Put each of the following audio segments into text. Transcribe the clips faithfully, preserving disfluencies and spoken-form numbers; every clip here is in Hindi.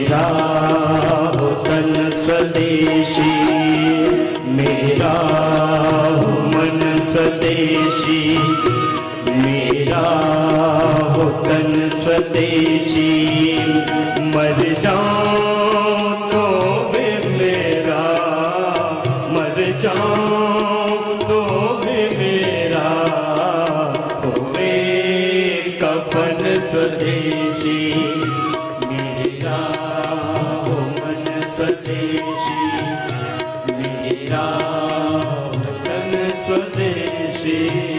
मेरा हो तन स्वदेशी, मेरा हो मन स्वदेशी, मेरा हो तन स्वदेशी, मर जाऊं तो भी मेरा, मर जाऊं तो भी मेरा, होवे कफन स्वदेशी, मेरा हो मन स्वदेशी, मेरा हो तन स्वदेशी।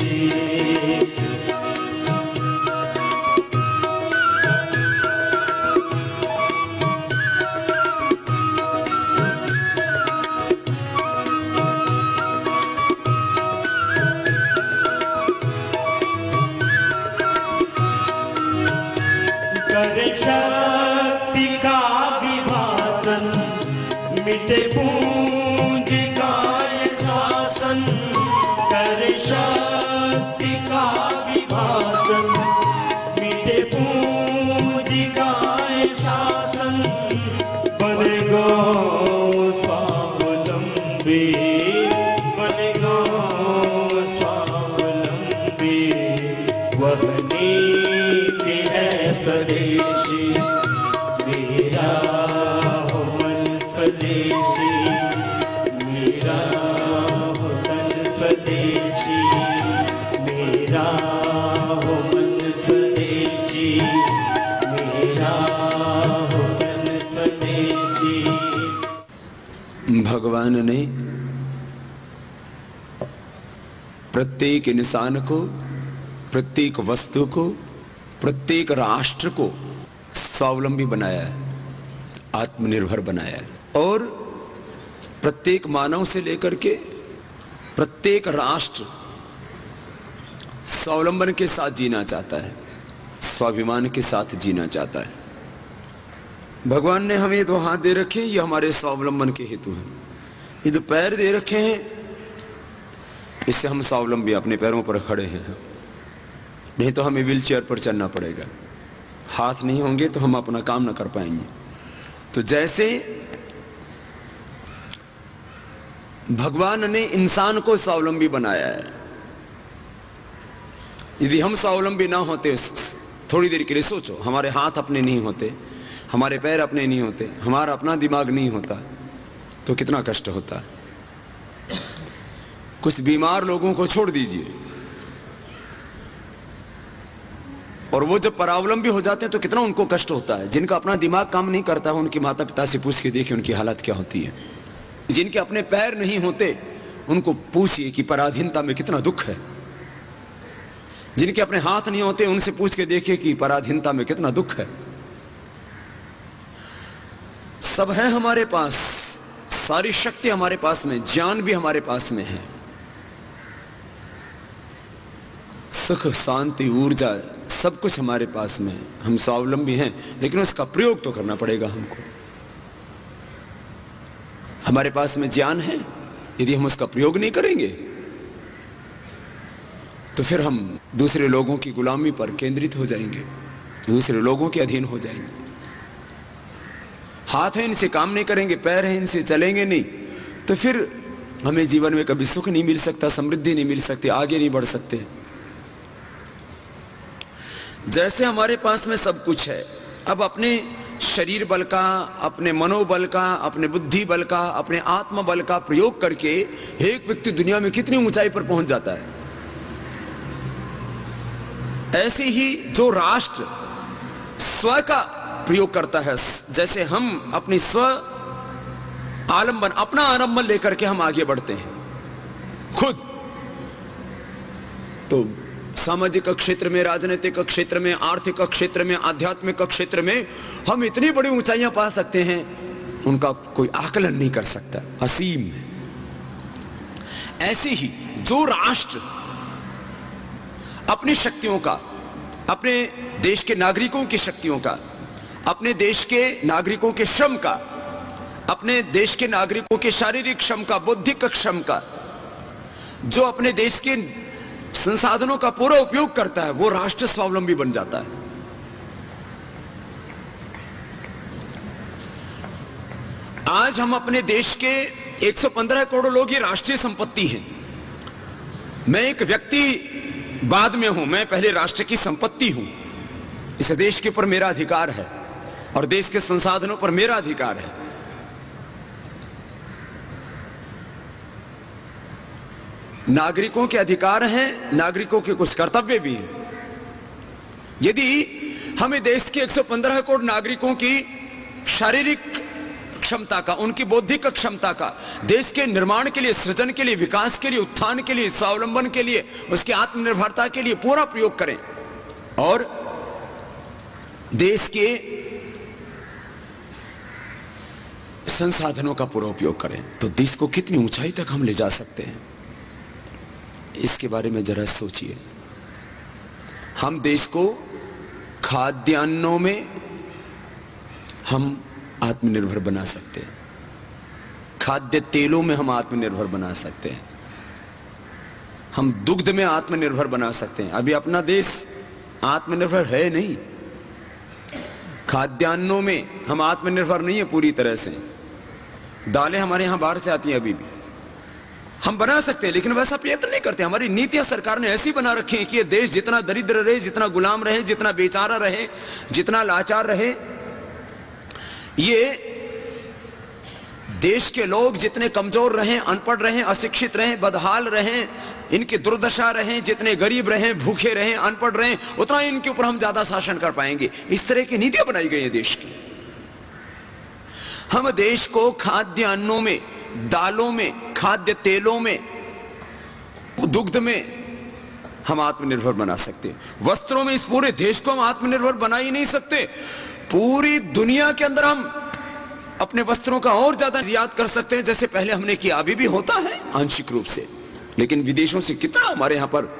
करे शक्ति का विभाजन, मिटे पूंज का ये शासन, करे शक्ति का विभाजन, मिटे पूंज का ये शासन, बनेगा स्वावलंबी, बनेगा स्वावलंबी, वह नीति है स्वदेशी, मेरा हो मन स्वदेशी, मेरा हो तन स्वदेशी, मेरा हो मन स्वदेशी, मेरा हो तन स्वदेशी। भगवान ने प्रत्येक इंसान को, प्रत्येक वस्तु को, प्रत्येक राष्ट्र को स्वावलंबी बनाया है, आत्मनिर्भर बनाया है। और प्रत्येक मानव से लेकर के प्रत्येक राष्ट्र स्वावलंबन के साथ जीना चाहता है, स्वाभिमान के साथ जीना चाहता है। भगवान ने हमें दो हाथ दे रखे हैं, ये हमारे स्वावलंबन के हेतु हैं। ये दो पैर दे रखे हैं, इससे हम स्वावलंबी अपने पैरों पर खड़े हैं, नहीं तो हमें व्हील चेयर पर चलना पड़ेगा। हाथ नहीं होंगे तो हम अपना काम ना कर पाएंगे। तो जैसे भगवान ने इंसान को स्वावलंबी बनाया है, यदि हम स्वावलंबी ना होते, थोड़ी देर के लिए सोचो, हमारे हाथ अपने नहीं होते, हमारे पैर अपने नहीं होते, हमारा अपना दिमाग नहीं होता, तो कितना कष्ट होता है। कुछ बीमार लोगों को छोड़ दीजिए, और वो जब परावलंबी हो जाते हैं तो कितना उनको कष्ट होता है। जिनका अपना दिमाग काम नहीं करता, उनके माता पिता से पूछ के देखिए उनकी हालत क्या होती है। जिनके अपने पैर नहीं होते, उनको पूछिए कि पराधीनता में कितना दुख है। जिनके अपने हाथ नहीं होते, उनसे पूछ के देखिए कि पराधीनता में कितना दुख है। सब है हमारे पास, सारी शक्ति हमारे पास में, ज्ञान भी हमारे पास में है, सुख शांति ऊर्जा सब कुछ हमारे पास में। हम स्वावलंबी हैं, लेकिन उसका प्रयोग तो करना पड़ेगा हमको। हमारे पास में ज्ञान है, यदि हम उसका प्रयोग नहीं करेंगे तो फिर हम दूसरे लोगों की गुलामी पर केंद्रित हो जाएंगे, दूसरे लोगों के अधीन हो जाएंगे। हाथ है, इनसे काम नहीं करेंगे, पैर है, इनसे चलेंगे नहीं, तो फिर हमें जीवन में कभी सुख नहीं मिल सकता, समृद्धि नहीं मिल सकती, आगे नहीं बढ़ सकते। जैसे हमारे पास में सब कुछ है, अब अपने शरीर बल का, अपने मनोबल का, अपने बुद्धि बल का, अपने आत्म बल का प्रयोग करके एक व्यक्ति दुनिया में कितनी ऊंचाई पर पहुंच जाता है। ऐसे ही जो राष्ट्र स्व का प्रयोग करता है, जैसे हम अपनी स्व आलंबन, अपना आलंबन लेकर के हम आगे बढ़ते हैं खुद, तो सामाजिक क्षेत्र में, राजनीतिक क्षेत्र में, आर्थिक क्षेत्र में, आध्यात्मिक क्षेत्र में हम इतनी बड़ी ऊंचाइयां पा सकते हैं, उनका कोई आकलन नहीं कर सकता, असीम है। ऐसे ही जो राष्ट्र अपनी शक्तियों का, अपने देश के नागरिकों की शक्तियों का, अपने देश के नागरिकों के श्रम का, अपने देश के नागरिकों के शारीरिक श्रम का, बौद्धिक श्रम का, जो अपने देश के संसाधनों का पूरा उपयोग करता है, वो राष्ट्र स्वावलंबी बन जाता है। आज हम अपने देश के एक सौ पंद्रह करोड़ लोग, ये राष्ट्रीय संपत्ति है। मैं एक व्यक्ति बाद में हूं, मैं पहले राष्ट्र की संपत्ति हूं। इस देश के ऊपर मेरा अधिकार है और देश के संसाधनों पर मेरा अधिकार है। नागरिकों के अधिकार हैं, नागरिकों के कुछ कर्तव्य भी हैं। यदि हमें देश के एक सौ पंद्रह करोड़ नागरिकों की शारीरिक क्षमता का, उनकी बौद्धिक क्षमता का देश के निर्माण के लिए, सृजन के लिए, विकास के लिए, उत्थान के लिए, स्वावलंबन के लिए, उसकी आत्मनिर्भरता के लिए पूरा प्रयोग करें और देश के संसाधनों का पूरा उपयोग करें, तो देश को कितनी ऊंचाई तक हम ले जा सकते हैं, इसके बारे में जरा सोचिए। हम देश को खाद्यान्नों में हम आत्मनिर्भर बना सकते हैं, खाद्य तेलों में हम आत्मनिर्भर बना सकते हैं, हम दुग्ध में आत्मनिर्भर बना सकते हैं। अभी अपना देश आत्मनिर्भर है नहीं, खाद्यान्नों में हम आत्मनिर्भर नहीं है पूरी तरह से। दालें हमारे यहां बाहर से आती हैं, अभी भी हम बना सकते हैं, लेकिन वैसा प्रयत्न नहीं करते। हमारी नीतियां सरकार ने ऐसी बना रखी हैं कि ये देश जितना दरिद्र रहे, जितना गुलाम रहे, जितना बेचारा रहे, जितना लाचार रहे, ये देश के लोग जितने कमजोर रहें, अनपढ़ रहें, अशिक्षित रहें, बदहाल रहें, इनकी दुर्दशा रहें, जितने गरीब रहें, भूखे रहें, अनपढ़ रहें, उतना इनके ऊपर हम ज्यादा शासन कर पाएंगे। इस तरह की नीतियां बनाई गई है देश की। हम देश को खाद्यान्नों में, दालों में, खाद्य तेलों में, दुग्ध में हम आत्मनिर्भर बना सकते हैं। वस्त्रों में इस पूरे देश को हम आत्मनिर्भर बना ही नहीं सकते। पूरी दुनिया के अंदर हम अपने वस्त्रों का और ज्यादा निर्यात कर सकते हैं, जैसे पहले हमने किया। अभी भी होता है आंशिक रूप से, लेकिन विदेशों से कितना हमारे यहां पर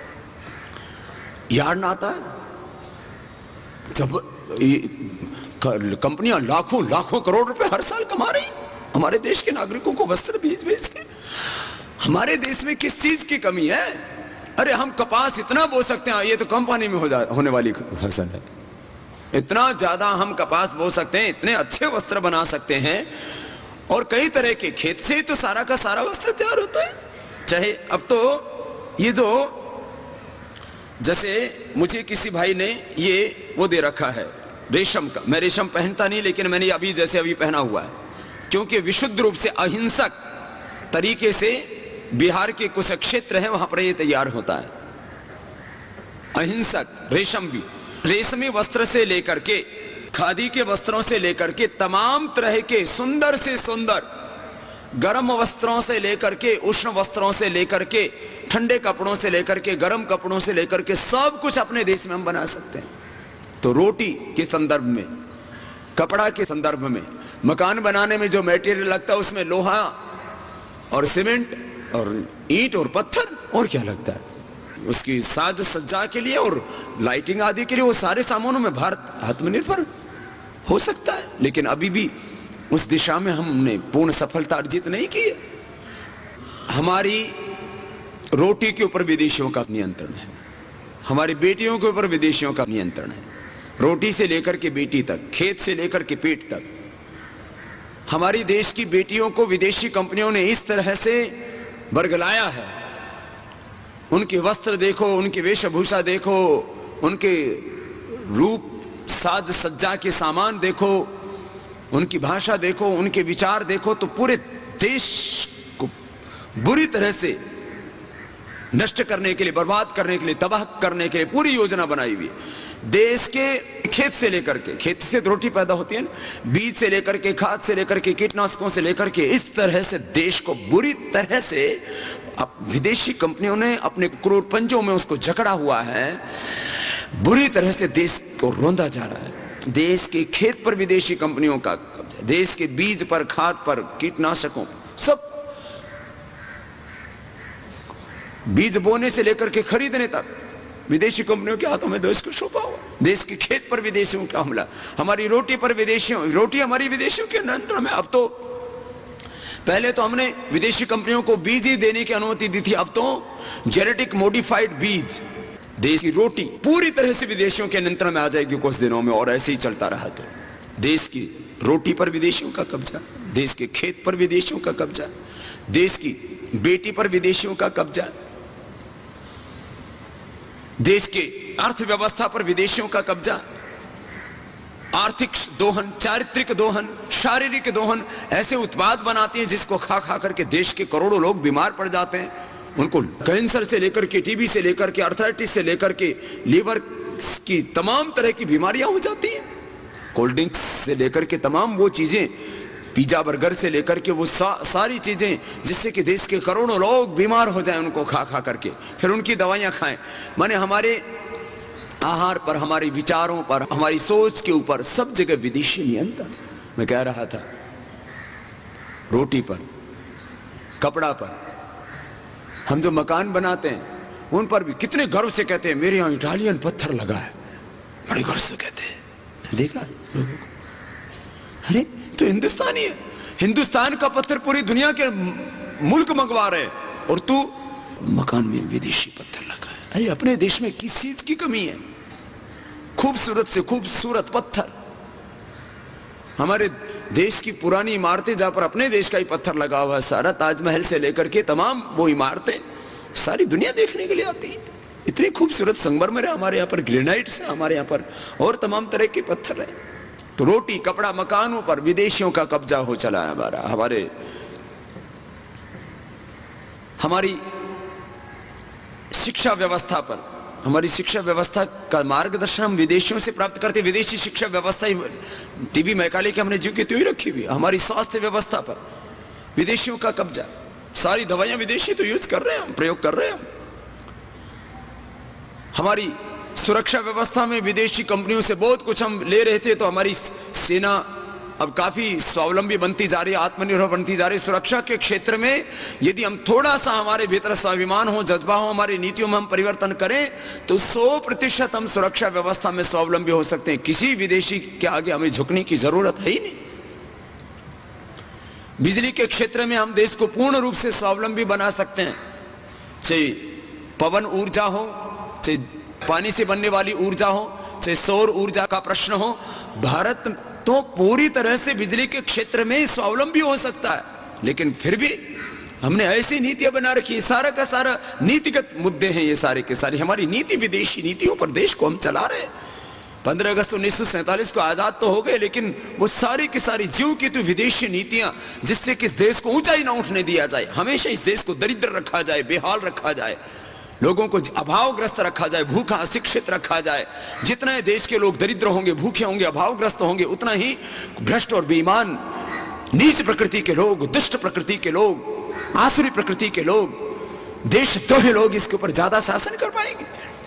यार्न आता है। जब कंपनियां लाखों लाखों करोड़ रुपए हर साल कमा रही हमारे देश के नागरिकों को वस्त्र बेच बेच के, हमारे देश में किस चीज की कमी है? अरे हम कपास इतना बो सकते हैं, ये तो कम पानी में हो जा होने वाली फसल है। इतना ज्यादा हम कपास बो सकते हैं, इतने अच्छे वस्त्र बना सकते हैं, और कई तरह के खेत से तो सारा का सारा वस्त्र तैयार होता है। चाहे अब तो ये जो, जैसे मुझे किसी भाई ने ये वो दे रखा है रेशम का, मैं रेशम पहनता नहीं, लेकिन मैंने अभी जैसे अभी पहना हुआ है, क्योंकि विशुद्ध रूप से अहिंसक तरीके से बिहार के कुछ क्षेत्र है वहां पर ये तैयार होता है। अहिंसक रेशम भी, रेशमी वस्त्र से लेकर के, खादी के वस्त्रों से लेकर के, तमाम तरह के सुंदर से सुंदर गर्म वस्त्रों से लेकर के, उष्ण वस्त्रों से लेकर के, ठंडे कपड़ों से लेकर के, गर्म कपड़ों से लेकर के, सब कुछ अपने देश में हम बना सकते हैं। तो रोटी के संदर्भ में, कपड़ा के संदर्भ में, मकान बनाने में जो मटेरियल लगता है उसमें लोहा और सीमेंट और ईंट और पत्थर, और क्या लगता है, उसकी साज सज्जा के लिए और लाइटिंग आदि के लिए, वो सारे सामानों में भारत आत्मनिर्भर हो सकता है। लेकिन अभी भी उस दिशा में हमने पूर्ण सफलता अर्जित नहीं की है। हमारी रोटी के ऊपर विदेशियों का नियंत्रण है, हमारी बेटियों के ऊपर विदेशियों का नियंत्रण है, रोटी से लेकर के बेटी तक, खेत से लेकर के पेट तक। हमारी देश की बेटियों को विदेशी कंपनियों ने इस तरह से बरगलाया है। उनके वस्त्र देखो, उनकी वेशभूषा देखो, उनके रूप साज सज्जा के सामान देखो, उनकी भाषा देखो, उनके विचार देखो, तो पूरे देश को बुरी तरह से नष्ट करने के लिए, बर्बाद करने के लिए, तबाह करने के लिए पूरी योजना बनाई हुई है। देश के खेत से लेकर के, खेत से रोटी पैदा होती है, बीज से लेकर के, खाद से लेकर के, कीटनाशकों से लेकर के, इस तरह से देश को बुरी तरह से अब विदेशी कंपनियों ने अपने क्रूर पंजों में उसको जकड़ा हुआ है। बुरी तरह से देश को रौंदा जा रहा है। देश के खेत पर विदेशी कंपनियों का कब्जा, देश के बीज पर, खाद पर, कीटनाशकों, सब बीज बोने से लेकर के खरीदने तक विदेशी कंपनियों के हाथों में देश को सौंपा हुआ। देश के खेत पर विदेशियों का हमला, हमारी रोटी पर विदेशियों, रोटी हमारी विदेशियों के नियंत्रण में। अब तो पहले तो हमने विदेशी कंपनियों को बीज ही देने की अनुमति दी थी, अब तो जेनेटिक मॉडिफाइड बीज, देश की रोटी पूरी तरह से विदेशियों के नियंत्रण में आ जाएगी कुछ दिनों में। और ऐसे ही चलता रहा तो देश की रोटी पर विदेशियों का कब्जा। देश के खेत पर विदेशियों का कब्जा, देश की बेटी पर विदेशियों का कब्जा, देश के अर्थव्यवस्था पर विदेशियों का कब्जा, आर्थिक दोहन, चारित्रिक दोहन, शारीरिक दोहन, ऐसे उत्पाद बनाते हैं जिसको खा खा करके देश के करोड़ों लोग बीमार पड़ जाते हैं। उनको कैंसर से लेकर के, टीबी से लेकर के, आर्थराइटिस से लेकर के, लीवर की तमाम तरह की बीमारियां हो जाती हैं। कोल्ड ड्रिंक्स से लेकर के तमाम वो चीजें, पिज्जा बर्गर से लेकर के वो सा, सारी चीजें जिससे कि देश के करोड़ों लोग बीमार हो जाएं उनको खा खा करके, फिर उनकी दवाइयां खाएं। माने हमारे आहार पर, हमारे विचारों पर, हमारी सोच के ऊपर सब जगह विदेशी नियंत्रण। मैं कह रहा था रोटी पर, कपड़ा पर, हम जो मकान बनाते हैं उन पर भी कितने गर्व से कहते हैं मेरे यहां इटालियन पत्थर लगा है, बड़े गर्व से कहते हैं। देखा अरे तो हिंदुस्तानी है, हिंदुस्तान का पत्थर पूरी दुनिया के मुल्क मंगवा रहे और तू मकान में विदेशी पत्थर लगा है। अरे अपने देश में किस चीज की कमी है? खूबसूरत से खूबसूरत पत्थर, हमारे देश की पुरानी इमारतें जहां पर अपने देश का ही पत्थर लगा हुआ है, सारा ताजमहल से लेकर के तमाम वो इमारतें सारी दुनिया देखने के लिए आती है। इतनी खूबसूरत संगमरमर है हमारे यहाँ पर, ग्रेनाइट है हमारे यहाँ पर, और तमाम तरह के पत्थर है। तो रोटी, कपड़ा, मकानों पर विदेशियों का कब्जा हो चला है हमारा। हमारे हमारी शिक्षा व्यवस्था पर, हमारी शिक्षा व्यवस्था का मार्गदर्शन हम विदेशियों से प्राप्त करते। विदेशी शिक्षा व्यवस्था ही टीबी मैकाले की हमने जीव की त्यों ही रखी हुई। हमारी स्वास्थ्य व्यवस्था पर विदेशियों का कब्जा, सारी दवाइयां विदेशी तो यूज कर रहे हैं हम, प्रयोग कर रहे हैं हम। हमारी सुरक्षा व्यवस्था में विदेशी कंपनियों से बहुत कुछ हम ले रहे थे, तो हमारी सेना अब काफी स्वावलंबी बनती जा रही है, आत्मनिर्भर बनती जा रही है। सुरक्षा के क्षेत्र में यदि हम थोड़ा सा हमारे भीतर स्वाभिमान हो, जज्बा हो, हमारी नीतियों में हम परिवर्तन करें तो सौ प्रतिशत हम सुरक्षा व्यवस्था में स्वावलंबी हो सकते हैं। किसी विदेशी के आगे हमें झुकने की जरूरत है ही नहीं। बिजली के क्षेत्र में हम देश को पूर्ण रूप से स्वावलंबी बना सकते हैं, चाहे पवन ऊर्जा हो, चाहे पानी से बनने वाली ऊर्जा हो, चाहे सौर ऊर्जा का प्रश्न हो। भारत तो पूरी तरह से बिजली के क्षेत्र में स्वावलंबी हो सकता है, लेकिन फिर भी हमने ऐसी नीतियां बना रखी है, सारा का सारा नीतिगत मुद्दे हैं ये सारे के सारे। हमारी नीति विदेशी नीतियों पर देश को हम चला रहे हैं। पंद्रह अगस्त उन्नीस सौ सैंतालीस को आजाद तो हो गए, लेकिन वो सारी की सारी जीव की तो विदेशी नीतियां जिससे कि इस देश को ऊंचाई ना उठने दिया जाए, हमेशा इस देश को दरिद्र रखा जाए, बेहाल रखा जाए, लोगों को अभावग्रस्त रखा जाए, भूखा अशिक्षित रखा जाए। जितने देश के लोग दरिद्र होंगे, भूखे होंगे, अभावग्रस्त होंगे, उतना ही भ्रष्ट और बेईमान, नीच प्रकृति के लोग, दुष्ट प्रकृति के लोग, आसुरी प्रकृति के लोग, देशद्रोही लोग इसके ऊपर ज्यादा शासन कर पाएंगे।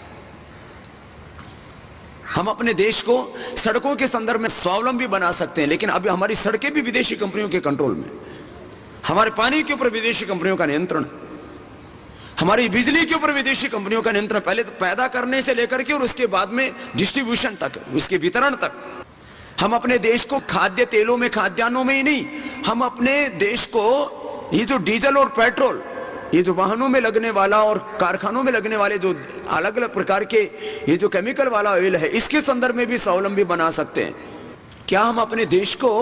हम अपने देश को सड़कों के संदर्भ में स्वावलंबी बना सकते हैं, लेकिन अभी हमारी सड़कें भी विदेशी कंपनियों के कंट्रोल में, हमारे पानी के ऊपर विदेशी कंपनियों का नियंत्रण, हमारी बिजली के ऊपर विदेशी कंपनियों का नियंत्रण, पहले तो पैदा करने से लेकर के और उसके बाद में डिस्ट्रीब्यूशन तक, उसके वितरण तक। हम अपने देश को खाद्य तेलों में, खाद्यान्नों में ही नहीं, हम अपने देश को ये जो डीजल और पेट्रोल, ये जो वाहनों में लगने वाला और कारखानों में लगने वाले जो अलग अलग प्रकार के ये जो केमिकल वाला ऑयल है, इसके संदर्भ में भी स्वावलंबी बना सकते हैं। क्या हम अपने देश को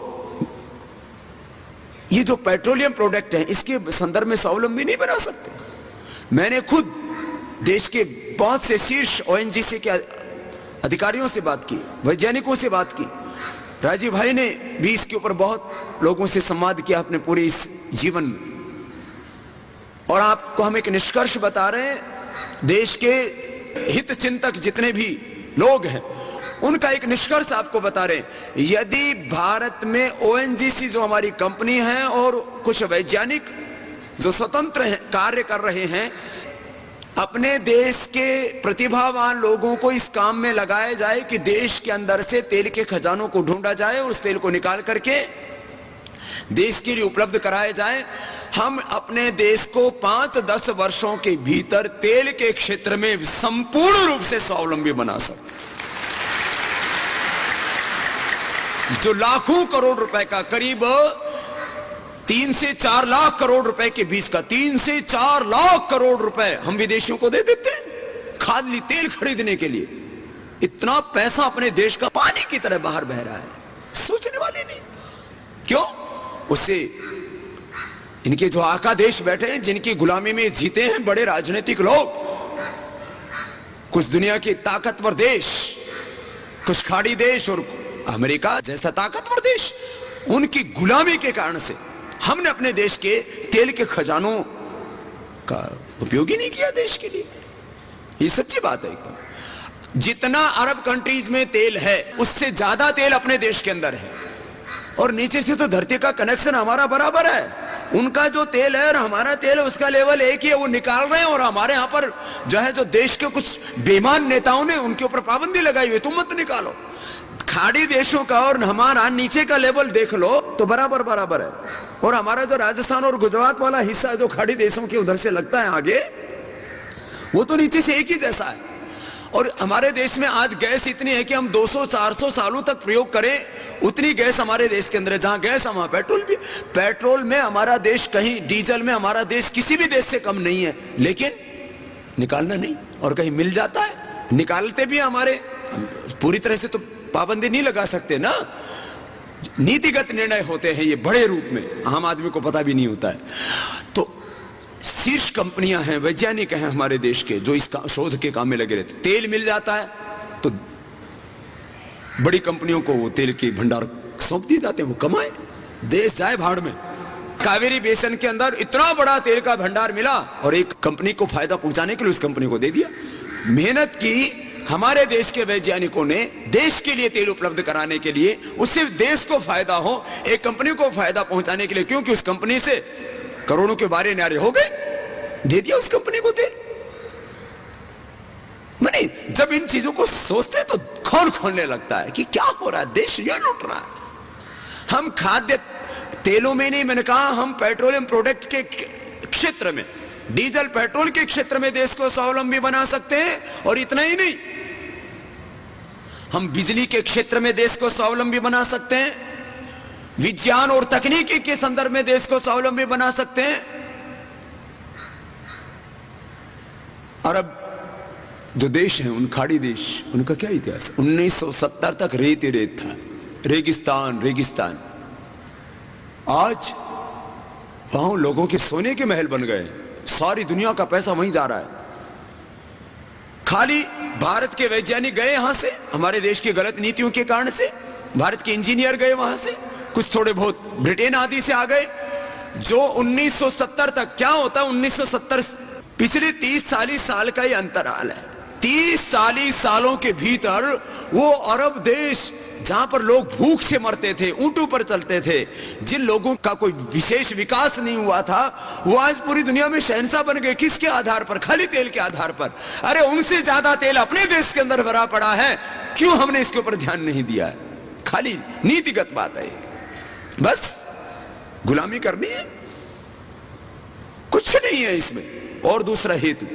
ये जो पेट्रोलियम प्रोडक्ट है इसके संदर्भ में स्वावलंबी नहीं बना सकते? मैंने खुद देश के बहुत से शीर्ष ओएनजीसी के अधिकारियों से बात की, वैज्ञानिकों से बात की। राजीव भाई ने भी इसके ऊपर बहुत लोगों से संवाद किया अपने पूरे इस जीवन में, और आपको हम एक निष्कर्ष बता रहे हैं। देश के हित चिंतक जितने भी लोग हैं उनका एक निष्कर्ष आपको बता रहे हैं। यदि भारत में ओएनजीसी जो हमारी कंपनी है और कुछ वैज्ञानिक जो स्वतंत्र हैं, कार्य कर रहे हैं, अपने देश के प्रतिभावान लोगों को इस काम में लगाया जाए कि देश के अंदर से तेल के खजानों को ढूंढा जाए और उस तेल को निकाल करके देश के लिए उपलब्ध कराया जाए, हम अपने देश को पांच दस वर्षों के भीतर तेल के क्षेत्र में संपूर्ण रूप से स्वावलंबी बना सकते। जो लाखों करोड़ रुपए का, करीब तीन से चार लाख करोड़ रुपए के बीच का, तीन से चार लाख करोड़ रुपए हम विदेशियों को दे देते हैं खाली तेल खरीदने के लिए। इतना पैसा अपने देश का पानी की तरह बाहर बह रहा है, सोचने वाले नहीं। क्यों? उससे इनके जो आका देश बैठे हैं, जिनकी गुलामी में जीते हैं बड़े राजनीतिक लोग, कुछ दुनिया के ताकतवर देश, कुछ खाड़ी देश और अमेरिका जैसा ताकतवर देश, उनकी गुलामी के कारण से हमने अपने देश के तेल के खजानों का उपयोग ही नहीं किया देश के लिए। ये सच्ची बात है एकदम। जितना अरब कंट्रीज में तेल है उससे ज्यादा तेल अपने देश के अंदर है, और नीचे से तो धरती का कनेक्शन हमारा बराबर है। उनका जो तेल है और हमारा तेल है उसका लेवल एक ही है, वो निकाल रहे हैं। और हमारे यहां पर जो है, जो देश के कुछ बेईमान नेताओं ने उनके ऊपर पाबंदी लगाई हुई, तुम मत निकालो। खाड़ी देशों का और हमारा नीचे का लेवल देख लो तो बराबर बराबर है। और हमारा जो राजस्थान और गुजरात वाला हिस्सा जो खाड़ी देशों के उधर से लगता है आगे, वो तो नीचे से एक ही जैसा है। और हमारे देश में आज गैस इतनी है कि हम दो सौ चार सौ सालों तक प्रयोग करें उतनी गैस हमारे देश के अंदर है। जहां गैस वहां पेट्रोल भी। पेट्रोल में हमारा देश कहीं, डीजल में हमारा देश किसी भी देश से कम नहीं है, लेकिन निकालना नहीं। और कहीं मिल जाता है, निकालते भी हमारे, पूरी तरह से तो पाबंदी नहीं लगा सकते ना, नीतिगत निर्णय होते हैं ये बड़े रूप में, आम आदमी को पता भी नहीं होता है। तो शीर्ष कंपनियां हैं, वैज्ञानिक हैं हमारे देश के, जो इस शोध के काम में लगे रहते। तेल मिल जाता है तो बड़ी कंपनियों को वो तेल के भंडार सौंप दिए जाते हैं, वो कमाए, देश जाए भाड़ में। कावेरी बेसिन के अंदर इतना बड़ा तेल का भंडार मिला और एक कंपनी को फायदा पहुंचाने के लिए उस कंपनी को दे दिया। मेहनत की हमारे देश के वैज्ञानिकों ने देश के लिए तेल उपलब्ध कराने के लिए, उससे देश को फायदा हो, एक कंपनी को फायदा पहुंचाने के लिए, क्योंकि उस कंपनी से करोड़ों के बारे न्यारे हो गए, दे दिया उस कंपनी को तेल। मैंने जब इन चीजों को सोचते तो खोल खोलने लगता है कि क्या हो रहा है, देश ये लूट रहा है। हम खाद्य तेलों में नहीं, मैंने कहा हम पेट्रोलियम प्रोडक्ट के क्षेत्र में, डीजल पेट्रोल के क्षेत्र में देश को स्वावलंबी बना सकते हैं। और इतना ही नहीं, हम बिजली के क्षेत्र में देश को स्वावलंबी बना सकते हैं, विज्ञान और तकनीकी के संदर्भ में देश को स्वावलंबी बना सकते हैं। अरब जो देश हैं, उन खाड़ी देश, उनका क्या इतिहास, उन्नीस सौ सत्तर तक रेत ही रेत था, रेगिस्तान रेगिस्तान। आज वहां लोगों के सोने के महल बन गए, सारी दुनिया का पैसा वहीं जा रहा है। खाली भारत के वैज्ञानिक गए यहां से, हमारे देश की गलत नीतियों के कारण से, भारत के इंजीनियर गए वहां से, कुछ थोड़े बहुत ब्रिटेन आदि से आ गए। जो उन्नीस सौ सत्तर तक क्या होता, उन्नीस सौ सत्तर पिछले तीस चालीस साल का ही अंतराल है। तीस चालीस सालों के भीतर वो अरब देश जहां पर लोग भूख से मरते थे, ऊंटों पर चलते थे, जिन लोगों का कोई विशेष विकास नहीं हुआ था, वो आज पूरी दुनिया में शहंशाह बन गए। किसके आधार पर? खाली तेल के आधार पर। अरे उनसे ज्यादा तेल अपने देश के अंदर भरा पड़ा है, क्यों हमने इसके ऊपर ध्यान नहीं दिया है? खाली नीतिगत बात है, बस गुलामी करनी है, कुछ नहीं है इसमें। और दूसरा हेतु,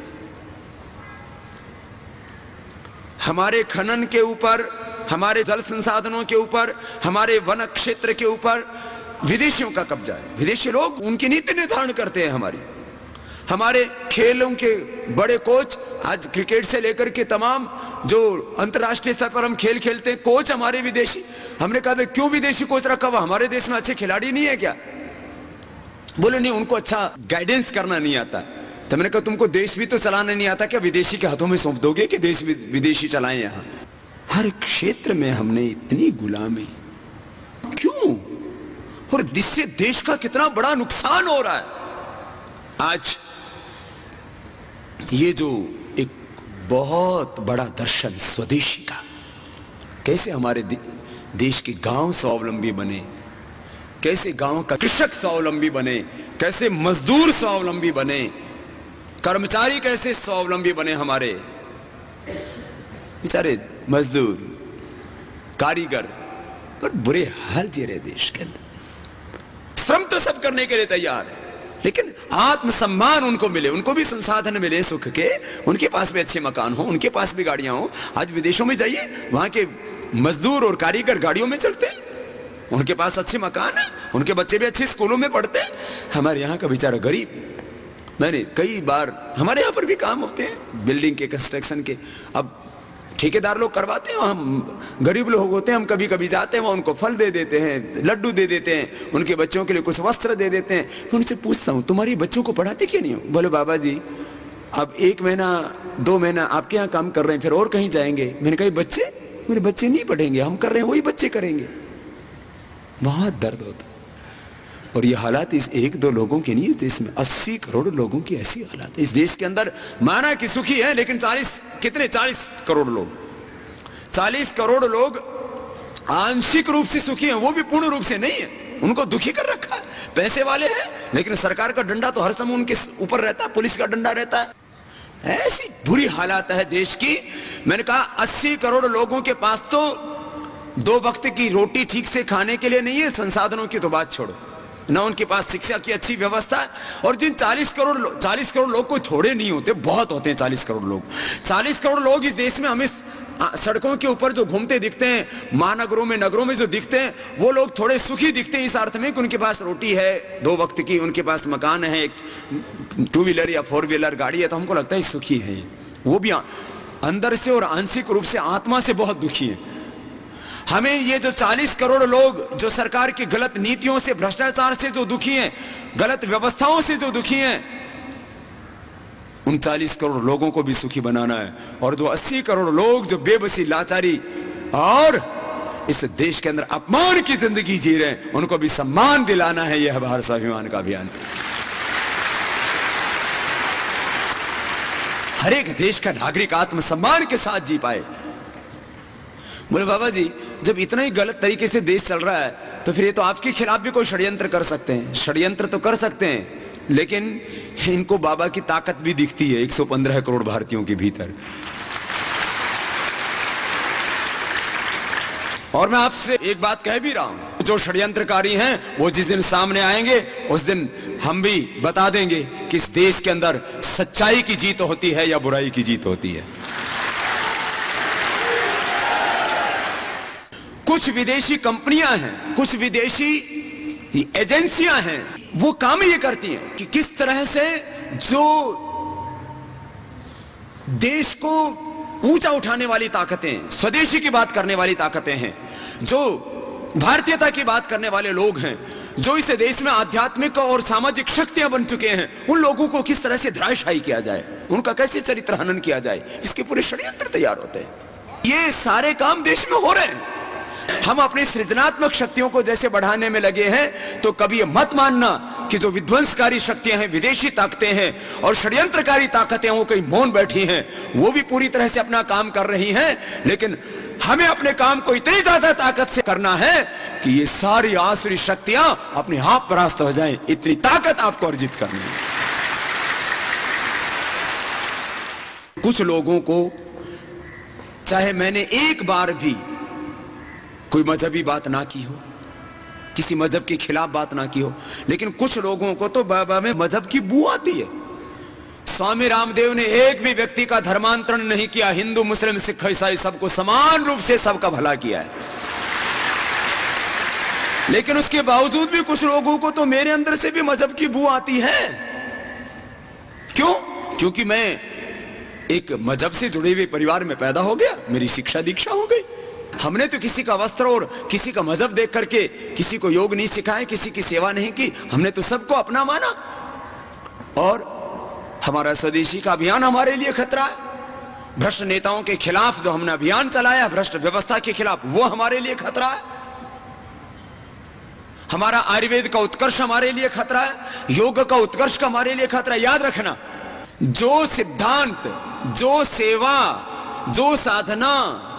हमारे खनन के ऊपर, हमारे जल संसाधनों के ऊपर, हमारे वन क्षेत्र के ऊपर विदेशियों का कब्जा है। विदेशी लोग उनकी नीति निर्धारण करते हैं हमारी। हमारे खेलों के बड़े कोच, आज क्रिकेट से लेकर के तमाम जो अंतर्राष्ट्रीय स्तर पर हम खेल खेलते हैं, कोच हमारे विदेशी। हमने कहा क्यों विदेशी कोच रखा हुआ, हमारे देश में अच्छे खिलाड़ी नहीं है क्या? बोले नहीं, उनको अच्छा गाइडेंस करना नहीं आता। तो मैंने कहा तुमको देश भी तो चलाना नहीं आता क्या, विदेशी के हाथों में सौंप दोगे कि देश विदेशी चलाएं? यहां हर क्षेत्र में हमने इतनी गुलामी क्यों, और जिससे देश का कितना बड़ा नुकसान हो रहा है। आज ये जो एक बहुत बड़ा दर्शन स्वदेशी का, कैसे हमारे दे, देश के गांव स्वावलंबी बने, कैसे गांव का कृषक स्वावलंबी बने, कैसे मजदूर स्वावलंबी बने, कर्मचारी कैसे स्वावलंबी बने, हमारे बेचारे मजदूर, कारीगर पर बुरे हाल जी रहे देश के अंदर। श्रम तो सब करने के लिए तैयार है, लेकिन आत्मसम्मान उनको मिले, उनको भी संसाधन मिले सुख के, उनके पास भी अच्छे मकान हो, उनके पास भी गाड़ियां हो। आज विदेशों में जाइए, वहां के मजदूर और कारीगर गाड़ियों में चलते हैं, उनके पास अच्छे मकान है, उनके बच्चे भी अच्छे स्कूलों में पढ़ते हैं। हमारे यहाँ का बेचारा गरीब, मैंने कई बार, हमारे यहाँ पर भी काम होते हैं बिल्डिंग के, कंस्ट्रक्शन के। अब ठेकेदार लोग करवाते हैं, हम गरीब लोग होते हैं, हम कभी कभी जाते हैं, वहाँ उनको फल दे देते हैं, लड्डू दे देते हैं, उनके बच्चों के लिए कुछ वस्त्र दे देते हैं। फिर उनसे पूछता हूँ तुम्हारी बच्चों को पढ़ाते क्यों नहीं हो? बोले बाबा जी अब एक महीना दो महीना आपके यहाँ काम कर रहे हैं, फिर और कहीं जाएंगे। मैंने कहा बच्चे, मेरे बच्चे नहीं पढ़ेंगे, हम कर रहे हैं वही बच्चे करेंगे। बहुत दर्द होता। और ये हालात इस एक दो लोगों के नहीं, इस देश में अस्सी करोड़ लोगों की ऐसी हालात। इस देश के अंदर माना कि सुखी है, लेकिन चालीस कितने चालीस करोड़ लोग चालीस करोड़ लोग आंशिक रूप से सुखी हैं, वो भी पूर्ण रूप से नहीं है, उनको दुखी कर रखा है। पैसे वाले हैं लेकिन सरकार का डंडा तो हर समय उनके ऊपर रहता है, पुलिस का डंडा रहता है। ऐसी बुरी हालात है देश की। मैंने कहा अस्सी करोड़ लोगों के पास तो दो वक्त की रोटी ठीक से खाने के लिए नहीं है, संसाधनों की तो बात छोड़ो, ना उनके पास शिक्षा की अच्छी व्यवस्था है। और जिन चालीस करोड़ चालीस करोड़ लोग कोई थोड़े नहीं होते, बहुत होते हैं चालीस करोड़ लोग। चालीस करोड़ लोग इस देश में हमें सड़कों के ऊपर जो घूमते दिखते हैं, महानगरों में नगरों में जो दिखते हैं, वो लोग थोड़े सुखी दिखते हैं इस अर्थ में कि उनके पास रोटी है दो वक्त की, उनके पास मकान है, एक टू व्हीलर या फोर व्हीलर गाड़ी है, तो हमको लगता है सुखी है। वो भी अंदर से और आंशिक रूप से आत्मा से बहुत दुखी है। हमें ये जो चालीस करोड़ लोग जो सरकार की गलत नीतियों से, भ्रष्टाचार से जो दुखी हैं, गलत व्यवस्थाओं से जो दुखी हैं, उन चालीस करोड़ लोगों को भी सुखी बनाना है। और जो अस्सी करोड़ लोग जो बेबसी, लाचारी और इस देश के अंदर अपमान की जिंदगी जी रहे हैं, उनको भी सम्मान दिलाना है। यह भारत स्वाभिमान का अभियान। हर एक देश का नागरिक आत्मसम्मान के साथ जी पाए। बोले बाबा जी जब इतना ही गलत तरीके से देश चल रहा है तो फिर ये तो आपके खिलाफ भी कोई षड्यंत्र कर सकते हैं। षड्यंत्र तो कर सकते हैं, लेकिन इनको बाबा की ताकत भी दिखती है एक सौ पंद्रह करोड़ भारतीयों के भीतर। और मैं आपसे एक बात कह भी रहा हूं, जो षड्यंत्रकारी हैं वो जिस दिन सामने आएंगे उस दिन हम भी बता देंगे कि इस देश के अंदर सच्चाई की जीत होती है या बुराई की जीत होती है। कुछ विदेशी कंपनियां हैं, कुछ विदेशी एजेंसियां हैं, वो काम ये करती हैं कि किस तरह से जो देश को ऊंचा उठाने वाली ताकतें, स्वदेशी की बात करने वाली ताकतें हैं, जो भारतीयता की बात करने वाले लोग हैं, जो इस देश में आध्यात्मिक और सामाजिक शक्तियां बन चुके हैं, उन लोगों को किस तरह से धराशायी किया जाए, उनका कैसे चरित्र हनन किया जाए, इसके पूरे षड्यंत्र तैयार होते हैं। ये सारे काम देश में हो रहे हैं। हम अपनी सृजनात्मक शक्तियों को जैसे बढ़ाने में लगे हैं, तो कभी ये मत मानना कि जो विध्वंसकारी शक्तियां हैं, विदेशी ताकतें हैं और षड्यंत्रकारी ताकतें वो कहीं मौन बैठी हैं, वो भी पूरी तरह से अपना काम कर रही हैं। लेकिन हमें अपने काम को इतनी ज्यादा ताकत से करना है कि ये सारी आसुरी शक्तियां अपने आप परास्त हो जाएं। इतनी ताकत आपको अर्जित करनी है। कुछ लोगों को, चाहे मैंने एक बार भी कोई मजहबी बात ना की हो, किसी मजहब के खिलाफ बात ना की हो, लेकिन कुछ लोगों को तो बाबा में मजहब की बू आती है। स्वामी रामदेव ने एक भी व्यक्ति का धर्मांतरण नहीं किया, हिंदू मुस्लिम सिख ईसाई सबको समान रूप से सबका भला किया है। लेकिन उसके बावजूद भी कुछ लोगों को तो मेरे अंदर से भी मजहब की बू आती है। क्यों? क्योंकि मैं एक मजहब से जुड़े हुए परिवार में पैदा हो गया, मेरी शिक्षा दीक्षा हो गई। हमने तो किसी का वस्त्र और किसी का मजहब देख करके किसी को योग नहीं सिखाया, किसी की सेवा नहीं की, हमने तो सबको अपना माना। और हमारा स्वदेशी का अभियान हमारे लिए खतरा है। भ्रष्ट नेताओं के खिलाफ जो हमने अभियान चलाया, भ्रष्ट व्यवस्था के खिलाफ, वो हमारे लिए खतरा है। हमारा आयुर्वेद का उत्कर्ष हमारे लिए खतरा है, योग का उत्कर्ष का हमारे लिए खतरा है। याद रखना, जो सिद्धांत, जो सेवा, जो साधना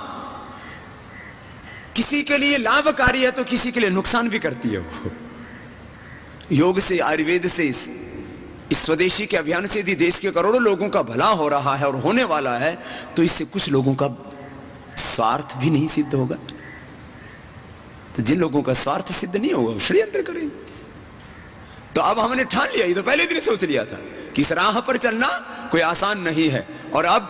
किसी के लिए लाभकारी है तो किसी के लिए नुकसान भी करती है। वो योग से, आयुर्वेद से, इस, इस स्वदेशी के अभियान से यदि देश के करोड़ों लोगों का भला हो रहा है और होने वाला है, तो इससे कुछ लोगों का स्वार्थ भी नहीं सिद्ध होगा। तो जिन लोगों का स्वार्थ सिद्ध नहीं होगा वो षड्यंत्र करेंगे। तो अब हमने ठान लिया, ये तो पहले दिन सोच लिया था कि इस राह पर चलना कोई आसान नहीं है। और अब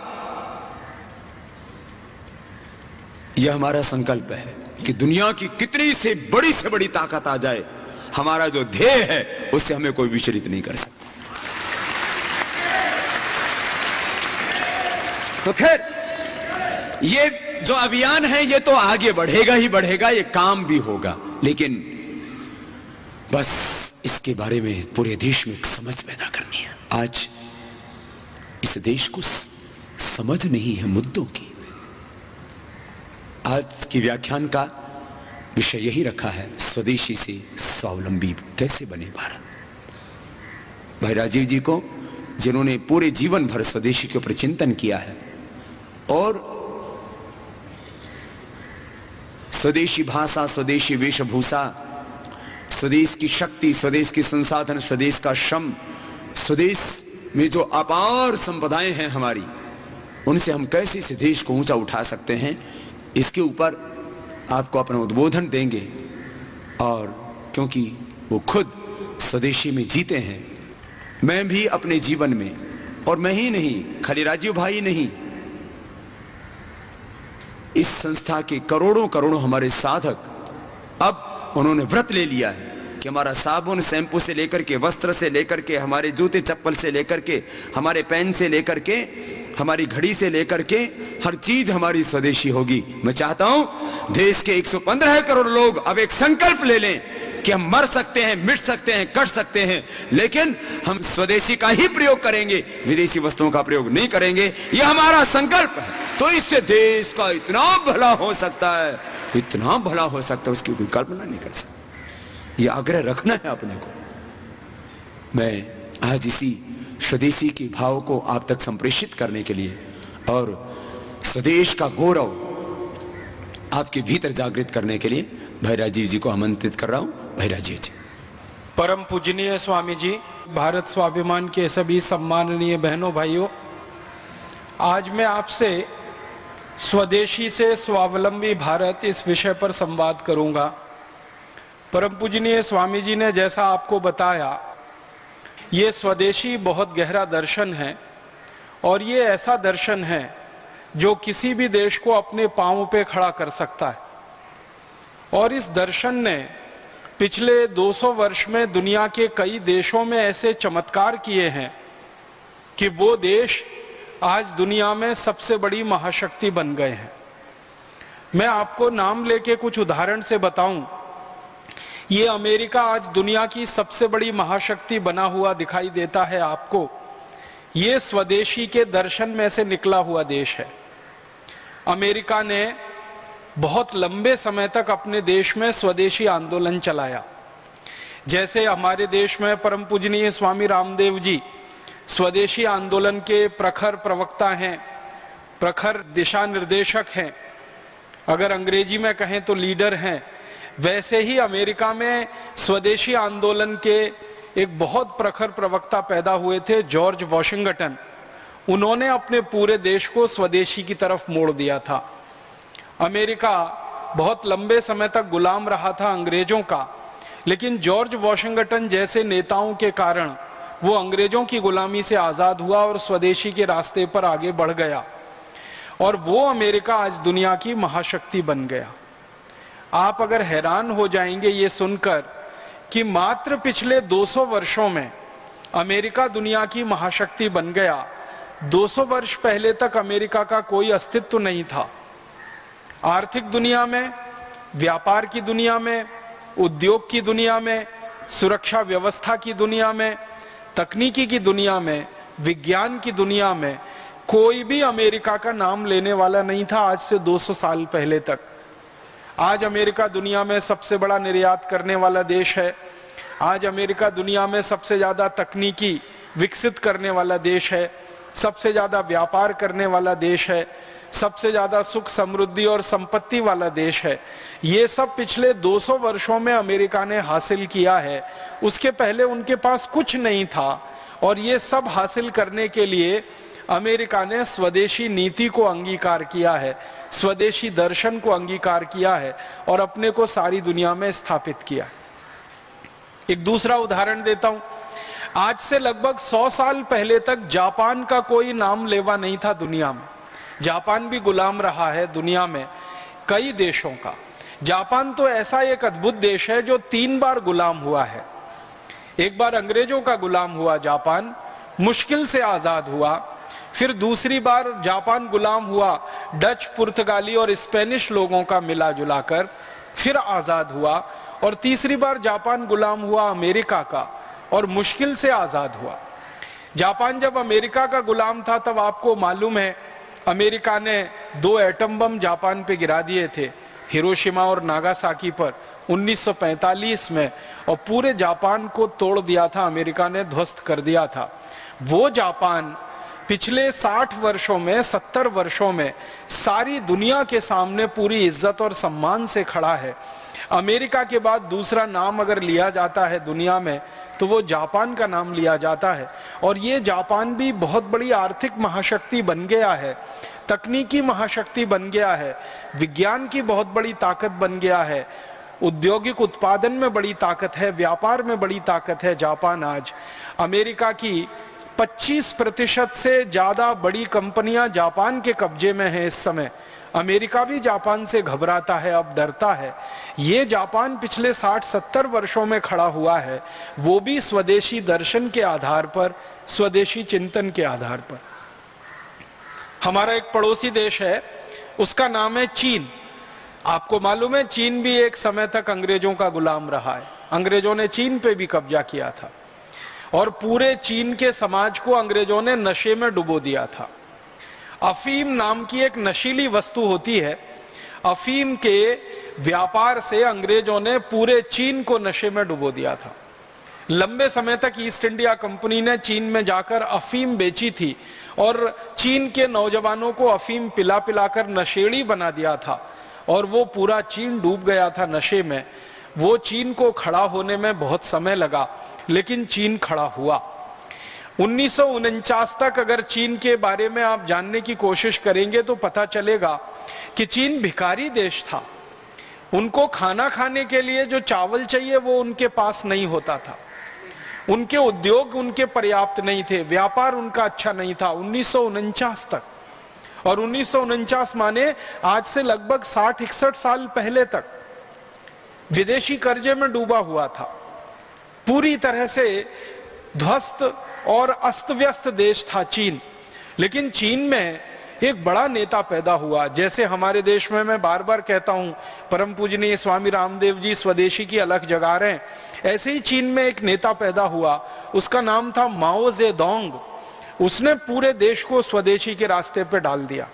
यह हमारा संकल्प है कि दुनिया की कितनी से बड़ी से बड़ी ताकत आ जाए, हमारा जो ध्येय है उससे हमें कोई विचलित नहीं कर सकता। तो खैर, ये जो अभियान है ये तो आगे बढ़ेगा ही बढ़ेगा, ये काम भी होगा, लेकिन बस इसके बारे में पूरे देश में समझ पैदा करनी है। आज इस देश को समझ नहीं है मुद्दों की। आज की व्याख्यान का विषय यही रखा है, स्वदेशी से स्वावलंबी कैसे बने भारत। भाई राजीव जी को, जिन्होंने पूरे जीवन भर स्वदेशी के ऊपर चिंतन किया है और स्वदेशी भाषा, स्वदेशी वेशभूषा, स्वदेश की शक्ति, स्वदेश की संसाधन, स्वदेश का श्रम, स्वदेश में जो अपार संपदाएं हैं हमारी, उनसे हम कैसे इस देश को ऊंचा उठा सकते हैं, इसके ऊपर आपको अपना उद्बोधन देंगे। और क्योंकि वो खुद स्वदेशी में जीते हैं, मैं भी अपने जीवन में, और मैं ही नहीं, खाली राजीव भाई नहीं, इस संस्था के करोड़ों करोड़ों हमारे साधक, अब उन्होंने व्रत ले लिया है कि हमारा साबुन, शैंपू से लेकर के, वस्त्र से लेकर के, हमारे जूते चप्पल से लेकर के, हमारे पेन से लेकर के, हमारी घड़ी से लेकर के, हर चीज हमारी स्वदेशी होगी। मैं चाहता हूं देश के एक सौ पंद्रह करोड़ लोग अब एक संकल्प ले लें कि हम मर सकते हैं, मिट सकते हैं, कट सकते हैं, लेकिन हम स्वदेशी का ही प्रयोग करेंगे, विदेशी वस्तुओं का प्रयोग नहीं करेंगे। यह हमारा संकल्प है। तो इससे देश का इतना भला हो सकता है, इतना भला हो सकता है, उसकी कोई कल्पना नहीं कर सकता। यह आग्रह रखना है अपने को। मैं आज इसी स्वदेशी के भाव को आप तक संप्रेषित करने के लिए और स्वदेश का गौरव आपके भीतर जागृत करने के लिए भाई राजीव जी को आमंत्रित कर रहा हूं। भाई राजीव जी। परम पूजनीय स्वामी जी, भारत स्वाभिमान के सभी सम्माननीय बहनों भाइयों, आज मैं आपसे स्वदेशी से स्वावलंबी भारत इस विषय पर संवाद करूंगा। परम पूजनीय स्वामी जी ने जैसा आपको बताया, ये स्वदेशी बहुत गहरा दर्शन है और ये ऐसा दर्शन है जो किसी भी देश को अपने पांवों पे खड़ा कर सकता है। और इस दर्शन ने पिछले दो सौ वर्ष में दुनिया के कई देशों में ऐसे चमत्कार किए हैं कि वो देश आज दुनिया में सबसे बड़ी महाशक्ति बन गए हैं। मैं आपको नाम लेके कुछ उदाहरण से बताऊं, ये अमेरिका आज दुनिया की सबसे बड़ी महाशक्ति बना हुआ दिखाई देता है आपको। ये स्वदेशी के दर्शन में से निकला हुआ देश है। अमेरिका ने बहुत लंबे समय तक अपने देश में स्वदेशी आंदोलन चलाया। जैसे हमारे देश में परम पूजनीय स्वामी रामदेव जी स्वदेशी आंदोलन के प्रखर प्रवक्ता हैं, प्रखर दिशा निर्देशक हैं, अगर अंग्रेजी में कहें तो लीडर हैं। वैसे ही अमेरिका में स्वदेशी आंदोलन के एक बहुत प्रखर प्रवक्ता पैदा हुए थे, जॉर्ज वॉशिंगटन। उन्होंने अपने पूरे देश को स्वदेशी की तरफ मोड़ दिया था। अमेरिका बहुत लंबे समय तक गुलाम रहा था अंग्रेजों का, लेकिन जॉर्ज वॉशिंगटन जैसे नेताओं के कारण वो अंग्रेजों की गुलामी से आजाद हुआ और स्वदेशी के रास्ते पर आगे बढ़ गया, और वो अमेरिका आज दुनिया की महाशक्ति बन गया। आप अगर हैरान हो जाएंगे ये सुनकर कि मात्र पिछले दो सौ वर्षों में अमेरिका दुनिया की महाशक्ति बन गया। दो सौ वर्ष पहले तक अमेरिका का कोई अस्तित्व नहीं था। आर्थिक दुनिया में, व्यापार की दुनिया में, उद्योग की दुनिया में, सुरक्षा व्यवस्था की दुनिया में, तकनीकी की दुनिया में, विज्ञान की दुनिया में कोई भी अमेरिका का नाम लेने वाला नहीं था आज से दो सौ साल पहले तक। आज अमेरिका दुनिया में सबसे बड़ा निर्यात करने वाला देश है। आज अमेरिका दुनिया में सबसे ज्यादा तकनीकी विकसित करने वाला देश है, सबसे ज्यादा व्यापार करने वाला देश है, सबसे ज्यादा सुख समृद्धि और संपत्ति वाला देश है। ये सब पिछले दो सौ वर्षों में अमेरिका ने हासिल किया है। उसके पहले उनके पास कुछ नहीं था, और ये सब हासिल करने के लिए अमेरिका ने स्वदेशी नीति को अंगीकार किया है, स्वदेशी दर्शन को अंगीकार किया है और अपने को सारी दुनिया में स्थापित किया। एक दूसरा उदाहरण देता हूं। आज से लगभग सौ साल पहले तक जापान का कोई नाम लेवा नहीं था दुनिया में। जापान भी गुलाम रहा है दुनिया में कई देशों का। जापान तो ऐसा एक अद्भुत देश है जो तीन बार गुलाम हुआ है। एक बार अंग्रेजों का गुलाम हुआ जापान, मुश्किल से आजाद हुआ, फिर दूसरी बार जापान गुलाम हुआ डच, पुर्तगाली और स्पेनिश लोगों का मिला जुला कर, फिर आजाद हुआ। और तीसरी बार जापान गुलाम हुआ अमेरिका का और मुश्किल से आजाद हुआ। जापान जब अमेरिका का गुलाम था तब आपको मालूम है अमेरिका ने दो एटम बम जापान पे गिरा दिए थे, हिरोशिमा और नागासाकी पर उन्नीस सौ पैंतालीस में, और पूरे जापान को तोड़ दिया था अमेरिका ने, ध्वस्त कर दिया था। वो जापान पिछले साठ वर्षों में, सत्तर वर्षों में सारी दुनिया के सामने पूरी इज्जत और सम्मान से खड़ा है। अमेरिका के बाद दूसरा नाम अगर लिया जाता है दुनिया में तो वो जापान का नाम लिया जाता है। और ये जापान भी बहुत बड़ी आर्थिक महाशक्ति बन गया है, तकनीकी महाशक्ति बन गया है, विज्ञान की बहुत बड़ी ताकत बन गया है, औद्योगिक उत्पादन में बड़ी ताकत है, व्यापार में बड़ी ताकत है जापान आज। अमेरिका की पच्चीस प्रतिशत से ज्यादा बड़ी कंपनियां जापान के कब्जे में हैं इस समय। अमेरिका भी जापान से घबराता है, अब डरता है। ये जापान पिछले साठ सत्तर वर्षों में खड़ा हुआ है, वो भी स्वदेशी दर्शन के आधार पर, स्वदेशी चिंतन के आधार पर। हमारा एक पड़ोसी देश है, उसका नाम है चीन। आपको मालूम है चीन भी एक समय तक अंग्रेजों का गुलाम रहा है। अंग्रेजों ने चीन पे भी कब्जा किया था और पूरे चीन के समाज को अंग्रेजों ने नशे में डुबो दिया था। अफीम नाम की एक नशीली वस्तु होती है, अफीम के व्यापार से अंग्रेजों ने पूरे चीन को नशे में डुबो दिया था। लंबे समय तक ईस्ट इंडिया कंपनी ने चीन में जाकर अफीम बेची थी और चीन के नौजवानों को अफीम पिला पिलाकर नशेड़ी बना दिया था और वो पूरा चीन डूब गया था नशे में। वो चीन को खड़ा होने में बहुत समय लगा, लेकिन चीन खड़ा हुआ। उन्नीस सौ उनचास तक अगर चीन के बारे में आप जानने की कोशिश करेंगे तो पता चलेगा कि चीन भिखारी देश था। उनको खाना खाने के लिए जो चावल चाहिए वो उनके पास नहीं होता था, उनके उद्योग उनके पर्याप्त नहीं थे, व्यापार उनका अच्छा नहीं था उन्नीस सौ उनचास तक। और उन्नीस सौ उनचास माने आज से लगभग साठ इकसठ साल पहले तक विदेशी कर्जे में डूबा हुआ था, पूरी तरह से ध्वस्त और अस्त व्यस्त देश था चीन। लेकिन चीन में एक बड़ा नेता पैदा हुआ, जैसे हमारे देश में मैं बार बार कहता हूं परम पूजनीय स्वामी रामदेव जी स्वदेशी की अलख जगा रहे हैं, ऐसे ही चीन में एक नेता पैदा हुआ, उसका नाम था माओ जेडोंग। उसने पूरे देश को स्वदेशी के रास्ते पे डाल दिया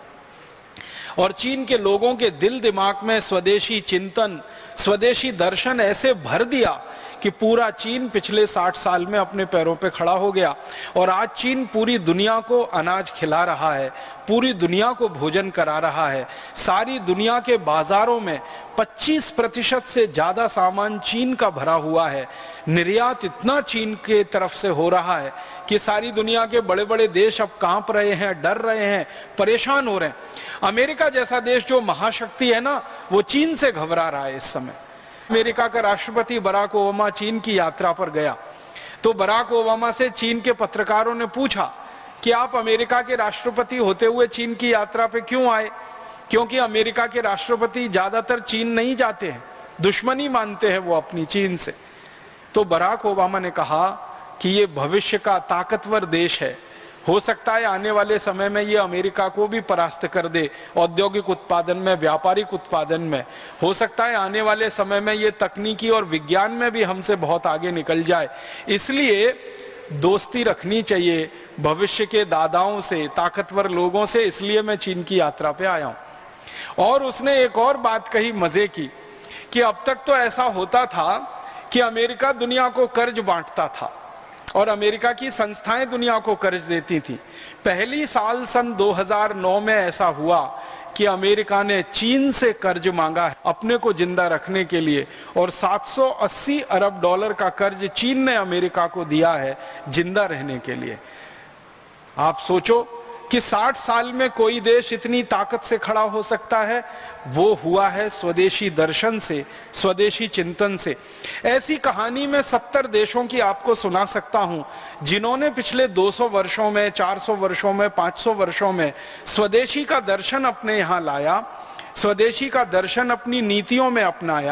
और चीन के लोगों के दिल दिमाग में स्वदेशी चिंतन, स्वदेशी दर्शन ऐसे भर दिया कि पूरा चीन पिछले साठ साल में अपने पैरों पे खड़ा हो गया। और आज चीन पूरी दुनिया को अनाज खिला रहा है, पूरी दुनिया को भोजन करा रहा है। सारी दुनिया के बाजारों में पच्चीस प्रतिशत से ज्यादा सामान चीन का भरा हुआ है। निर्यात इतना चीन के तरफ से हो रहा है कि सारी दुनिया के बड़े बड़े देश अब कांप रहे हैं, डर रहे हैं, परेशान हो रहे हैं। अमेरिका जैसा देश जो महाशक्ति है ना, वो चीन से घबरा रहा है इस समय। अमेरिका का राष्ट्रपति बराक ओबामा चीन की यात्रा पर गया तो बराक ओबामा से चीन के पत्रकारों ने पूछा कि आप अमेरिका के राष्ट्रपति होते हुए चीन की यात्रा पे क्यों आए, क्योंकि अमेरिका के राष्ट्रपति ज्यादातर चीन नहीं जाते हैं, दुश्मनी मानते हैं वो अपनी चीन से। तो बराक ओबामा ने कहा कि ये भविष्य का ताकतवर देश है, हो सकता है आने वाले समय में ये अमेरिका को भी परास्त कर दे औद्योगिक उत्पादन में, व्यापारिक उत्पादन में। हो सकता है आने वाले समय में ये तकनीकी और विज्ञान में भी हमसे बहुत आगे निकल जाए। इसलिए दोस्ती रखनी चाहिए भविष्य के दादाओं से, ताकतवर लोगों से। इसलिए मैं चीन की यात्रा पे आया हूं। और उसने एक और बात कही मजे की कि अब तक तो ऐसा होता था कि अमेरिका दुनिया को कर्ज बांटता था और अमेरिका की संस्थाएं दुनिया को कर्ज देती थी। पहली साल सन दो हज़ार नौ में ऐसा हुआ कि अमेरिका ने चीन से कर्ज मांगा है अपने को जिंदा रखने के लिए, और सात सौ अस्सी अरब डॉलर का कर्ज चीन ने अमेरिका को दिया है जिंदा रहने के लिए। आप सोचो कि साठ साल में कोई देश इतनी ताकत से खड़ा हो सकता है, वो हुआ है स्वदेशी दर्शन से, स्वदेशी चिंतन से। ऐसी कहानी मैं सत्तर देशों की आपको सुना सकता हूं जिन्होंने पिछले दो सौ वर्षों में, चार सौ वर्षों में, पाँच सौ वर्षों में स्वदेशी का दर्शन अपने यहां लाया, स्वदेशी का दर्शन अपनी नीतियों में अपनाया,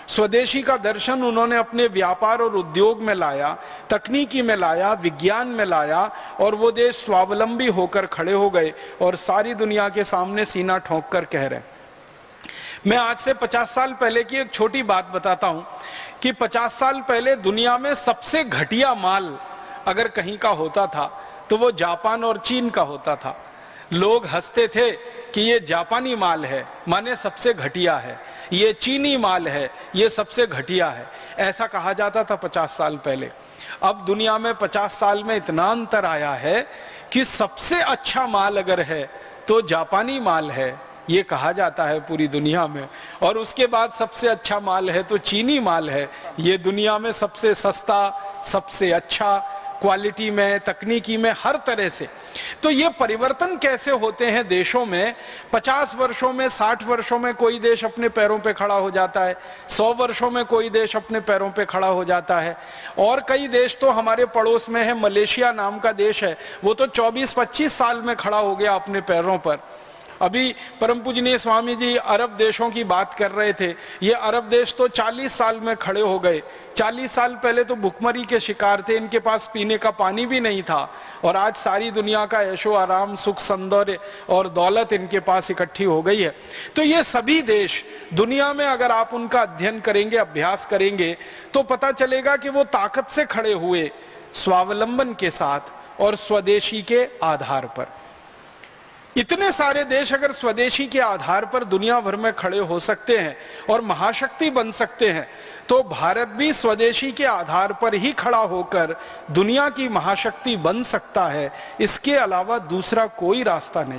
स्वदेशी का दर्शन उन्होंने अपने व्यापार और उद्योग में लाया, तकनीकी में लाया, विज्ञान में लाया, और वो देश स्वावलंबी होकर खड़े हो गए और सारी दुनिया के सामने सीना ठोंक कर कह रहे। मैं आज से पचास साल पहले की एक छोटी बात बताता हूं कि पचास साल पहले दुनिया में सबसे घटिया माल अगर कहीं का होता था तो वो जापान और चीन का होता था। लोग हंसते थे कि ये जापानी माल है, माने सबसे घटिया है, ये चीनी माल है, ये सबसे घटिया है, ऐसा कहा जाता था पचास साल पहले। अब दुनिया में पचास साल में इतना अंतर आया है कि सबसे अच्छा माल अगर है तो जापानी माल है, ये कहा जाता है पूरी दुनिया में, और उसके बाद सबसे अच्छा माल है तो चीनी माल है, ये दुनिया में सबसे सस्ता, सबसे अच्छा, क्वालिटी में, तकनीकी में, हर तरह से। तो ये परिवर्तन कैसे होते हैं देशों में? पचास वर्षों में, साठ वर्षों में कोई देश अपने पैरों पे खड़ा हो जाता है, सौ वर्षों में कोई देश अपने पैरों पे खड़ा हो जाता है। और कई देश तो हमारे पड़ोस में है, मलेशिया नाम का देश है, वो तो चौबीस पच्चीस साल में खड़ा हो गया अपने पैरों पर। अभी परम पूजनीय स्वामी जी अरब देशों की बात कर रहे थे, ये अरब देश तो चालीस साल में खड़े हो गए। चालीस साल पहले तो भुखमरी के शिकार थे, इनके पास पीने का पानी भी नहीं था, और आज सारी दुनिया का ऐशो आराम, सुख, सौंदर्य और दौलत इनके पास इकट्ठी हो गई है। तो ये सभी देश दुनिया में अगर आप उनका अध्ययन करेंगे, अभ्यास करेंगे, तो पता चलेगा कि वो ताकत से खड़े हुए, स्वावलंबन के साथ और स्वदेशी के आधार पर। इतने सारे देश अगर स्वदेशी के आधार पर दुनिया भर में खड़े हो सकते हैं और महाशक्ति बन सकते हैं, तो भारत भी स्वदेशी के आधार पर ही खड़ा होकर दुनिया की महाशक्ति बन सकता है। इसके अलावा दूसरा कोई रास्ता नहीं।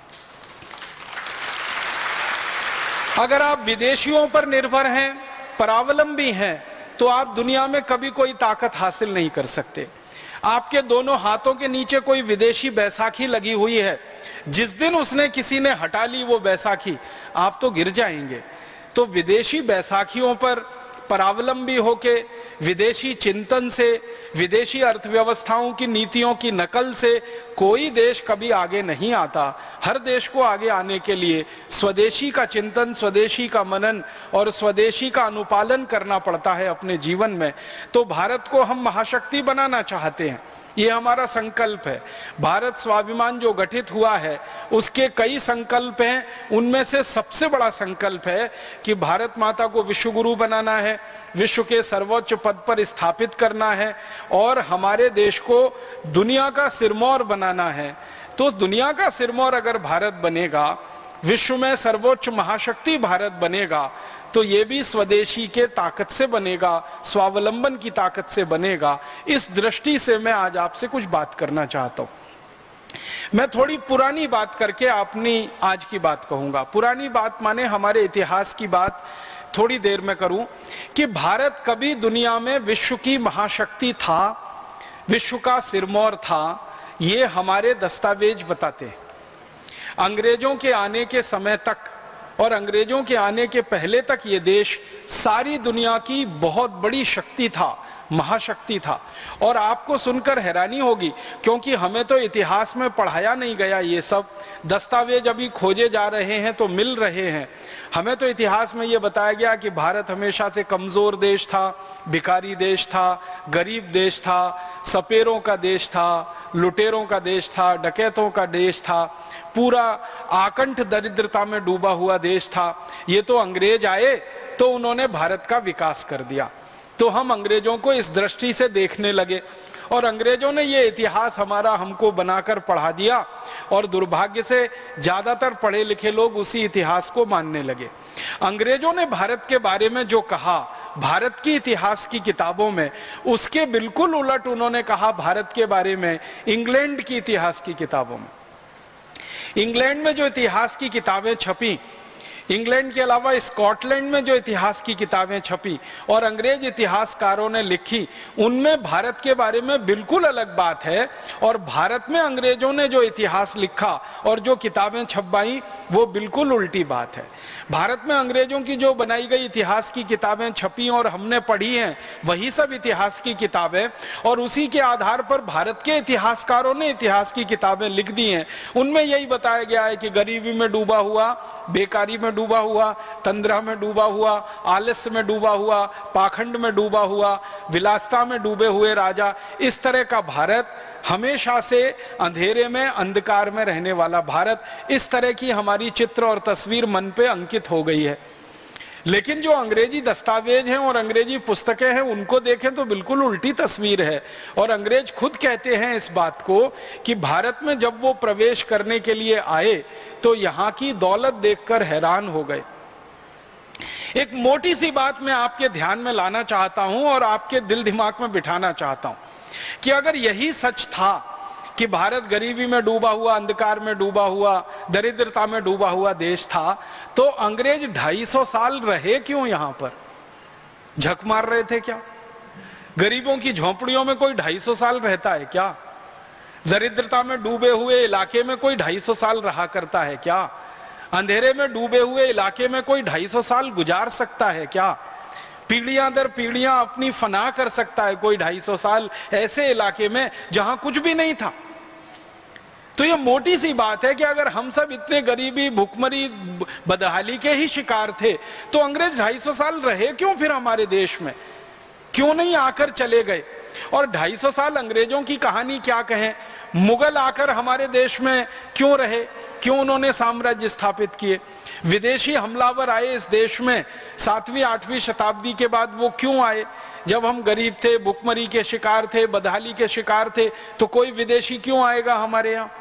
अगर आप विदेशियों पर निर्भर हैं, परावलंबी हैं, तो आप दुनिया में कभी कोई ताकत हासिल नहीं कर सकते। आपके दोनों हाथों के नीचे कोई विदेशी बैसाखी लगी हुई है, जिस दिन उसने किसी ने हटा ली वो बैसाखी, आप तो गिर जाएंगे। तो विदेशी बैसाखियों पर परावलंबी होके, विदेशी चिंतन से, विदेशी अर्थव्यवस्थाओं की नीतियों की नकल से कोई देश कभी आगे नहीं आता। हर देश को आगे आने के लिए स्वदेशी का चिंतन, स्वदेशी का मनन और स्वदेशी का अनुपालन करना पड़ता है अपने जीवन में। तो भारत को हम महाशक्ति बनाना चाहते हैं, ये हमारा संकल्प है। भारत स्वाभिमान जो गठित हुआ है उसके कई संकल्प हैं, उनमें से सबसे बड़ा संकल्प है कि भारत माता को विश्व गुरु बनाना है, विश्व के सर्वोच्च पद पर स्थापित करना है और हमारे देश को दुनिया का सिरमौर बनाना है। तो उस दुनिया का सिरमौर अगर भारत बनेगा, विश्व में सर्वोच्च महाशक्ति भारत बनेगा, तो ये भी स्वदेशी के ताकत से बनेगा, स्वावलंबन की ताकत से बनेगा। इस दृष्टि से मैं आज आपसे कुछ बात करना चाहता हूं। मैं थोड़ी पुरानी बात करके अपनी आज की बात कहूंगा। पुरानी बात माने हमारे इतिहास की बात थोड़ी देर में करूं कि भारत कभी दुनिया में विश्व की महाशक्ति था, विश्व का सिरमौर था, ये हमारे दस्तावेज बताते हैं। अंग्रेजों के आने के समय तक और अंग्रेजों के आने के पहले तक ये देश सारी दुनिया की बहुत बड़ी शक्ति था, महाशक्ति था। और आपको सुनकर हैरानी होगी, क्योंकि हमें तो इतिहास में पढ़ाया नहीं गया, ये सब दस्तावेज अभी खोजे जा रहे हैं तो मिल रहे हैं। हमें तो इतिहास में ये बताया गया कि भारत हमेशा से कमजोर देश था, भिखारी देश था, गरीब देश था, सपेरों का देश था, लुटेरों का देश था, डकैतों का देश था, पूरा आकंठ दरिद्रता में डूबा हुआ देश था। ये तो अंग्रेज आए तो उन्होंने भारत का विकास कर दिया। तो हम अंग्रेजों को इस दृष्टि से देखने लगे और अंग्रेजों ने ये इतिहास हमारा हमको बनाकर पढ़ा दिया और दुर्भाग्य से ज्यादातर पढ़े लिखे लोग उसी इतिहास को मानने लगे। अंग्रेजों ने भारत के बारे में जो कहा भारत की इतिहास की किताबों में, उसके बिल्कुल उलट उन्होंने कहा भारत के बारे में इंग्लैंड की इतिहास की किताबों में। इंग्लैंड में जो इतिहास की किताबें छपी, इंग्लैंड के अलावा स्कॉटलैंड में जो इतिहास की किताबें छपी और अंग्रेज इतिहासकारों ने लिखी, उनमें भारत के बारे में बिल्कुल अलग बात है। और भारत में अंग्रेजों ने जो इतिहास लिखा और जो किताबें छपवाई, वो बिल्कुल उल्टी बात है। भारत में अंग्रेजों की जो बनाई गई इतिहास की किताबें छपी और हमने पढ़ी हैं, वही सब इतिहास की किताबें, और उसी के आधार पर भारत के इतिहासकारों ने इतिहास की किताबें लिख दी हैं। उनमें यही बताया गया है कि गरीबी में डूबा हुआ, बेकारी में डूबा हुआ, तंद्रा में डूबा हुआ, आलस्य में डूबा हुआ, पाखंड में डूबा हुआ, विलासिता में डूबे हुए राजा, इस तरह का भारत, हमेशा से अंधेरे में, अंधकार में रहने वाला भारत, इस तरह की हमारी चित्र और तस्वीर मन पे अंकित हो गई है। लेकिन जो अंग्रेजी दस्तावेज हैं और अंग्रेजी पुस्तकें हैं उनको देखें तो बिल्कुल उल्टी तस्वीर है। और अंग्रेज खुद कहते हैं इस बात को कि भारत में जब वो प्रवेश करने के लिए आए तो यहाँ की दौलत देखकर हैरान हो गए। एक मोटी सी बात मैं आपके ध्यान में लाना चाहता हूं और आपके दिल दिमाग में बिठाना चाहता हूं कि अगर यही सच था कि भारत गरीबी में डूबा हुआ, अंधकार में डूबा हुआ, दरिद्रता में डूबा हुआ देश था, तो अंग्रेज ढाई सौ साल रहे क्यों यहां पर? झक मार रहे थे क्या? गरीबों की झोंपड़ियों में कोई ढाई सौ साल रहता है क्या? दरिद्रता में डूबे हुए इलाके में कोई ढाई सौ साल रहा करता है क्या? अंधेरे में डूबे हुए इलाके में कोई ढाई सौ साल गुजार सकता है क्या? पीढ़ियां दर पीढ़ियां अपनी फना कर सकता है कोई ढाई सौ साल ऐसे इलाके में जहां कुछ भी नहीं था? तो ये मोटी सी बात है कि अगर हम सब इतने गरीबी, भुखमरी, बदहाली के ही शिकार थे तो अंग्रेज ढाई सौ साल रहे क्यों फिर हमारे देश में? क्यों नहीं आकर चले गए? और ढाई सौ साल अंग्रेजों की कहानी क्या कहें, मुगल आकर हमारे देश में क्यों रहे, क्यों उन्होंने साम्राज्य स्थापित किए? विदेशी हमलावर आए इस देश में सातवीं आठवीं शताब्दी के बाद, वो क्यों आए? जब हम गरीब थे, भुखमरी के शिकार थे, बदहाली के शिकार थे, तो कोई विदेशी क्यों आएगा हमारे यहाँ?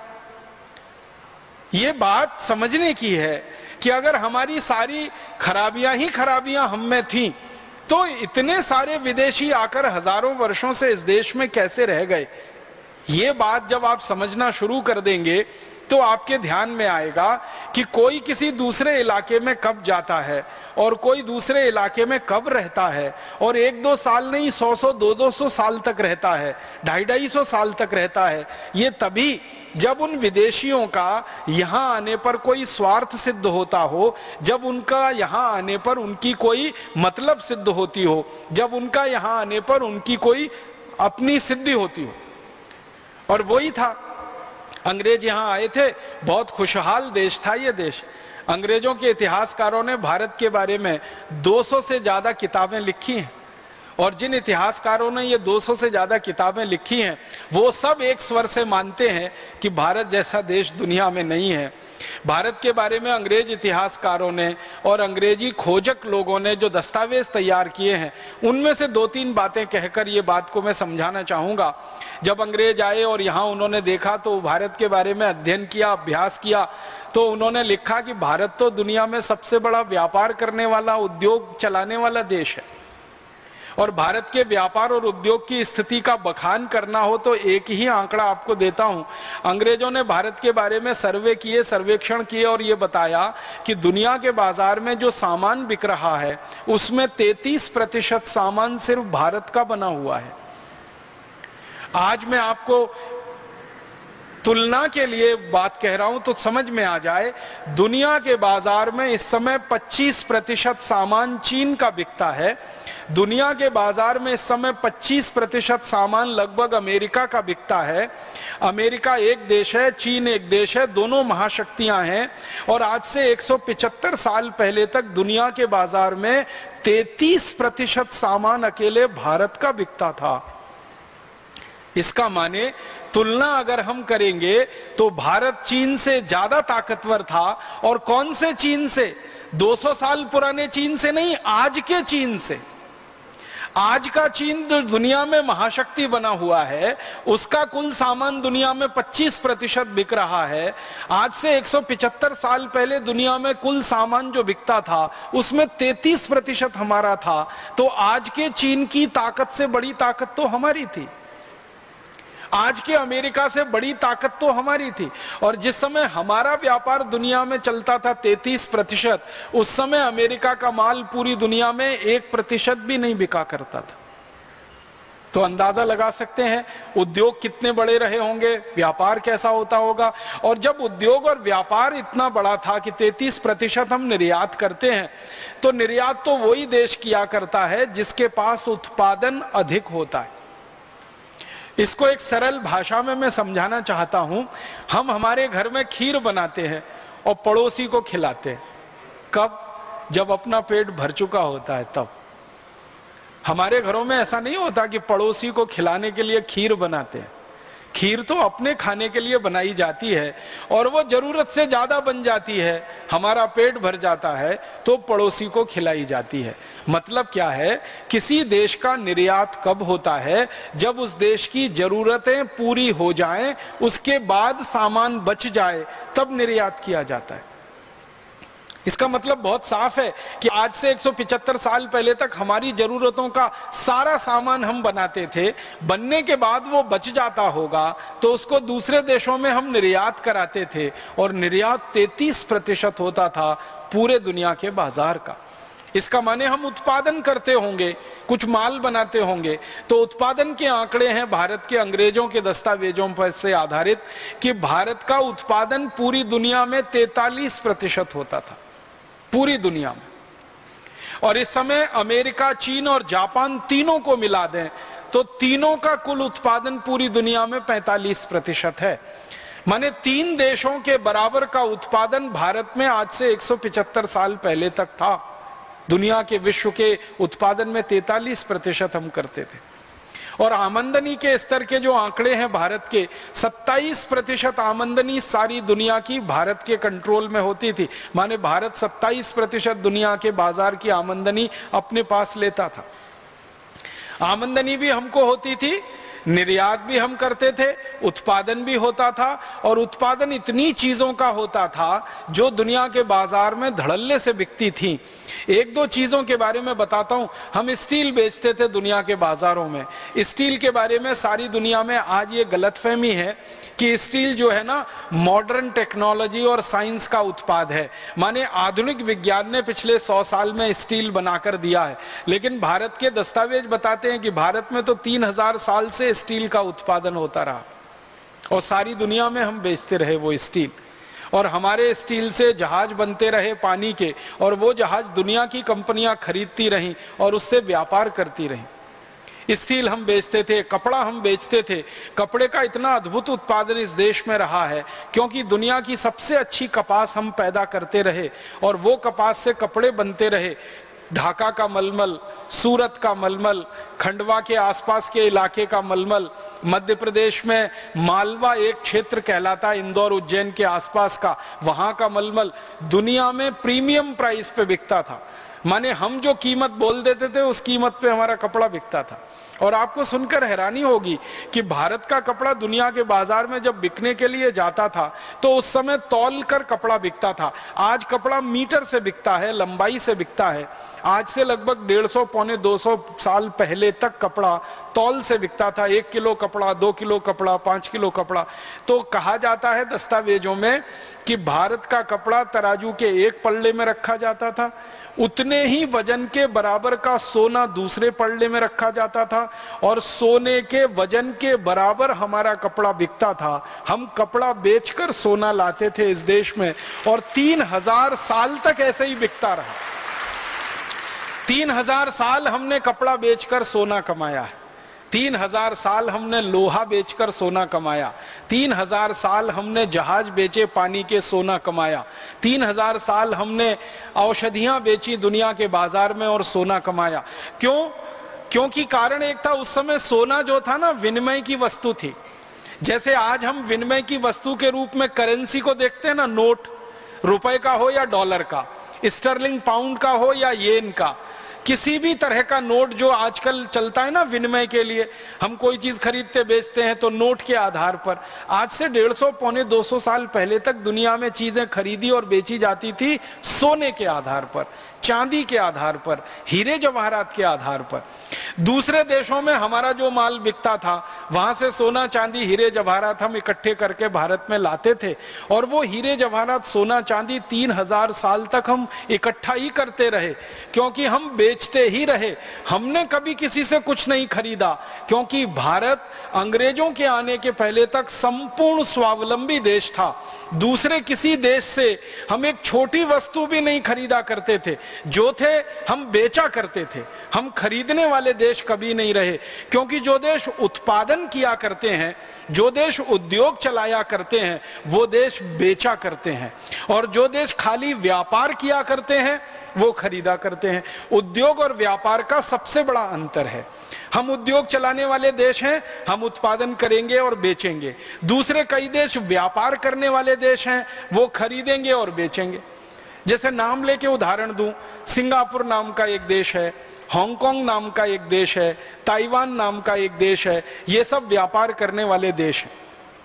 ये बात समझने की है कि अगर हमारी सारी खराबियां ही खराबियां हम में थी तो इतने सारे विदेशी आकर हजारों वर्षों से इस देश में कैसे रह गए? ये बात जब आप समझना शुरू कर देंगे तो आपके ध्यान में आएगा कि कोई किसी दूसरे इलाके में कब जाता है और कोई दूसरे इलाके में कब रहता है, और एक दो साल नहीं, सौ सौ दो दो सौ साल तक रहता है, ढाई ढाई सौ साल तक रहता है। ये तभी जब उन विदेशियों का यहाँ आने पर कोई स्वार्थ सिद्ध होता हो, जब उनका यहाँ आने पर उनकी कोई मतलब सिद्ध होती हो, जब उनका यहाँ आने पर उनकी कोई अपनी सिद्धि होती हो। और वही था, अंग्रेज यहाँ आए थे, बहुत खुशहाल देश था ये देश। अंग्रेजों के इतिहासकारों ने भारत के बारे में दो सौ से ज्यादा किताबें लिखी हैं, और जिन इतिहासकारों ने ये दो सौ से ज्यादा किताबें लिखी हैं वो सब एक स्वर से मानते हैं कि भारत जैसा देश दुनिया में नहीं है। भारत के बारे में अंग्रेज इतिहासकारों ने और अंग्रेजी खोजक लोगों ने जो दस्तावेज तैयार किए हैं उनमें से दो तीन बातें कहकर ये बात को मैं समझाना चाहूंगा। जब अंग्रेज आए और यहाँ उन्होंने देखा तो भारत के बारे में अध्ययन किया, अभ्यास किया, तो उन्होंने लिखा कि भारत तो दुनिया में सबसे बड़ा व्यापार करने वाला, उद्योग चलाने वाला देश है, और भारत के व्यापार और उद्योग की स्थिति का बखान करना हो तो एक ही आंकड़ा आपको देता हूं। अंग्रेजों ने भारत के बारे में सर्वे किए, सर्वेक्षण किए और ये बताया कि दुनिया के बाजार में जो सामान बिक रहा है उसमें तैंतीस प्रतिशत सामान सिर्फ भारत का बना हुआ है। आज मैं आपको तुलना के लिए बात कह रहा हूं तो समझ में आ जाए, दुनिया के बाजार में इस समय पच्चीस प्रतिशत सामान चीन का बिकता है। दुनिया के बाजार में इस समय पच्चीस प्रतिशत सामान लगभग अमेरिका का बिकता है। अमेरिका एक देश है, चीन एक देश है, दोनों महाशक्तियां हैं। और आज से एक सौ पचहत्तर साल पहले तक दुनिया के बाजार में तैंतीस प्रतिशत सामान अकेले भारत का बिकता था। इसका माने तुलना अगर हम करेंगे तो भारत चीन से ज्यादा ताकतवर था। और कौन से चीन से? दो सौ साल पुराने चीन से नहीं, आज के चीन से। आज का चीन जो दुनिया में महाशक्ति बना हुआ है उसका कुल सामान दुनिया में पच्चीस प्रतिशत बिक रहा है। आज से एक सौ पचहत्तर साल पहले दुनिया में कुल सामान जो बिकता था उसमें तैंतीस प्रतिशत हमारा था। तो आज के चीन की ताकत से बड़ी ताकत तो हमारी थी, आज के अमेरिका से बड़ी ताकत तो हमारी थी। और जिस समय हमारा व्यापार दुनिया में चलता था तैंतीस प्रतिशत, उस समय अमेरिका का माल पूरी दुनिया में एक प्रतिशत भी नहीं बिका करता था। तो अंदाजा लगा सकते हैं उद्योग कितने बड़े रहे होंगे, व्यापार कैसा होता होगा। और जब उद्योग और व्यापार इतना बड़ा था कि तैंतीस प्रतिशत हम निर्यात करते हैं, तो निर्यात तो वही देश किया करता है जिसके पास उत्पादन अधिक होता है। इसको एक सरल भाषा में मैं समझाना चाहता हूं। हम हमारे घर में खीर बनाते हैं और पड़ोसी को खिलाते हैं, कब? जब अपना पेट भर चुका होता है तब। हमारे घरों में ऐसा नहीं होता कि पड़ोसी को खिलाने के लिए खीर बनाते हैं। खीर तो अपने खाने के लिए बनाई जाती है और वो जरूरत से ज्यादा बन जाती है, हमारा पेट भर जाता है तो पड़ोसी को खिलाई जाती है। मतलब क्या है, किसी देश का निर्यात कब होता है? जब उस देश की जरूरतें पूरी हो जाएं, उसके बाद सामान बच जाए, तब निर्यात किया जाता है। इसका मतलब बहुत साफ है कि आज से एक सौ पचहत्तर साल पहले तक हमारी जरूरतों का सारा सामान हम बनाते थे, बनने के बाद वो बच जाता होगा तो उसको दूसरे देशों में हम निर्यात कराते थे और निर्यात तैंतीस प्रतिशत होता था पूरे दुनिया के बाजार का। इसका माने हम उत्पादन करते होंगे, कुछ माल बनाते होंगे, तो उत्पादन के आंकड़े हैं भारत के अंग्रेजों के दस्तावेजों पर से आधारित कि भारत का उत्पादन पूरी दुनिया में तैंतालीस प्रतिशत होता था, पूरी दुनिया में। और इस समय अमेरिका, चीन और जापान तीनों को मिला दें तो तीनों का कुल उत्पादन पूरी दुनिया में पैंतालीस प्रतिशत है। माने तीन देशों के बराबर का उत्पादन भारत में आज से एक सौ पचहत्तर साल पहले तक था। दुनिया के विश्व के उत्पादन में तैंतालीस प्रतिशत हम करते थे। और आमदनी के स्तर के जो आंकड़े हैं भारत के, सत्ताईस प्रतिशत आमदनी सारी दुनिया की भारत के कंट्रोल में होती थी। माने भारत सत्ताईस प्रतिशत दुनिया के बाजार की आमदनी अपने पास लेता था। आमदनी भी हमको होती थी, निर्यात भी हम करते थे, उत्पादन भी होता था, और उत्पादन इतनी चीजों का होता था जो दुनिया के बाजार में धड़ल्ले से बिकती थी। एक दो चीजों के बारे में बताता हूं। हम स्टील बेचते थे दुनिया के बाजारों में। स्टील के बारे में सारी दुनिया में आज ये गलतफहमी है कि स्टील जो है ना मॉडर्न टेक्नोलॉजी और साइंस का उत्पाद है। माने आधुनिक विज्ञान ने पिछले सौ साल में स्टील बनाकर दिया है, लेकिन भारत के दस्तावेज बताते हैं कि भारत में तो तीन हजार साल से स्टील का उत्पादन होता रहा और सारी दुनिया में हम बेचते रहे वो स्टील। और हमारे स्टील से जहाज बनते रहे पानी के, और वो जहाज दुनिया की कंपनियां खरीदती रहीं और उससे व्यापार करती रहीं। स्टील हम बेचते थे, कपड़ा हम बेचते थे। कपड़े का इतना अद्भुत उत्पादन इस देश में रहा है क्योंकि दुनिया की सबसे अच्छी कपास हम पैदा करते रहे और वो कपास से कपड़े बनते रहे। ढाका का मलमल, सूरत का मलमल, खंडवा के आसपास के इलाके का मलमल, मध्य प्रदेश में मालवा एक क्षेत्र कहलाता है इंदौर उज्जैन के आसपास का, वहां का मलमल दुनिया में प्रीमियम प्राइस पे बिकता था। माने हम जो कीमत बोल देते थे उस कीमत पे हमारा कपड़ा बिकता था। और आपको सुनकर हैरानी होगी कि भारत का कपड़ा दुनिया के बाजार में जब बिकने के लिए जाता था तो उस समय तौल कर कपड़ा बिकता था। आज कपड़ा मीटर से बिकता है, लंबाई से बिकता है। आज से लगभग डेढ़ सौ पौने दो सौ साल पहले तक कपड़ा तौल से बिकता था। एक किलो कपड़ा, दो किलो कपड़ा, पांच किलो कपड़ा। तो कहा जाता है दस्तावेजों में कि भारत का कपड़ा तराजू के एक पल्ले में रखा जाता था, उतने ही वजन के बराबर का सोना दूसरे पल्ले में रखा जाता था और सोने के वजन के बराबर हमारा कपड़ा बिकता था। हम कपड़ा बेचकर सोना लाते थे इस देश में और तीन हजार साल तक ऐसे ही बिकता रहा। तीन हजार साल हमने कपड़ा बेचकर सोना कमाया है। तीन हजार साल हमने लोहा बेचकर सोना कमाया। तीन हजार साल हमने जहाज बेचे पानी के सोना कमाया। तीन हजार साल हमने औषधियां बेची दुनिया के बाजार में और सोना कमाया। क्यों? क्योंकि कारण एक था, उस समय सोना जो था ना विनिमय की वस्तु थी। जैसे आज हम विनिमय की वस्तु के रूप में करेंसी को देखते हैं ना, नोट रुपए का हो या डॉलर का, स्टर्लिंग पाउंड का हो या येन का, किसी भी तरह का नोट जो आजकल चलता है ना विनिमय के लिए, हम कोई चीज खरीदते बेचते हैं तो नोट के आधार पर। आज से डेढ़ सौ पौने दो सौ साल पहले तक दुनिया में चीजें खरीदी और बेची जाती थी सोने के आधार पर, चांदी के आधार पर, हीरे जवाहरात के आधार पर। दूसरे देशों में हमारा जो माल बिकता था वहां से सोना चांदी हीरे जवाहरात हम इकट्ठे करके भारत में लाते थे और वो हीरे जवाहरात सोना चांदी तीन हजार साल तक हम इकट्ठा ही करते रहे क्योंकि हम बेच बेचते ही रहे। हमने कभी किसी से कुछ नहीं खरीदा, क्योंकि भारत अंग्रेजों के आने के पहले तक संपूर्ण स्वावलंबी देश था। दूसरे किसी देश से हम एक छोटी वस्तु भी नहीं खरीदा करते थे, जो थे हम बेचा करते थे। हम खरीदने वाले देश कभी नहीं रहे, क्योंकि जो देश उत्पादन किया करते हैं, जो देश उद्योग चलाया करते हैं, वो देश बेचा करते हैं, और जो देश खाली व्यापार किया करते हैं वो खरीदा करते हैं। उद्योग और व्यापार का सबसे बड़ा अंतर है। हम उद्योग चलाने वाले देश हैं, हम उत्पादन करेंगे और बेचेंगे। दूसरे कई देश व्यापार करने वाले देश हैं, वो खरीदेंगे और बेचेंगे। जैसे नाम लेके उदाहरण दूं, सिंगापुर नाम का एक देश है, हांगकांग नाम का एक देश है, ताइवान नाम का एक देश है। ये सब व्यापार करने वाले देश हैं।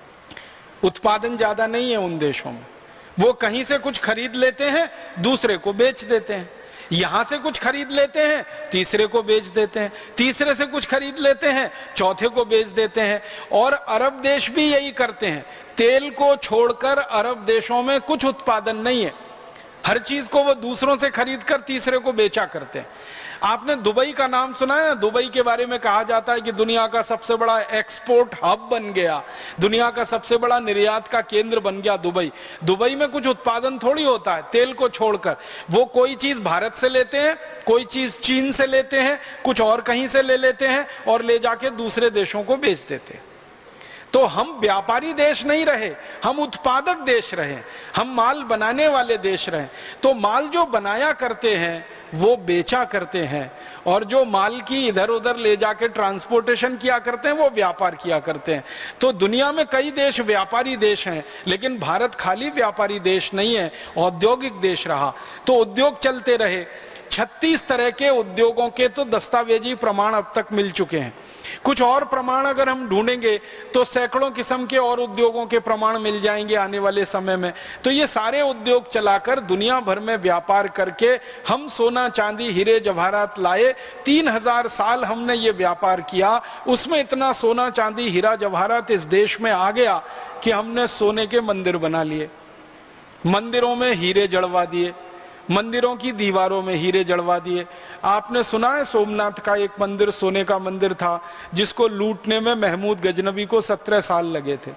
उत्पादन ज्यादा नहीं है उन देशों में। वो कहीं से कुछ खरीद लेते हैं, दूसरे को बेच देते हैं। यहां से कुछ खरीद लेते हैं, तीसरे को बेच देते हैं। तीसरे से कुछ खरीद लेते हैं, चौथे को बेच देते हैं। और अरब देश भी यही करते हैं। तेल को छोड़कर अरब देशों में कुछ उत्पादन नहीं है। हर चीज को वो दूसरों से खरीद कर तीसरे को बेचा करते हैं। आपने दुबई का नाम सुना है? दुबई के बारे में कहा जाता है कि दुनिया का सबसे बड़ा एक्सपोर्ट हब बन गया, दुनिया का सबसे बड़ा निर्यात का केंद्र बन गया दुबई। दुबई में कुछ उत्पादन थोड़ी होता है तेल को छोड़कर। वो कोई चीज भारत से लेते हैं, कोई चीज चीन से लेते हैं, कुछ और कहीं से ले लेते हैं और ले जाके दूसरे देशों को बेच देते हैं। तो हम व्यापारी देश नहीं रहे, हम उत्पादक देश रहे, हम माल बनाने वाले देश रहे। तो माल जो बनाया करते हैं वो बेचा करते हैं, और जो माल की इधर उधर ले जाके ट्रांसपोर्टेशन किया करते हैं वो व्यापार किया करते हैं। तो दुनिया में कई देश व्यापारी देश हैं, लेकिन भारत खाली व्यापारी देश नहीं है, औद्योगिक देश रहा। तो उद्योग चलते रहे। छत्तीस तरह के उद्योगों के तो दस्तावेजी प्रमाण अब तक मिल चुके हैं। कुछ और प्रमाण अगर हम ढूंढेंगे तो सैकड़ों किस्म के और उद्योगों के प्रमाण मिल जाएंगे आने वाले समय में। तो ये सारे उद्योग चलाकर दुनिया भर में व्यापार करके हम सोना चांदी हीरे जवाहरात लाए। तीन हजार साल हमने ये व्यापार किया, उसमें इतना सोना चांदी हीरा जवाहरात इस देश में आ गया कि हमने सोने के मंदिर बना लिए, मंदिरों में हीरे जड़वा दिए, मंदिरों की दीवारों में हीरे जड़वा दिए। आपने सुना है सोमनाथ का एक मंदिर सोने का मंदिर था, जिसको लूटने में महमूद गजनबी को सत्रह साल लगे थे।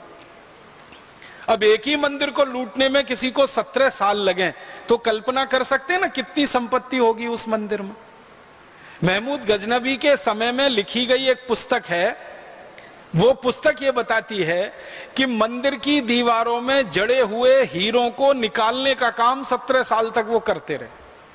अब एक ही मंदिर को लूटने में किसी को सत्रह साल लगे, तो कल्पना कर सकते हैं ना कितनी संपत्ति होगी उस मंदिर में। महमूद गजनबी के समय में लिखी गई एक पुस्तक है, वो पुस्तक ये बताती है कि मंदिर की दीवारों में जड़े हुए हीरों को निकालने का काम सत्रह साल तक वो करते रहे,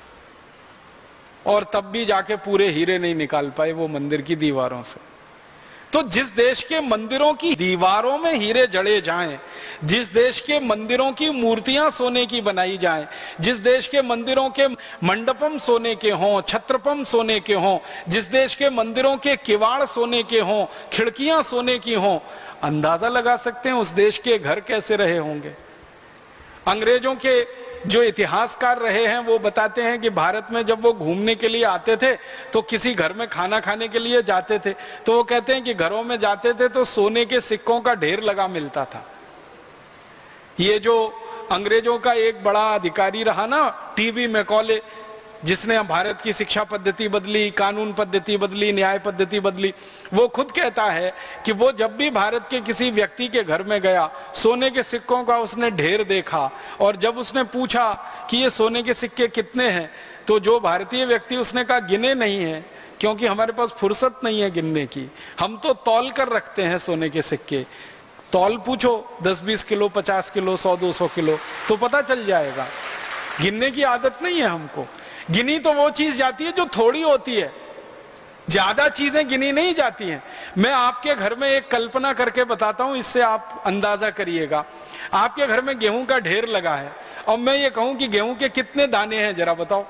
और तब भी जाके पूरे हीरे नहीं निकाल पाए वो मंदिर की दीवारों से। तो जिस देश के मंदिरों की दीवारों में हीरे जड़े जाएं, जिस देश के मंदिरों की मूर्तियां सोने की बनाई जाएं, जिस देश के मंदिरों के मंडपम सोने के हों, छत्रपम सोने के हों, जिस देश के मंदिरों के किवाड़ सोने के हों, खिड़कियां सोने की हों, अंदाजा लगा सकते हैं उस देश के घर कैसे रहे होंगे। अंग्रेजों के जो इतिहासकार रहे हैं वो बताते हैं कि भारत में जब वो घूमने के लिए आते थे तो किसी घर में खाना खाने के लिए जाते थे, तो वो कहते हैं कि घरों में जाते थे तो सोने के सिक्कों का ढेर लगा मिलता था। ये जो अंग्रेजों का एक बड़ा अधिकारी रहा ना, टीबी मैकॉले, जिसने भारत की शिक्षा पद्धति बदली, कानून पद्धति बदली, न्याय पद्धति बदली, वो खुद कहता है कि वो जब भी भारत के किसी व्यक्ति के घर में गया, सोने के सिक्कों का उसने ढेर देखा, और जब उसने पूछा कि ये सोने के सिक्के कितने हैं, तो जो भारतीय व्यक्ति, उसने कहा गिने नहीं है, क्योंकि हमारे पास फुर्सत नहीं है गिनने की, हम तो तौल कर रखते हैं सोने के सिक्के। तौल पूछो दस बीस किलो, पचास किलो, सौ दो सौ किलो, तो पता चल जाएगा। गिनने की आदत नहीं है हमको। गिनी तो वो चीज जाती है जो थोड़ी होती है, ज्यादा चीजें गिनी नहीं जाती हैं। मैं आपके घर में एक कल्पना करके बताता हूं, इससे आप अंदाजा करिएगा। आपके घर में गेहूं का ढेर लगा है, और मैं ये कहूं कि गेहूं के कितने दाने हैं जरा बताओ।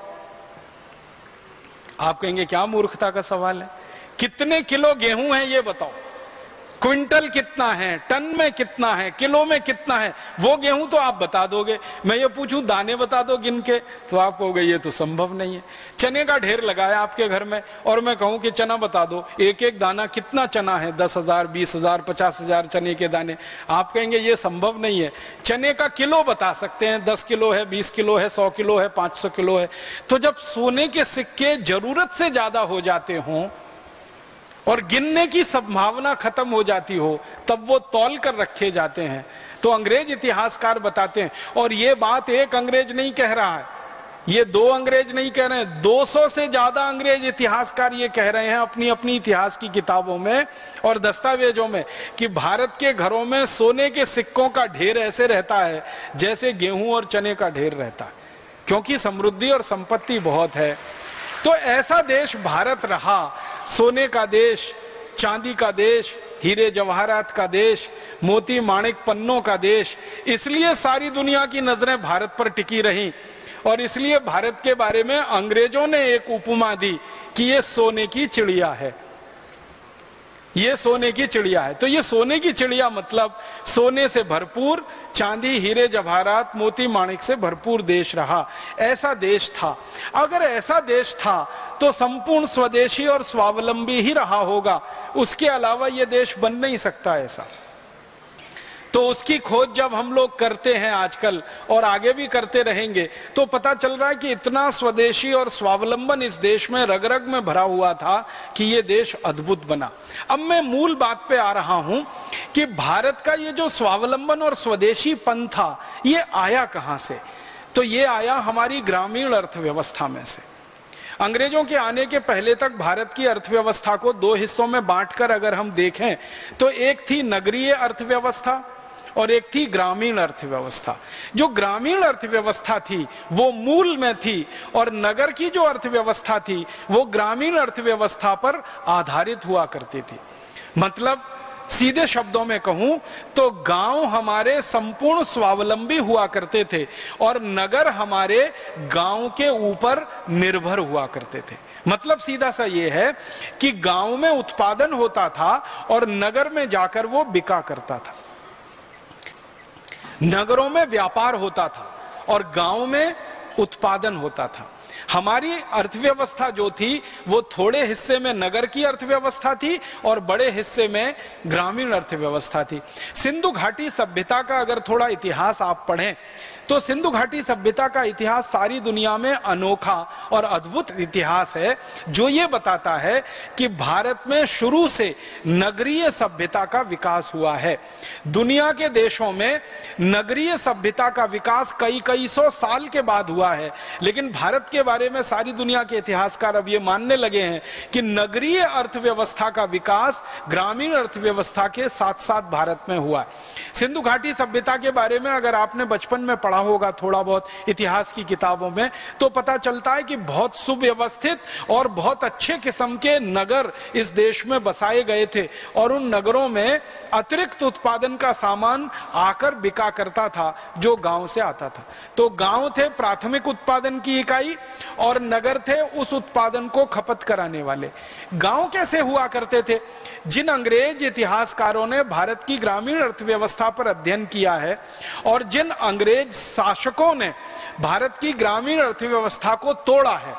आप कहेंगे क्या मूर्खता का सवाल है, कितने किलो गेहूं है ये बताओ। क्विंटल कितना है, टन में कितना है, किलो में कितना है, वो गेहूं तो आप बता दोगे। मैं ये पूछूं दाने बता दो गिन के, तो आप कहोगे ये तो संभव नहीं है। चने का ढेर लगाया आपके घर में और मैं कहूं कि चना बता दो, एक एक दाना कितना चना है, दस हजार बीस हजार पचास हजार चने के दाने, आप कहेंगे ये संभव नहीं है। चने का किलो बता सकते हैं, दस किलो है, बीस किलो है, सौ किलो है, पांच सौ किलो है। तो जब सोने के सिक्के जरूरत से ज्यादा हो जाते हों और गिनने की संभावना खत्म हो जाती हो, तब वो तौल कर रखे जाते हैं। तो अंग्रेज इतिहासकार बताते हैं, और ये बात एक अंग्रेज नहीं कह रहा है, ये दो अंग्रेज नहीं कह रहे हैं, दो सौ से ज्यादा अंग्रेज इतिहासकार ये कह रहे हैं अपनी अपनी इतिहास की किताबों में और दस्तावेजों में कि भारत के घरों में सोने के सिक्कों का ढेर ऐसे रहता है जैसे गेहूं और चने का ढेर रहता है, क्योंकि समृद्धि और संपत्ति बहुत है। तो ऐसा देश भारत रहा, सोने का देश, चांदी का देश, हीरे जवाहरात का देश, मोती माणिक पन्नों का देश। इसलिए सारी दुनिया की नजरें भारत पर टिकी रहीं और इसलिए भारत के बारे में अंग्रेजों ने एक उपमा दी कि ये सोने की चिड़िया है, ये सोने की चिड़िया है। तो ये सोने की चिड़िया मतलब सोने से भरपूर, चांदी हीरे जवाहरात मोती माणिक से भरपूर देश रहा। ऐसा देश था। अगर ऐसा देश था तो संपूर्ण स्वदेशी और स्वावलंबी ही रहा होगा, उसके अलावा यह देश बन नहीं सकता ऐसा। तो उसकी खोज जब हम लोग करते हैं आजकल और आगे भी करते रहेंगे, तो पता चल रहा है कि इतना स्वदेशी और स्वावलंबन इस देश में रग रग में भरा हुआ था कि ये देश अद्भुत बना। अब मैं मूल बात पे आ रहा हूं कि भारत का ये जो स्वावलंबन और स्वदेशीपन था, ये आया कहां से? तो ये आया हमारी ग्रामीण अर्थव्यवस्था में से। अंग्रेजों के आने के पहले तक भारत की अर्थव्यवस्था को दो हिस्सों में बांटकर अगर हम देखें तो एक थी नगरीय अर्थव्यवस्था और एक थी ग्रामीण अर्थव्यवस्था। जो ग्रामीण अर्थव्यवस्था थी वो मूल में थी और नगर की जो अर्थव्यवस्था थी वो ग्रामीण अर्थव्यवस्था पर आधारित हुआ करती थी। मतलब सीधे शब्दों में कहूं तो गांव हमारे संपूर्ण स्वावलंबी हुआ करते थे और नगर हमारे गांव के ऊपर निर्भर हुआ करते थे। मतलब सीधा सा ये है कि गांव में उत्पादन होता था और नगर में जाकर वो बिका करता था। नगरों में व्यापार होता था और गांव में उत्पादन होता था। हमारी अर्थव्यवस्था जो थी वो थोड़े हिस्से में नगर की अर्थव्यवस्था थी और बड़े हिस्से में ग्रामीण अर्थव्यवस्था थी। सिंधु घाटी सभ्यता का अगर थोड़ा इतिहास आप पढ़ें तो सिंधु घाटी सभ्यता का इतिहास सारी दुनिया में अनोखा और अद्भुत इतिहास है, जो ये बताता है कि भारत में शुरू से नगरीय सभ्यता का विकास हुआ है। दुनिया के देशों में नगरीय सभ्यता का विकास कई कई सौ साल के बाद हुआ है, लेकिन भारत के बारे में सारी दुनिया के इतिहासकार अब ये मानने लगे हैं कि नगरीय अर्थव्यवस्था का विकास ग्रामीण अर्थव्यवस्था के साथ साथ भारत में हुआ है। सिंधु घाटी सभ्यता के बारे में अगर आपने बचपन में पढ़ा होगा थोड़ा बहुत इतिहास की किताबों में, तो पता चलता है कि बहुत सुव्यवस्थित और बहुत अच्छे किस्म के नगर इस देश में बसाए गए थे और उन नगरों में अतिरिक्त उत्पादन का सामान आकर बिका करता था जो गांव से आता था। तो गांव थे प्राथमिक उत्पादन की इकाई और नगर थे उस उत्पादन को खपत कराने वाले। गांव कैसे हुआ करते थे? जिन अंग्रेज इतिहासकारों ने भारत की ग्रामीण अर्थव्यवस्था पर अध्ययन किया है और जिन अंग्रेज शासकों ने भारत की ग्रामीण अर्थव्यवस्था को तोड़ा है,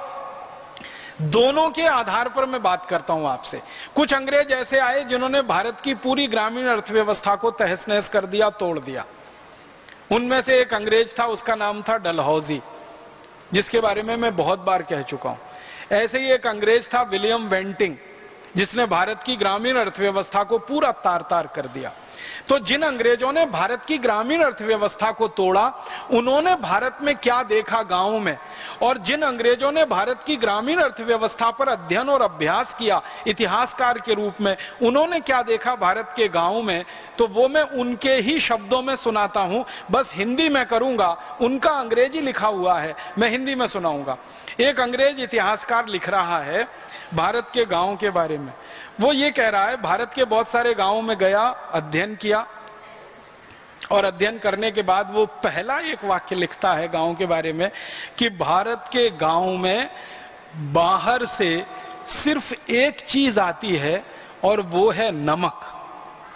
दोनों के आधार पर मैं बात करता हूं आपसे। कुछ अंग्रेज ऐसे आए जिन्होंने भारत की पूरी ग्रामीण अर्थव्यवस्था को तहस नहस कर दिया, तोड़ दिया। उनमें से एक अंग्रेज था, उसका नाम था डलहौजी, जिसके बारे में मैं बहुत बार कह चुका हूं। ऐसे ही एक अंग्रेज था विलियम वेंटिंग, जिसने भारत की ग्रामीण अर्थव्यवस्था को पूरा तार तार कर दिया। तो जिन अंग्रेजों ने भारत की ग्रामीण अर्थव्यवस्था को तोड़ा, उन्होंने भारत में क्या देखा गांव में, और जिन अंग्रेजों ने भारत की ग्रामीण अर्थव्यवस्था पर अध्ययन और अभ्यास किया इतिहासकार के रूप में, उन्होंने क्या देखा भारत के गांव में, तो वो मैं उनके ही शब्दों में सुनाता हूं। बस हिंदी में करूंगा, उनका अंग्रेजी लिखा हुआ है, मैं हिंदी में सुनाऊंगा। एक अंग्रेज इतिहासकार लिख रहा है भारत के गांव के बारे में। वो ये कह रहा है, भारत के बहुत सारे गांवों में गया, अध्ययन किया और अध्ययन करने के बाद वो पहला एक वाक्य लिखता है गांव के बारे में कि भारत के गांव में बाहर से सिर्फ एक चीज आती है और वो है नमक।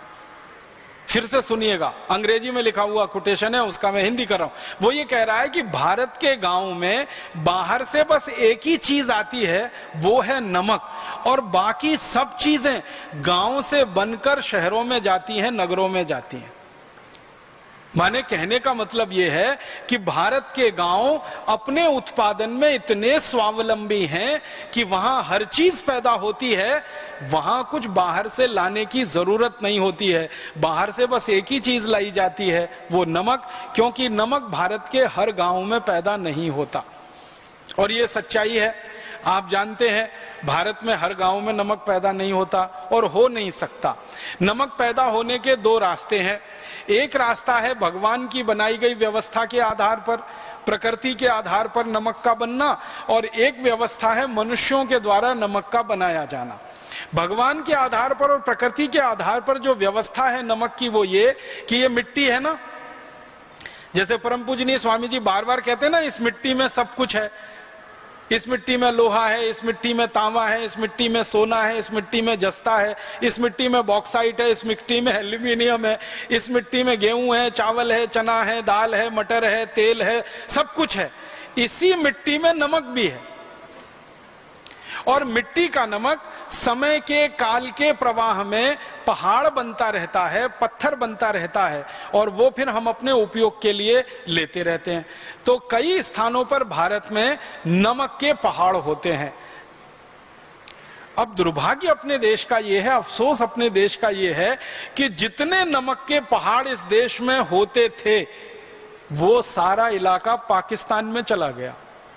फिर से सुनिएगा, अंग्रेजी में लिखा हुआ कोटेशन है, उसका मैं हिंदी कर रहा हूं। वो ये कह रहा है कि भारत के गांव में बाहर से बस एक ही चीज आती है, वो है नमक, और बाकी सब चीजें गांव से बनकर शहरों में जाती हैं, नगरों में जाती हैं। माने कहने का मतलब यह है कि भारत के गांव अपने उत्पादन में इतने स्वावलंबी हैं कि वहां हर चीज पैदा होती है, वहां कुछ बाहर से लाने की जरूरत नहीं होती है। बाहर से बस एक ही चीज लाई जाती है, वो नमक, क्योंकि नमक भारत के हर गांव में पैदा नहीं होता। और ये सच्चाई है, आप जानते हैं भारत में हर गांव में नमक पैदा नहीं होता और हो नहीं सकता। नमक पैदा होने के दो रास्ते हैं। एक रास्ता है भगवान की बनाई गई व्यवस्था के आधार पर, प्रकृति के आधार पर नमक का बनना, और एक व्यवस्था है मनुष्यों के द्वारा नमक का बनाया जाना। भगवान के आधार पर और प्रकृति के आधार पर जो व्यवस्था है नमक की, वो ये कि ये मिट्टी है ना, जैसे परम पूजनीय स्वामी जी बार बार कहते हैं ना, इस मिट्टी में सब कुछ है। इस मिट्टी में लोहा है, इस मिट्टी में तांबा है, इस मिट्टी में सोना है, इस मिट्टी में जस्ता है, इस मिट्टी में बॉक्साइट है, इस मिट्टी में एल्यूमिनियम है, इस मिट्टी में गेहूं है, चावल है, चना है, दाल है, मटर है, तेल है, सब कुछ है। इसी मिट्टी में नमक भी है। और मिट्टी का नमक समय के काल के प्रवाह में पहाड़ बनता रहता है, पत्थर बनता रहता है, और वो फिर हम अपने उपयोग के लिए लेते रहते हैं। तो कई स्थानों पर भारत में नमक के पहाड़ होते हैं। अब दुर्भाग्य अपने देश का ये है, अफसोस अपने देश का ये है कि जितने नमक के पहाड़ इस देश में होते थे, वो सारा इलाका पाकिस्तान में चला गया।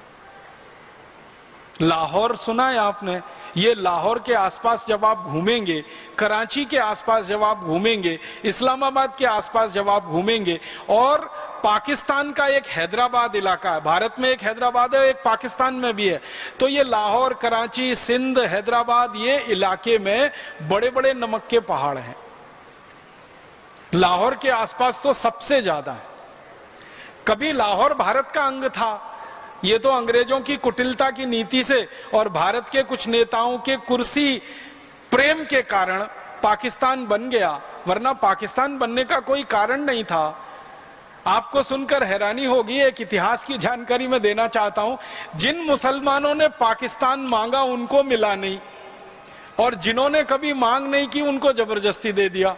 लाहौर सुना है आपने? ये लाहौर के आसपास जब आप घूमेंगे, कराची के आसपास जब आप घूमेंगे, इस्लामाबाद के आसपास जब आप घूमेंगे, और पाकिस्तान का एक हैदराबाद इलाका है, भारत में एक हैदराबाद है, एक पाकिस्तान में भी है, तो ये लाहौर, कराची, सिंध, हैदराबाद, ये इलाके में बड़े बड़े नमक के पहाड़ हैं। लाहौर के आसपास तो सबसे ज्यादा है। कभी लाहौर भारत का अंग था, ये तो अंग्रेजों की कुटिलता की नीति से और भारत के कुछ नेताओं के कुर्सी प्रेम के कारण पाकिस्तान बन गया, वरना पाकिस्तान बनने का कोई कारण नहीं था। आपको सुनकर हैरानी होगी, एक इतिहास की जानकारी मैं देना चाहता हूं। जिन मुसलमानों ने पाकिस्तान मांगा उनको मिला नहीं, और जिन्होंने कभी मांग नहीं की उनको जबरदस्ती दे दिया।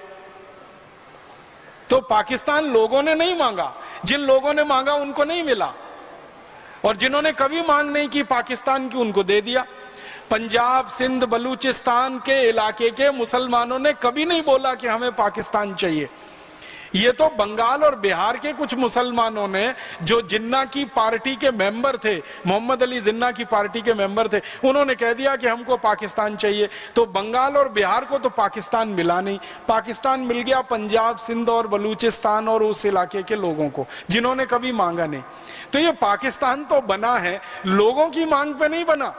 तो पाकिस्तान लोगों ने नहीं मांगा, जिन लोगों ने मांगा उनको नहीं मिला, और जिन्होंने कभी मांग नहीं की पाकिस्तान की, उनको दे दिया। पंजाब, सिंध, बलूचिस्तान के इलाके के मुसलमानों ने कभी नहीं बोला कि हमें पाकिस्तान चाहिए। ये तो बंगाल और बिहार के कुछ मुसलमानों ने, जो जिन्ना की पार्टी के मेंबर थे, मोहम्मद अली जिन्ना की पार्टी के मेंबर थे, उन्होंने कह दिया कि हमको पाकिस्तान चाहिए। तो बंगाल और बिहार को तो पाकिस्तान मिला नहीं, पाकिस्तान मिल गया पंजाब, सिंध और बलूचिस्तान और उस इलाके के लोगों को, जिन्होंने कभी मांगा नहीं। तो ये पाकिस्तान तो बना है लोगों की मांग पे नहीं बना,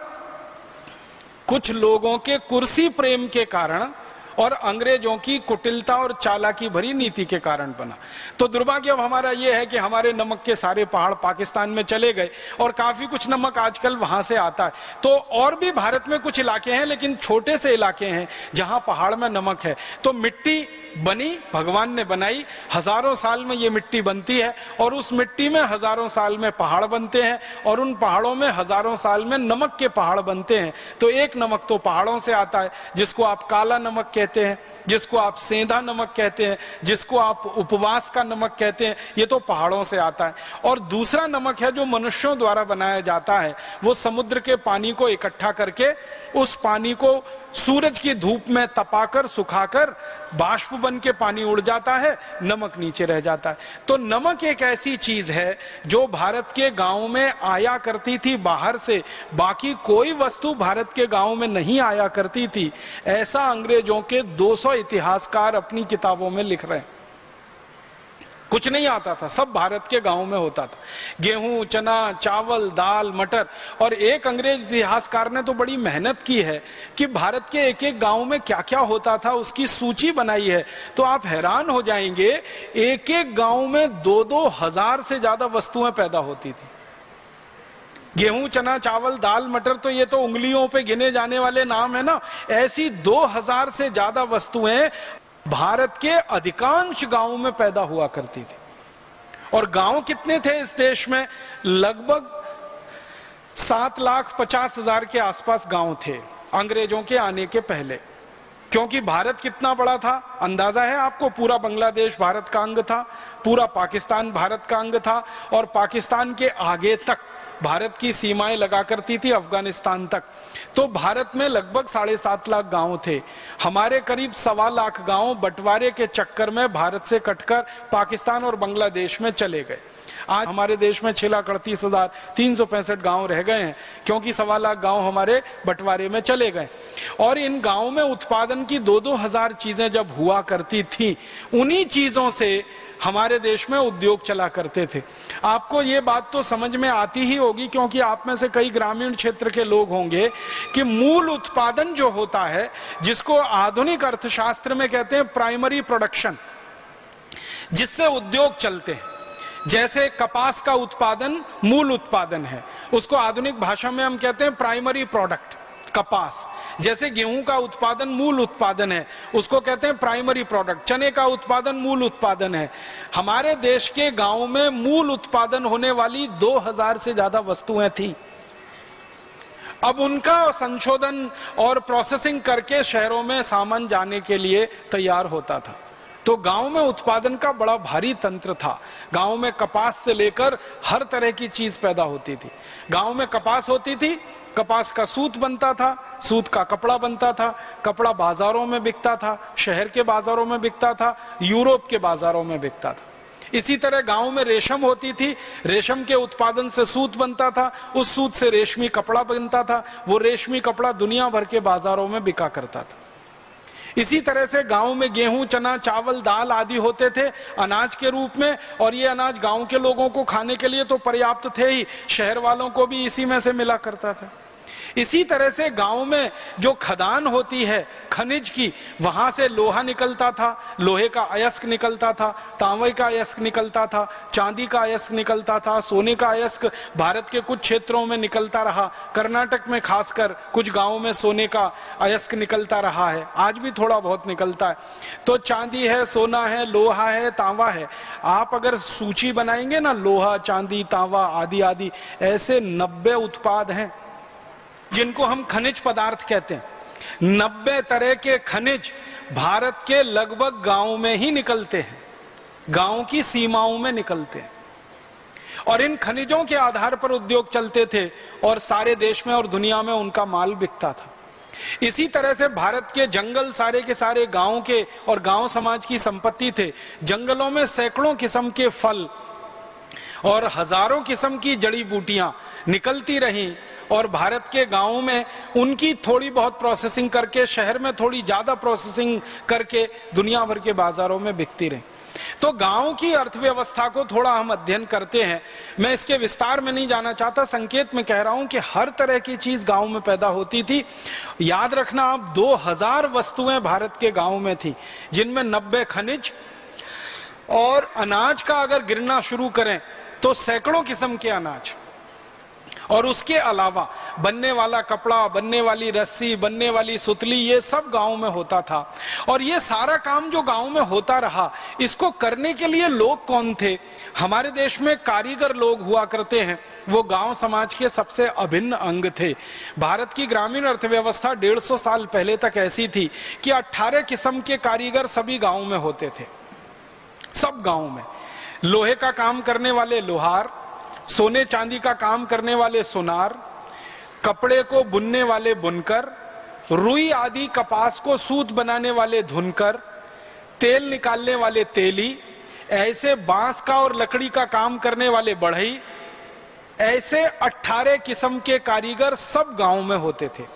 कुछ लोगों के कुर्सी प्रेम के कारण और अंग्रेजों की कुटिलता और चालाकी भरी नीति के कारण बना। तो दुर्भाग्य अब हमारा यह है कि हमारे नमक के सारे पहाड़ पाकिस्तान में चले गए, और काफी कुछ नमक आजकल वहां से आता है। तो और भी भारत में कुछ इलाके हैं, लेकिन छोटे से इलाके हैं जहां पहाड़ में नमक है। तो मिट्टी बनी, भगवान ने बनाई, हजारों साल में ये मिट्टी बनती है, और उस मिट्टी में हजारों साल में पहाड़ बनते हैं, और उन पहाड़ों में हजारों साल में नमक के पहाड़ बनते हैं। तो एक नमक तो पहाड़ों से आता है, जिसको आप काला नमक कहते हैं, जिसको आप सेंधा नमक कहते हैं, जिसको आप उपवास का नमक कहते हैं, ये तो पहाड़ों से आता है। और दूसरा नमक है जो मनुष्यों द्वारा बनाया जाता है, वो समुद्र के पानी को इकट्ठा करके उस पानी को सूरज की धूप में तपाकर सुखाकर बाष्प बन के पानी उड़ जाता है, नमक नीचे रह जाता है। तो नमक एक ऐसी चीज है जो भारत के गांव में आया करती थी बाहर से, बाकी कोई वस्तु भारत के गांव में नहीं आया करती थी। ऐसा अंग्रेजों के दो सौ इतिहासकार अपनी किताबों में लिख रहे हैं। कुछ नहीं आता था, सब भारत के गांव में होता था, गेहूं, चना, चावल, दाल, मटर। और एक अंग्रेज इतिहासकार ने तो बड़ी मेहनत की है कि भारत के एक एक गांव में क्या क्या होता था उसकी सूची बनाई है। तो आप हैरान हो जाएंगे, एक एक गांव में दो दो हजार से ज्यादा वस्तुएं पैदा होती थी। गेहूं, चना, चावल, दाल, मटर, तो ये तो उंगलियों पे गिने जाने वाले नाम है ना। ऐसी दो हजार से ज्यादा वस्तुएं भारत के अधिकांश गांवों में पैदा हुआ करती थी। और गांव कितने थे इस देश में? लगभग सात लाख पचास हजार के आसपास गांव थे अंग्रेजों के आने के पहले। क्योंकि भारत कितना बड़ा था, अंदाजा है आपको? पूरा बांग्लादेश भारत का अंग था, पूरा पाकिस्तान भारत का अंग था, और पाकिस्तान के आगे तक भारत की सीमाएं लगा करती थी, अफगानिस्तान तक। तो भारत में लगभग साढ़े सात लाख गांव थे। हमारे करीब सवा लाख गांव बंटवारे के चक्कर में भारत से कटकर पाकिस्तान और बांग्लादेश में चले गए। आज हमारे देश में छह लाख अड़तीस हजार तीन सौ पैंसठ गाँव रह गए हैं, क्योंकि सवा लाख गाँव हमारे बंटवारे में चले गए। और इन गाँव में उत्पादन की दो दो हजार चीजें जब हुआ करती थी, उन्हीं चीजों से हमारे देश में उद्योग चला करते थे। आपको ये बात तो समझ में आती ही होगी, क्योंकि आप में से कई ग्रामीण क्षेत्र के लोग होंगे कि मूल उत्पादन जो होता है, जिसको आधुनिक अर्थशास्त्र में कहते हैं प्राइमरी प्रोडक्शन, जिससे उद्योग चलते हैं। जैसे कपास का उत्पादन मूल उत्पादन है, उसको आधुनिक भाषा में हम कहते हैं प्राइमरी प्रोडक्ट, कपास। जैसे गेहूं का उत्पादन मूल उत्पादन है, उसको कहते हैं प्राइमरी प्रोडक्ट। चने का उत्पादन मूल उत्पादन है। हमारे देश के गांव में मूल उत्पादन होने वाली दो हजार से ज्यादा वस्तुएं थी। अब उनका संशोधन और प्रोसेसिंग करके शहरों में सामान जाने के लिए तैयार होता था। तो गांव में उत्पादन का बड़ा भारी तंत्र था। गांव में कपास से लेकर हर तरह की चीज पैदा होती थी। गांव में कपास होती थी, कपास का सूत बनता था, सूत का कपड़ा बनता था, कपड़ा बाजारों में बिकता था, शहर के बाजारों में बिकता था, यूरोप के बाजारों में बिकता था। इसी तरह गांव में रेशम होती थी, रेशम के उत्पादन से सूत बनता था, उस सूत से रेशमी कपड़ा बनता था, वो रेशमी कपड़ा दुनिया भर के बाजारों में बिका करता था। इसी तरह से गांव में गेहूं, चना, चावल, दाल आदि होते थे अनाज के रूप में, और ये अनाज गांव के लोगों को खाने के लिए तो पर्याप्त थे ही, शहर वालों को भी इसी में से मिला करता था। इसी तरह से गांव में जो खदान होती है खनिज की, वहां से लोहा निकलता था, लोहे का अयस्क निकलता था, तांबे का अयस्क निकलता था, चांदी का अयस्क निकलता था, सोने का अयस्क भारत के कुछ क्षेत्रों में निकलता रहा। कर्नाटक में खासकर कुछ गांवों में सोने का अयस्क निकलता रहा है, आज भी थोड़ा बहुत निकलता है। तो चांदी है, सोना है, लोहा है, तांबा है। आप अगर सूची बनाएंगे ना, लोहा, चांदी, तांबा आदि आदि, ऐसे नब्बे उत्पाद हैं जिनको हम खनिज पदार्थ कहते हैं। नब्बे तरह के खनिज भारत के लगभग गांव में ही निकलते हैं, गांव की सीमाओं में निकलते हैं, और इन खनिजों के आधार पर उद्योग चलते थे और सारे देश में और दुनिया में उनका माल बिकता था। इसी तरह से भारत के जंगल सारे के सारे गांव के और गांव समाज की संपत्ति थे। जंगलों में सैकड़ों किस्म के फल और हजारों किस्म की जड़ी बूटियां निकलती रहीं, और भारत के गांवों में उनकी थोड़ी बहुत प्रोसेसिंग करके, शहर में थोड़ी ज्यादा प्रोसेसिंग करके दुनिया भर के बाजारों में बिकती रही। तो गांव की अर्थव्यवस्था को थोड़ा हम अध्ययन करते हैं। मैं इसके विस्तार में नहीं जाना चाहता, संकेत में कह रहा हूं कि हर तरह की चीज गांव में पैदा होती थी। याद रखना आप, दो हजार वस्तुएं भारत के गांव में थी, जिनमें नब्बे खनिज और अनाज का अगर गिनना शुरू करें तो सैकड़ों किस्म के अनाज, और उसके अलावा बनने वाला कपड़ा, बनने वाली रस्सी, बनने वाली सुतली, ये सब गांव में होता था। और ये सारा काम जो गांव में होता रहा, इसको करने के लिए लोग कौन थे? हमारे देश में कारीगर लोग हुआ करते हैं, वो गांव समाज के सबसे अभिन्न अंग थे। भारत की ग्रामीण अर्थव्यवस्था डेढ़ सौ साल पहले तक ऐसी थी कि अट्ठारह किस्म के कारीगर सभी गाँव में होते थे, सब गाँव में। लोहे का काम करने वाले लोहार, सोने चांदी का काम करने वाले सुनार, कपड़े को बुनने वाले बुनकर, रुई आदि कपास को सूत बनाने वाले धुनकर, तेल निकालने वाले तेली, ऐसे बांस का और लकड़ी का काम करने वाले बढ़ई, ऐसे अट्ठारह किस्म के कारीगर सब गांव में होते थे।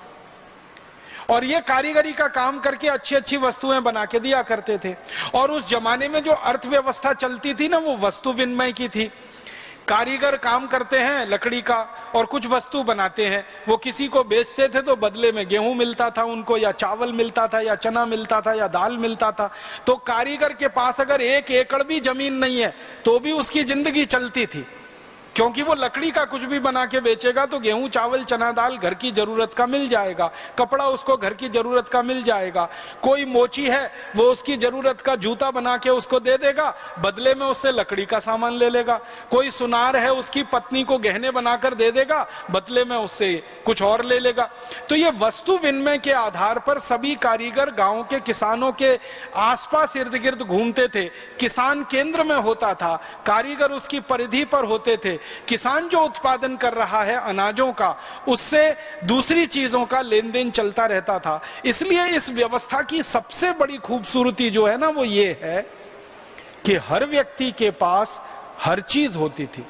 और ये कारीगरी का काम करके अच्छी अच्छी वस्तुएं बना के दिया करते थे। और उस जमाने में जो अर्थव्यवस्था चलती थी ना, वो वस्तु विनिमय की थी। कारीगर काम करते हैं लकड़ी का और कुछ वस्तु बनाते हैं, वो किसी को बेचते थे तो बदले में गेहूं मिलता था उनको, या चावल मिलता था, या चना मिलता था, या दाल मिलता था। तो कारीगर के पास अगर एक एकड़ भी जमीन नहीं है तो भी उसकी जिंदगी चलती थी, क्योंकि वो लकड़ी का कुछ भी बना के बेचेगा तो गेहूं चावल चना दाल घर की जरूरत का मिल जाएगा, कपड़ा उसको घर की जरूरत का मिल जाएगा, कोई मोची है वो उसकी जरूरत का जूता बना के उसको दे देगा, बदले में उससे लकड़ी का सामान ले लेगा, कोई सुनार है उसकी पत्नी को गहने बनाकर दे देगा, बदले में उससे कुछ और ले लेगा। तो ये वस्तु विनिमय के आधार पर सभी कारीगर गांव के किसानों के आसपास इर्द गिर्द घूमते थे। किसान केंद्र में होता था, कारीगर उसकी परिधि पर होते थे। किसान जो उत्पादन कर रहा है अनाजों का, उससे दूसरी चीजों का लेन देन चलता रहता था। इसलिए इस व्यवस्था की सबसे बड़ी खूबसूरती जो है ना वो ये है कि हर व्यक्ति के पास हर चीज होती थी।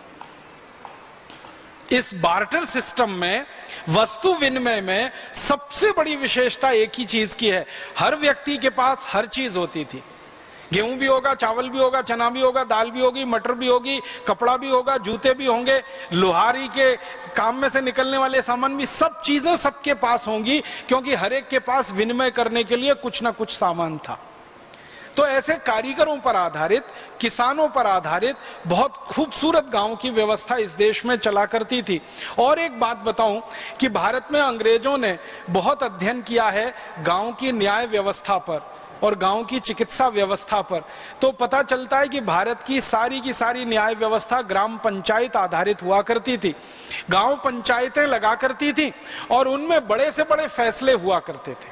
इस बार्टर सिस्टम में, वस्तु विनिमय में सबसे बड़ी विशेषता एक ही चीज की है, हर व्यक्ति के पास हर चीज होती थी। गेहूं भी होगा, चावल भी होगा, चना भी होगा, दाल भी होगी, मटर भी होगी, कपड़ा भी होगा, जूते भी होंगे, लोहारी के काम में से निकलने वाले सामान भी, सब चीजें सबके पास होंगी, क्योंकि हर एक के पास विनिमय करने के लिए कुछ ना कुछ सामान था। तो ऐसे कारीगरों पर आधारित, किसानों पर आधारित बहुत खूबसूरत गांव की व्यवस्था इस देश में चला करती थी। और एक बात बताऊं कि भारत में अंग्रेजों ने बहुत अध्ययन किया है गांव की न्याय व्यवस्था पर और गांव की चिकित्सा व्यवस्था पर। तो पता चलता है कि भारत की सारी की सारी न्याय व्यवस्था ग्राम पंचायत आधारित हुआ करती थी। गांव पंचायतें लगा करती थी और उनमें बड़े से बड़े फैसले हुआ करते थे।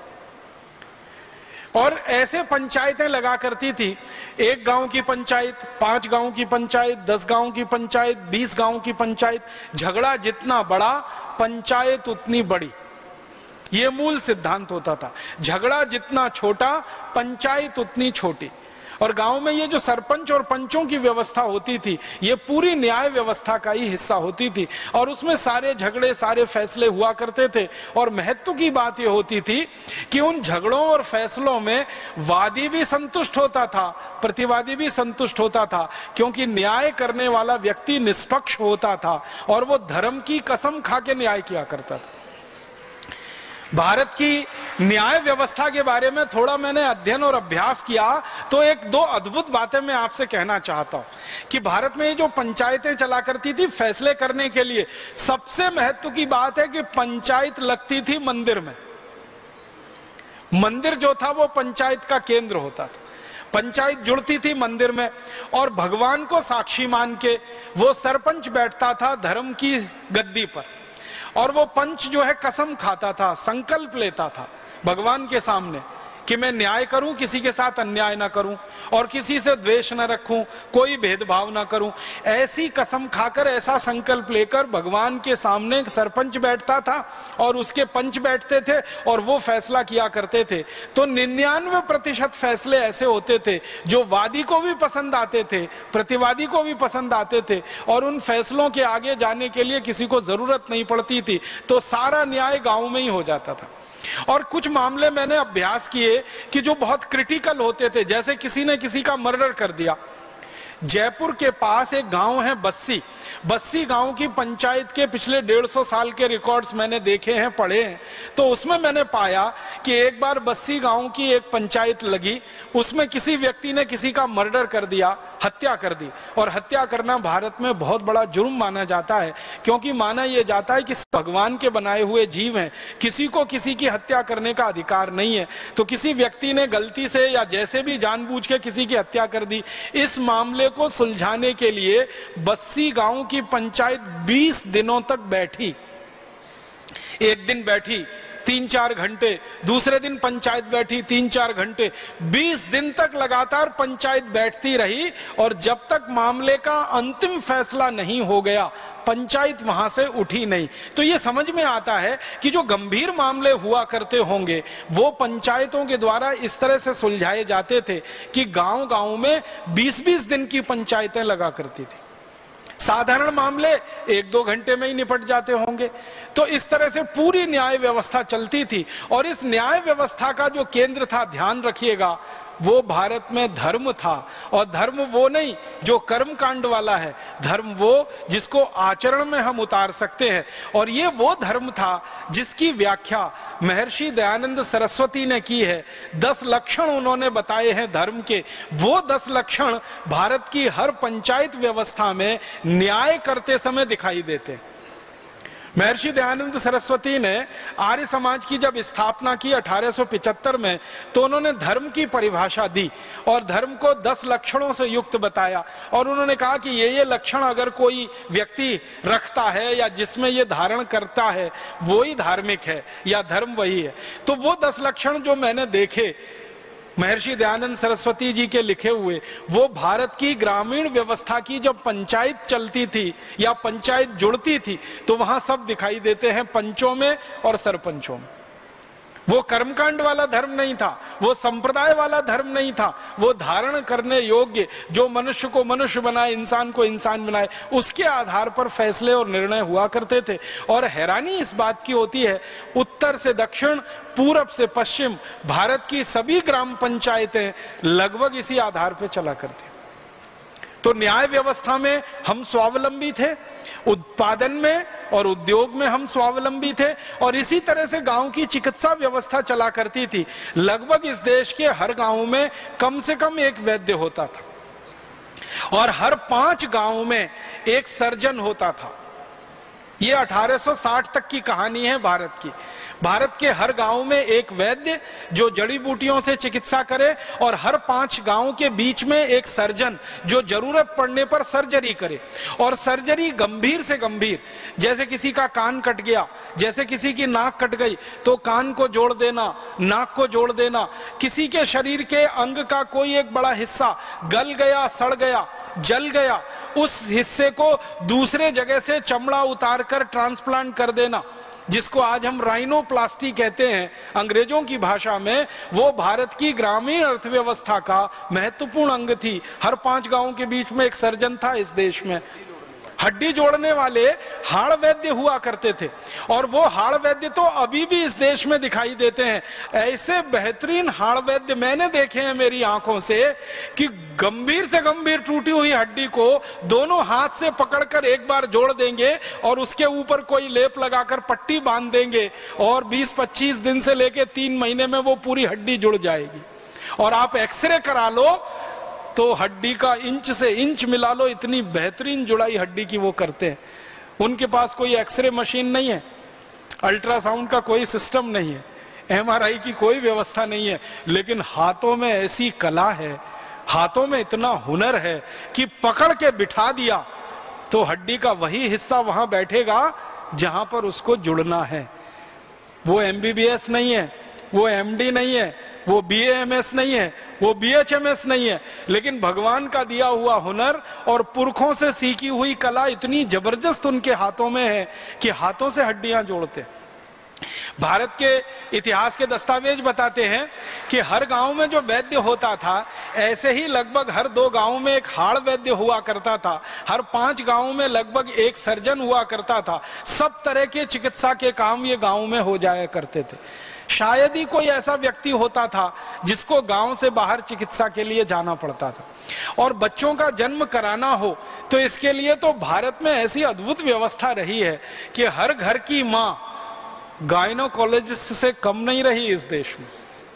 और ऐसे पंचायतें लगा करती थी, एक गांव की पंचायत, पांच गांव की पंचायत, दस गांव की पंचायत, बीस गांव की पंचायत। झगड़ा जितना बड़ा, पंचायत उतनी बड़ी, ये मूल सिद्धांत होता था। झगड़ा जितना छोटा, पंचायत उतनी छोटी। और गांव में ये जो सरपंच और पंचों की व्यवस्था होती थी, ये पूरी न्याय व्यवस्था का ही हिस्सा होती थी। और उसमें सारे झगड़े, सारे फैसले हुआ करते थे। और महत्व की बात ये होती थी कि उन झगड़ों और फैसलों में वादी भी संतुष्ट होता था, प्रतिवादी भी संतुष्ट होता था, क्योंकि न्याय करने वाला व्यक्ति निष्पक्ष होता था और वो धर्म की कसम खा के न्याय किया करता था। भारत की न्याय व्यवस्था के बारे में थोड़ा मैंने अध्ययन और अभ्यास किया तो एक दो अद्भुत बातें मैं आपसे कहना चाहता हूं कि भारत में ये जो पंचायतें चला करती थी फैसले करने के लिए, सबसे महत्व की बात है कि पंचायत लगती थी मंदिर में। मंदिर जो था वो पंचायत का केंद्र होता था। पंचायत जुड़ती थी मंदिर में और भगवान को साक्षी मान के वो सरपंच बैठता था धर्म की गद्दी पर, और वो पंच जो है कसम खाता था, संकल्प लेता था भगवान के सामने कि मैं न्याय करूं, किसी के साथ अन्याय ना करूं और किसी से द्वेष ना रखूं, कोई भेदभाव ना करूं। ऐसी कसम खाकर, ऐसा संकल्प लेकर भगवान के सामने सरपंच बैठता था और उसके पंच बैठते थे और वो फैसला किया करते थे। तो निन्यानवे प्रतिशत फैसले ऐसे होते थे जो वादी को भी पसंद आते थे, प्रतिवादी को भी पसंद आते थे, और उन फैसलों के आगे जाने के लिए किसी को जरूरत नहीं पड़ती थी। तो सारा न्याय गांव में ही हो जाता था। और कुछ मामले मैंने अभ्यास किए कि जो बहुत क्रिटिकल होते थे, जैसे किसी ने किसी का मर्डर कर दिया। जयपुर के पास एक गांव है बस्सी, बस्सी गांव की पंचायत के पिछले डेढ़ सौ साल के रिकॉर्ड्स मैंने देखे हैं, पढ़े हैं। तो उसमें मैंने पाया कि एक बार बस्सी गांव की एक पंचायत लगी, उसमें किसी व्यक्ति ने किसी का मर्डर कर दिया, हत्या कर दी। और हत्या करना भारत में बहुत बड़ा जुर्म माना जाता है, क्योंकि माना यह जाता है कि भगवान के बनाए हुए जीव हैं, किसी को किसी की हत्या करने का अधिकार नहीं है। तो किसी व्यक्ति ने गलती से या जैसे भी जानबूझ के किसी की हत्या कर दी। इस मामले को सुलझाने के लिए बस्सी गांव की पंचायत बीस दिनों तक बैठी। एक दिन बैठी तीन चार घंटे, दूसरे दिन पंचायत बैठी तीन चार घंटे, बीस दिन तक लगातार पंचायत बैठती रही। और जब तक मामले का अंतिम फैसला नहीं हो गया, पंचायत वहां से उठी नहीं। तो ये समझ में आता है कि जो गंभीर मामले हुआ करते होंगे वो पंचायतों के द्वारा इस तरह से सुलझाए जाते थे कि गांव गांव में बीस बीस दिन की पंचायतें लगा करती थी। साधारण मामले एक दो घंटे में ही निपट जाते होंगे। तो इस तरह से पूरी न्याय व्यवस्था चलती थी। और इस न्याय व्यवस्था का जो केंद्र था, ध्यान रखिएगा, वो भारत में धर्म था, और धर्म वो नहीं जो कर्म कांड वाला है, धर्म वो जिसको आचरण में हम उतार सकते हैं। और ये वो धर्म था जिसकी व्याख्या महर्षि दयानंद सरस्वती ने की है। दस लक्षण उन्होंने बताए हैं धर्म के। वो दस लक्षण भारत की हर पंचायत व्यवस्था में न्याय करते समय दिखाई देते हैं। महर्षि दयानंद सरस्वती ने आर्य समाज की जब स्थापना की अठारह सौ पचहत्तर में, तो उन्होंने धर्म की परिभाषा दी और धर्म को दस लक्षणों से युक्त बताया। और उन्होंने कहा कि ये ये लक्षण अगर कोई व्यक्ति रखता है या जिसमें ये धारण करता है, वो ही धार्मिक है या धर्म वही है। तो वो दस लक्षण जो मैंने देखे महर्षि दयानंद सरस्वती जी के लिखे हुए, वो भारत की ग्रामीण व्यवस्था की जब पंचायत चलती थी या पंचायत जुड़ती थी, तो वहां सब दिखाई देते हैं पंचों में और सरपंचों में। वो कर्मकांड वाला धर्म नहीं था, वो संप्रदाय वाला धर्म नहीं था, वो धारण करने योग्य, जो मनुष्य को मनुष्य बनाए, इंसान को इंसान बनाए, उसके आधार पर फैसले और निर्णय हुआ करते थे। और हैरानी इस बात की होती है, उत्तर से दक्षिण, पूरब से पश्चिम, भारत की सभी ग्राम पंचायतें लगभग इसी आधार पर चला करती। तो न्याय व्यवस्था में हम स्वावलंबी थे, उत्पादन में और उद्योग में हम स्वावलंबी थे, और इसी तरह से गांव की चिकित्सा व्यवस्था चला करती थी। लगभग इस देश के हर गांव में कम से कम एक वैद्य होता था और हर पांच गांव में एक सर्जन होता था। ये अठारह सौ साठ तक की कहानी है भारत की। भारत के हर गांव में एक वैद्य जो जड़ी बूटियों से चिकित्सा करे, और हर पांच गांव के बीच में एक सर्जन जो जरूरत पड़ने पर सर्जरी करे। और सर्जरी गंभीर से गंभीर, जैसे किसी का कान कट गया, जैसे किसी की नाक कट गई तो कान को जोड़ देना, नाक को जोड़ देना, किसी के शरीर के अंग का कोई एक बड़ा हिस्सा गल गया, सड़ गया, जल गया, उस हिस्से को दूसरे जगह से चमड़ा उतार कर ट्रांसप्लांट कर देना, जिसको आज हम राइनोप्लास्टी कहते हैं अंग्रेजों की भाषा में, वो भारत की ग्रामीण अर्थव्यवस्था का महत्वपूर्ण अंग थी। हर पांच गांवों के बीच में एक सर्जन था इस देश में। हड्डी जोड़ने वाले हाड़ वैद्य हुआ करते थे, और वो हाड़ वैद्य तो अभी भी इस देश में दिखाई देते हैं। ऐसे बेहतरीन हाड़ वैद्य मैंने देखे हैं मेरी आंखों से कि गंभीर से गंभीर टूटी हुई हड्डी को दोनों हाथ से पकड़कर एक बार जोड़ देंगे और उसके ऊपर कोई लेप लगाकर पट्टी बांध देंगे, और बीस पच्चीस दिन से लेके तीन महीने में वो पूरी हड्डी जुड़ जाएगी। और आप एक्सरे करा लो तो हड्डी का इंच से इंच मिला लो, इतनी बेहतरीन जुड़ाई हड्डी की वो करते हैं। उनके पास कोई एक्सरे मशीन नहीं है, अल्ट्रासाउंड का कोई सिस्टम नहीं है, एमआरआई की कोई व्यवस्था नहीं है, लेकिन हाथों में ऐसी कला है, हाथों में इतना हुनर है कि पकड़ के बिठा दिया तो हड्डी का वही हिस्सा वहां बैठेगा जहां पर उसको जुड़ना है। वो एमबीबीएस नहीं है, वो एमडी नहीं है, वो बीएएमएस नहीं है, वो बीएचएमएस नहीं है, लेकिन भगवान का दिया हुआ हुनर और पुरखों से सीखी हुई कला इतनी जबरदस्त उनके हाथों में है कि हाथों से हड्डियां जोड़ते। भारत के इतिहास के दस्तावेज बताते हैं कि हर गांव में जो वैद्य होता था, ऐसे ही लगभग हर दो गांव में एक हाड़ वैद्य हुआ करता था, हर पांच गांवों में लगभग एक सर्जन हुआ करता था। सब तरह के चिकित्सा के काम ये गांव में हो जाया करते थे। शायद ही कोई ऐसा व्यक्ति होता था जिसको गांव से बाहर चिकित्सा के लिए जाना पड़ता था। और बच्चों का जन्म कराना हो तो इसके लिए तो भारत में ऐसी अद्भुत व्यवस्था रही है कि हर घर की मां गायनोकोलॉजिस्ट से कम नहीं रही इस देश में।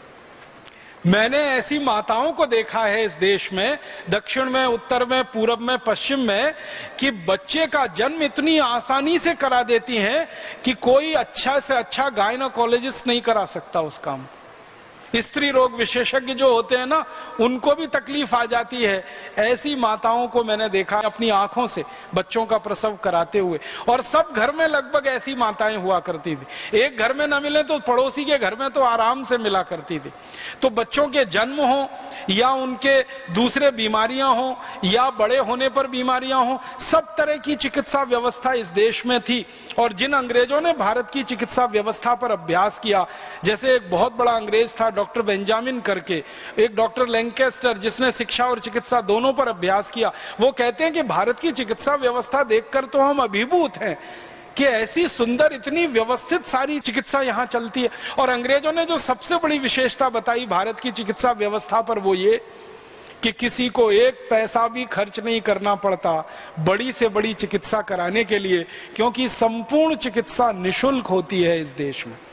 मैंने ऐसी माताओं को देखा है इस देश में, दक्षिण में, उत्तर में, पूरब में, पश्चिम में, कि बच्चे का जन्म इतनी आसानी से करा देती हैं कि कोई अच्छा से अच्छा गायनोकोलॉजिस्ट नहीं करा सकता उस काम। स्त्री रोग विशेषज्ञ जो होते हैं ना, उनको भी तकलीफ आ जाती है। ऐसी माताओं को मैंने देखा अपनी आंखों से बच्चों का प्रसव कराते हुए, और सब घर में लगभग ऐसी माताएं हुआ करती थी। एक घर में न मिले तो पड़ोसी के घर में तो आराम से मिला करती थी। तो बच्चों के जन्म हो या उनके दूसरे बीमारियां हो या बड़े होने पर बीमारियां हो, सब तरह की चिकित्सा व्यवस्था इस देश में थी। और जिन अंग्रेजों ने भारत की चिकित्सा व्यवस्था पर अभ्यास किया, जैसे एक बहुत बड़ा अंग्रेज था डॉक्टर बेंजामिन करके, एक डॉक्टर लैंकेस्टर जिसने शिक्षा और चिकित्सा दोनों पर अभ्यास किया, वो कहते हैं कि भारत की चिकित्सा व्यवस्था देखकर तो हम अभिभूत हैं कि ऐसी सुंदर, इतनी व्यवस्थित सारी चिकित्सा यहाँ चलती है। और अंग्रेजों ने जो सबसे बड़ी विशेषता बताई भारत की चिकित्सा व्यवस्था पर, वो ये कि किसी को एक पैसा भी खर्च नहीं करना पड़ता बड़ी से बड़ी चिकित्सा कराने के लिए, क्योंकि संपूर्ण चिकित्सा निशुल्क होती है इस देश में।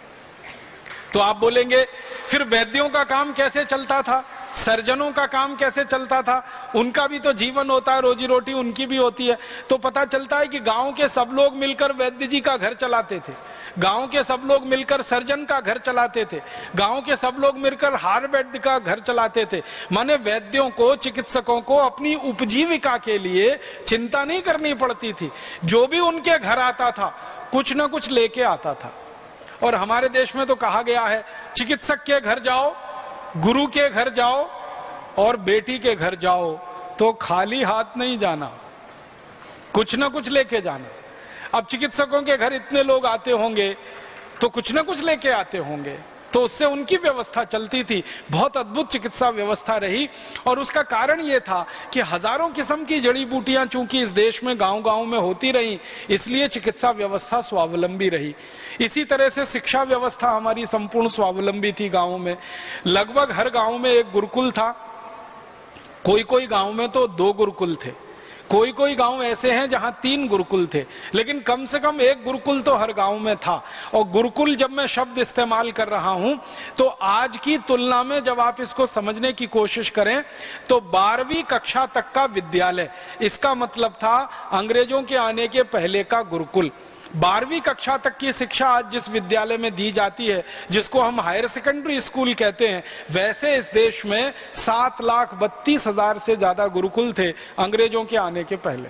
तो आप बोलेंगे फिर वैद्यों का काम कैसे चलता था, सर्जनों का काम कैसे चलता था? उनका भी तो जीवन होता है, रोजी रोटी उनकी भी होती है। तो पता चलता है कि गांव के सब लोग मिलकर वैद्य जी का घर चलाते थे, गांव के सब लोग मिलकर सर्जन का घर चलाते थे, गांव के सब लोग मिलकर हार वैद्य का घर चलाते थे। माने वैद्यों को, चिकित्सकों को अपनी उपजीविका के लिए चिंता नहीं करनी पड़ती थी। जो भी उनके घर आता था कुछ ना कुछ लेके आता था। और हमारे देश में तो कहा गया है, चिकित्सक के घर जाओ, गुरु के घर जाओ और बेटी के घर जाओ तो खाली हाथ नहीं जाना, कुछ ना कुछ लेके जाना। अब चिकित्सकों के घर इतने लोग आते होंगे तो कुछ ना कुछ लेके आते होंगे, तो उससे उनकी व्यवस्था चलती थी। बहुत अद्भुत चिकित्सा व्यवस्था रही। और उसका कारण यह था कि हजारों किस्म की जड़ी बूटियां चूंकि इस देश में गांव-गांव में होती रही, इसलिए चिकित्सा व्यवस्था स्वावलंबी रही। इसी तरह से शिक्षा व्यवस्था हमारी संपूर्ण स्वावलंबी थी। गांवों में लगभग हर गांव में एक गुरुकुल था, कोई कोई गांव में तो दो गुरुकुल थे, कोई कोई गांव ऐसे हैं जहां तीन गुरुकुल थे, लेकिन कम से कम एक गुरुकुल तो हर गांव में था। और गुरुकुल जब मैं शब्द इस्तेमाल कर रहा हूं तो आज की तुलना में जब आप इसको समझने की कोशिश करें तो बारहवीं कक्षा तक का विद्यालय, इसका मतलब था अंग्रेजों के आने के पहले का गुरुकुल। बारहवीं कक्षा तक की शिक्षा आज जिस विद्यालय में दी जाती है, जिसको हम हायर सेकेंडरी स्कूल कहते हैं, वैसे इस देश में सात लाख बत्तीस हजार से ज्यादा गुरुकुल थे अंग्रेजों के आने के पहले।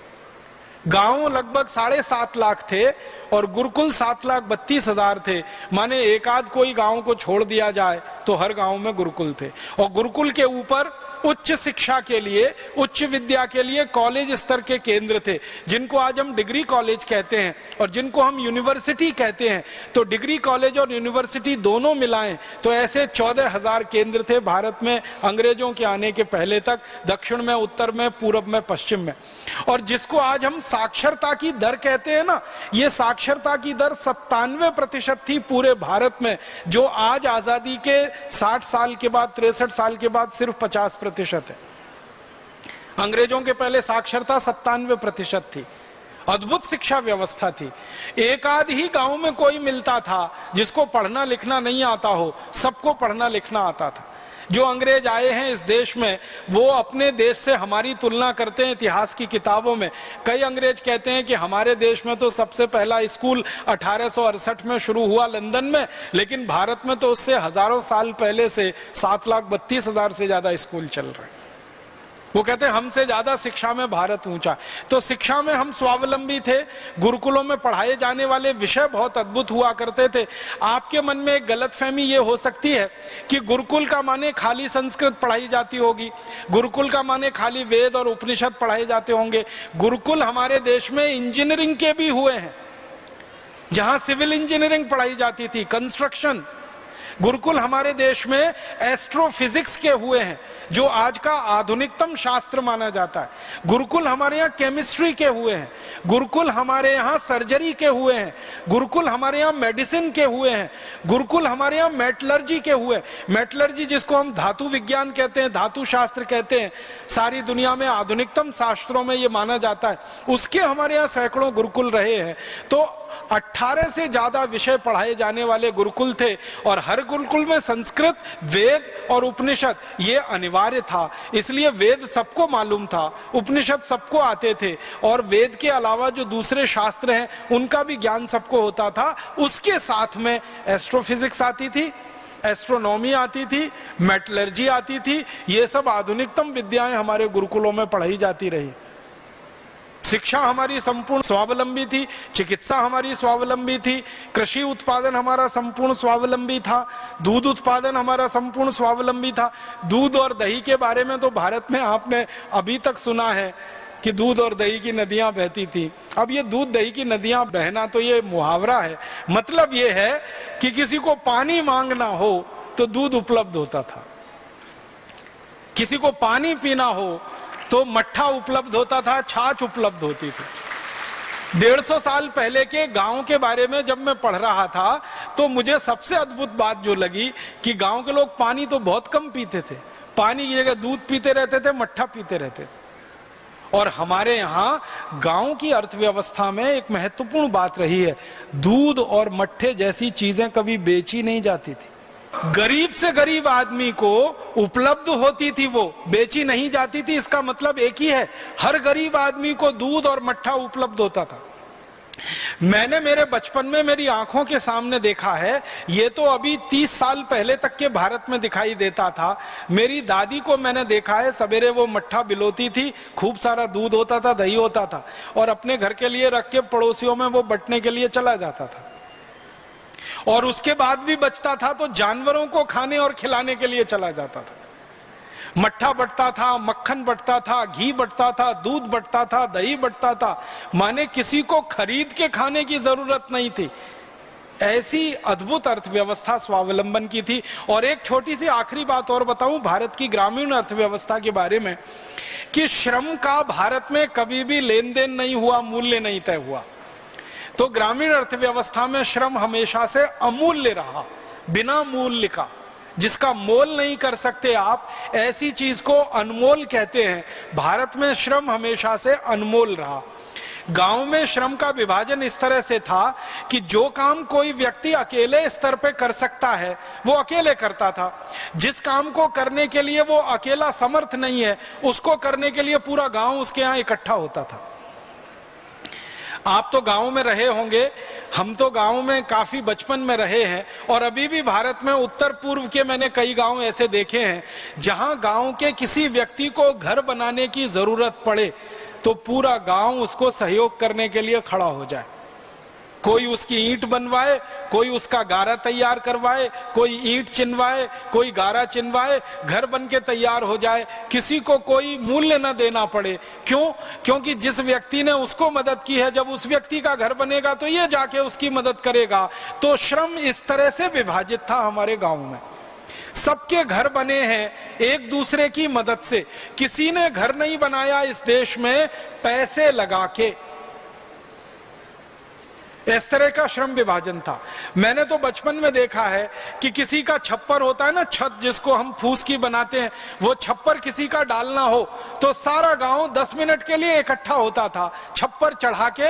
गांव लगभग साढ़े सात लाख थे और गुरुकुल सात लाख बत्तीस हजार थे। माने एक आध कोई गांव को छोड़ दिया जाए तो हर गांव में गुरुकुल थे। और गुरुकुल के ऊपर उच्च शिक्षा के लिए, उच्च विद्या के लिए कॉलेज स्तर के केंद्र थे, जिनको आज हम डिग्री कॉलेज कहते हैं और जिनको हम यूनिवर्सिटी कहते हैं। तो डिग्री कॉलेज और यूनिवर्सिटी दोनों मिलाएं तो ऐसे चौदह हजार केंद्र थे भारत में अंग्रेजों के आने के पहले तक, दक्षिण में, उत्तर में, पूर्व में, पश्चिम में। और जिसको आज हम साक्षरता की दर कहते हैं ना, ये साक्षरता की दर सत्तानवे प्रतिशत थी पूरे भारत में, जो आज आजादी के साठ साल के बाद, तिरसठ साल के बाद सिर्फ पचास प्रतिशत है। अंग्रेजों के पहले साक्षरता सत्तानवे प्रतिशत थी। अद्भुत शिक्षा व्यवस्था थी। एक आध ही गांव में कोई मिलता था जिसको पढ़ना लिखना नहीं आता हो, सबको पढ़ना लिखना आता था। जो अंग्रेज आए हैं इस देश में वो अपने देश से हमारी तुलना करते हैं इतिहास की किताबों में। कई अंग्रेज कहते हैं कि हमारे देश में तो सबसे पहला स्कूल अठारह सौ अड़सठ में शुरू हुआ लंदन में, लेकिन भारत में तो उससे हजारों साल पहले से सात लाख बत्तीस हजार से ज्यादा स्कूल चल रहे हैं। वो कहते हैं हमसे ज्यादा शिक्षा में भारत ऊंचा। तो शिक्षा में हम स्वावलंबी थे। गुरुकुलों में पढ़ाए जाने वाले विषय बहुत अद्भुत हुआ करते थे। आपके मन में एक गलतफहमी ये हो सकती है कि गुरुकुल का माने खाली संस्कृत पढ़ाई जाती होगी, गुरुकुल का माने खाली वेद और उपनिषद पढ़ाए जाते होंगे। गुरुकुल हमारे देश में इंजीनियरिंग के भी हुए हैं, जहां सिविल इंजीनियरिंग पढ़ाई जाती थी, कंस्ट्रक्शन। गुरुकुल हमारे देश में एस्ट्रोफिजिक्स के हुए हैं, जो आज का आधुनिकतम शास्त्र माना जाता है। गुरुकुल हमारे यहाँ केमिस्ट्री के हुए हैं, गुरुकुल हमारे यहाँ सर्जरी के हुए हैं, गुरुकुल हमारे यहाँ मेडिसिन के हुए हैं, गुरुकुल हमारे यहाँ मेटलर्जी के हुए। मेटलर्जी जिसको हम धातु विज्ञान कहते हैं, धातु शास्त्र कहते हैं, सारी दुनिया में आधुनिकतम शास्त्रों में ये माना जाता है, उसके हमारे यहाँ सैकड़ों गुरुकुल रहे हैं। तो अठारह से ज्यादा विषय पढ़ाए जाने वाले गुरुकुल थे और हर गुरुकुल में संस्कृत, वेद और उपनिषद ये अनिवार्य था। इसलिए वेद सबको मालूम था, उपनिषद सबको आते थे और वेद के अलावा जो दूसरे शास्त्र हैं उनका भी ज्ञान सबको होता था। उसके साथ में एस्ट्रोफिजिक्स आती थी, एस्ट्रोनॉमी आती थी, मेटलर्जी आती थी। ये सब आधुनिकतम विद्याएं हमारे गुरुकुलों में पढ़ाई जाती रही। शिक्षा हमारी संपूर्ण स्वावलंबी थी, चिकित्सा हमारी स्वावलंबी थी, कृषि उत्पादन हमारा संपूर्ण स्वावलंबी था, दूध उत्पादन हमारा संपूर्ण स्वावलंबी था। दूध और दही के बारे में तो भारत में आपने अभी तक सुना है कि दूध और दही की नदियां बहती थी। अब ये दूध दही की नदियां बहना तो ये मुहावरा है, मतलब ये है कि किसी को पानी मांगना हो तो दूध उपलब्ध होता था, किसी को पानी पीना हो तो मट्ठा उपलब्ध होता था, छाछ उपलब्ध होती थी। डेढ़ सौ साल पहले के गांव के बारे में जब मैं पढ़ रहा था तो मुझे सबसे अद्भुत बात जो लगी कि गांव के लोग पानी तो बहुत कम पीते थे, पानी की जगह दूध पीते रहते थे, मट्ठा पीते रहते थे। और हमारे यहाँ गांव की अर्थव्यवस्था में एक महत्वपूर्ण बात रही है, दूध और मट्ठे जैसी चीजें कभी बेची नहीं जाती थी। गरीब से गरीब आदमी को उपलब्ध होती थी, वो बेची नहीं जाती थी। इसका मतलब एक ही है, हर गरीब आदमी को दूध और मट्ठा उपलब्ध होता था। मैंने मेरे बचपन में मेरी आंखों के सामने देखा है, ये तो अभी तीस साल पहले तक के भारत में दिखाई देता था। मेरी दादी को मैंने देखा है, सवेरे वो मट्ठा बिलोती थी, खूब सारा दूध होता था, दही होता था, और अपने घर के लिए रख के पड़ोसियों में वो बंटने के लिए चला जाता था। और उसके बाद भी बचता था तो जानवरों को खाने और खिलाने के लिए चला जाता था। मट्ठा बटता था, मक्खन बटता था, घी बटता था, दूध बटता था, दही बटता था, माने किसी को खरीद के खाने की जरूरत नहीं थी। ऐसी अद्भुत अर्थव्यवस्था स्वावलंबन की थी। और एक छोटी सी आखिरी बात और बताऊं भारत की ग्रामीण अर्थव्यवस्था के बारे में, कि श्रम का भारत में कभी भी लेन देन नहीं हुआ, मूल्य नहीं तय हुआ। तो ग्रामीण अर्थव्यवस्था में श्रम हमेशा से अमूल्य रहा, बिना मूल्य का, जिसका मोल नहीं कर सकते आप, ऐसी चीज को अनमोल कहते हैं। भारत में श्रम हमेशा से अनमोल रहा। गांव में श्रम का विभाजन इस तरह से था कि जो काम कोई व्यक्ति अकेले स्तर पे कर सकता है वो अकेले करता था। जिस काम को करने के लिए वो अकेला समर्थ नहीं है, उसको करने के लिए पूरा गांव उसके यहाँ इकट्ठा होता था। आप तो गांव में रहे होंगे, हम तो गांव में काफी बचपन में रहे हैं, और अभी भी भारत में उत्तर पूर्व के मैंने कई गांव ऐसे देखे हैं जहां गांव के किसी व्यक्ति को घर बनाने की जरूरत पड़े तो पूरा गांव उसको सहयोग करने के लिए खड़ा हो जाए। कोई उसकी ईंट बनवाए, कोई उसका गारा तैयार करवाए, कोई ईंट चिनवाए, कोई गारा चिनवाए, घर बन के तैयार हो जाए, किसी को कोई मूल्य न देना पड़े। क्यों? क्योंकि जिस व्यक्ति ने उसको मदद की है, जब उस व्यक्ति का घर बनेगा तो ये जाके उसकी मदद करेगा। तो श्रम इस तरह से विभाजित था हमारे गांव में। सबके घर बने हैं एक दूसरे की मदद से। किसी ने घर नहीं बनाया इस देश में पैसे लगा के। इस तरह का श्रम विभाजन था। मैंने तो बचपन में देखा है कि किसी का छप्पर होता है ना, छत जिसको हम फूस की बनाते हैं, वो छप्पर किसी का डालना हो तो सारा गांव दस मिनट के लिए इकट्ठा होता था, छप्पर चढ़ा के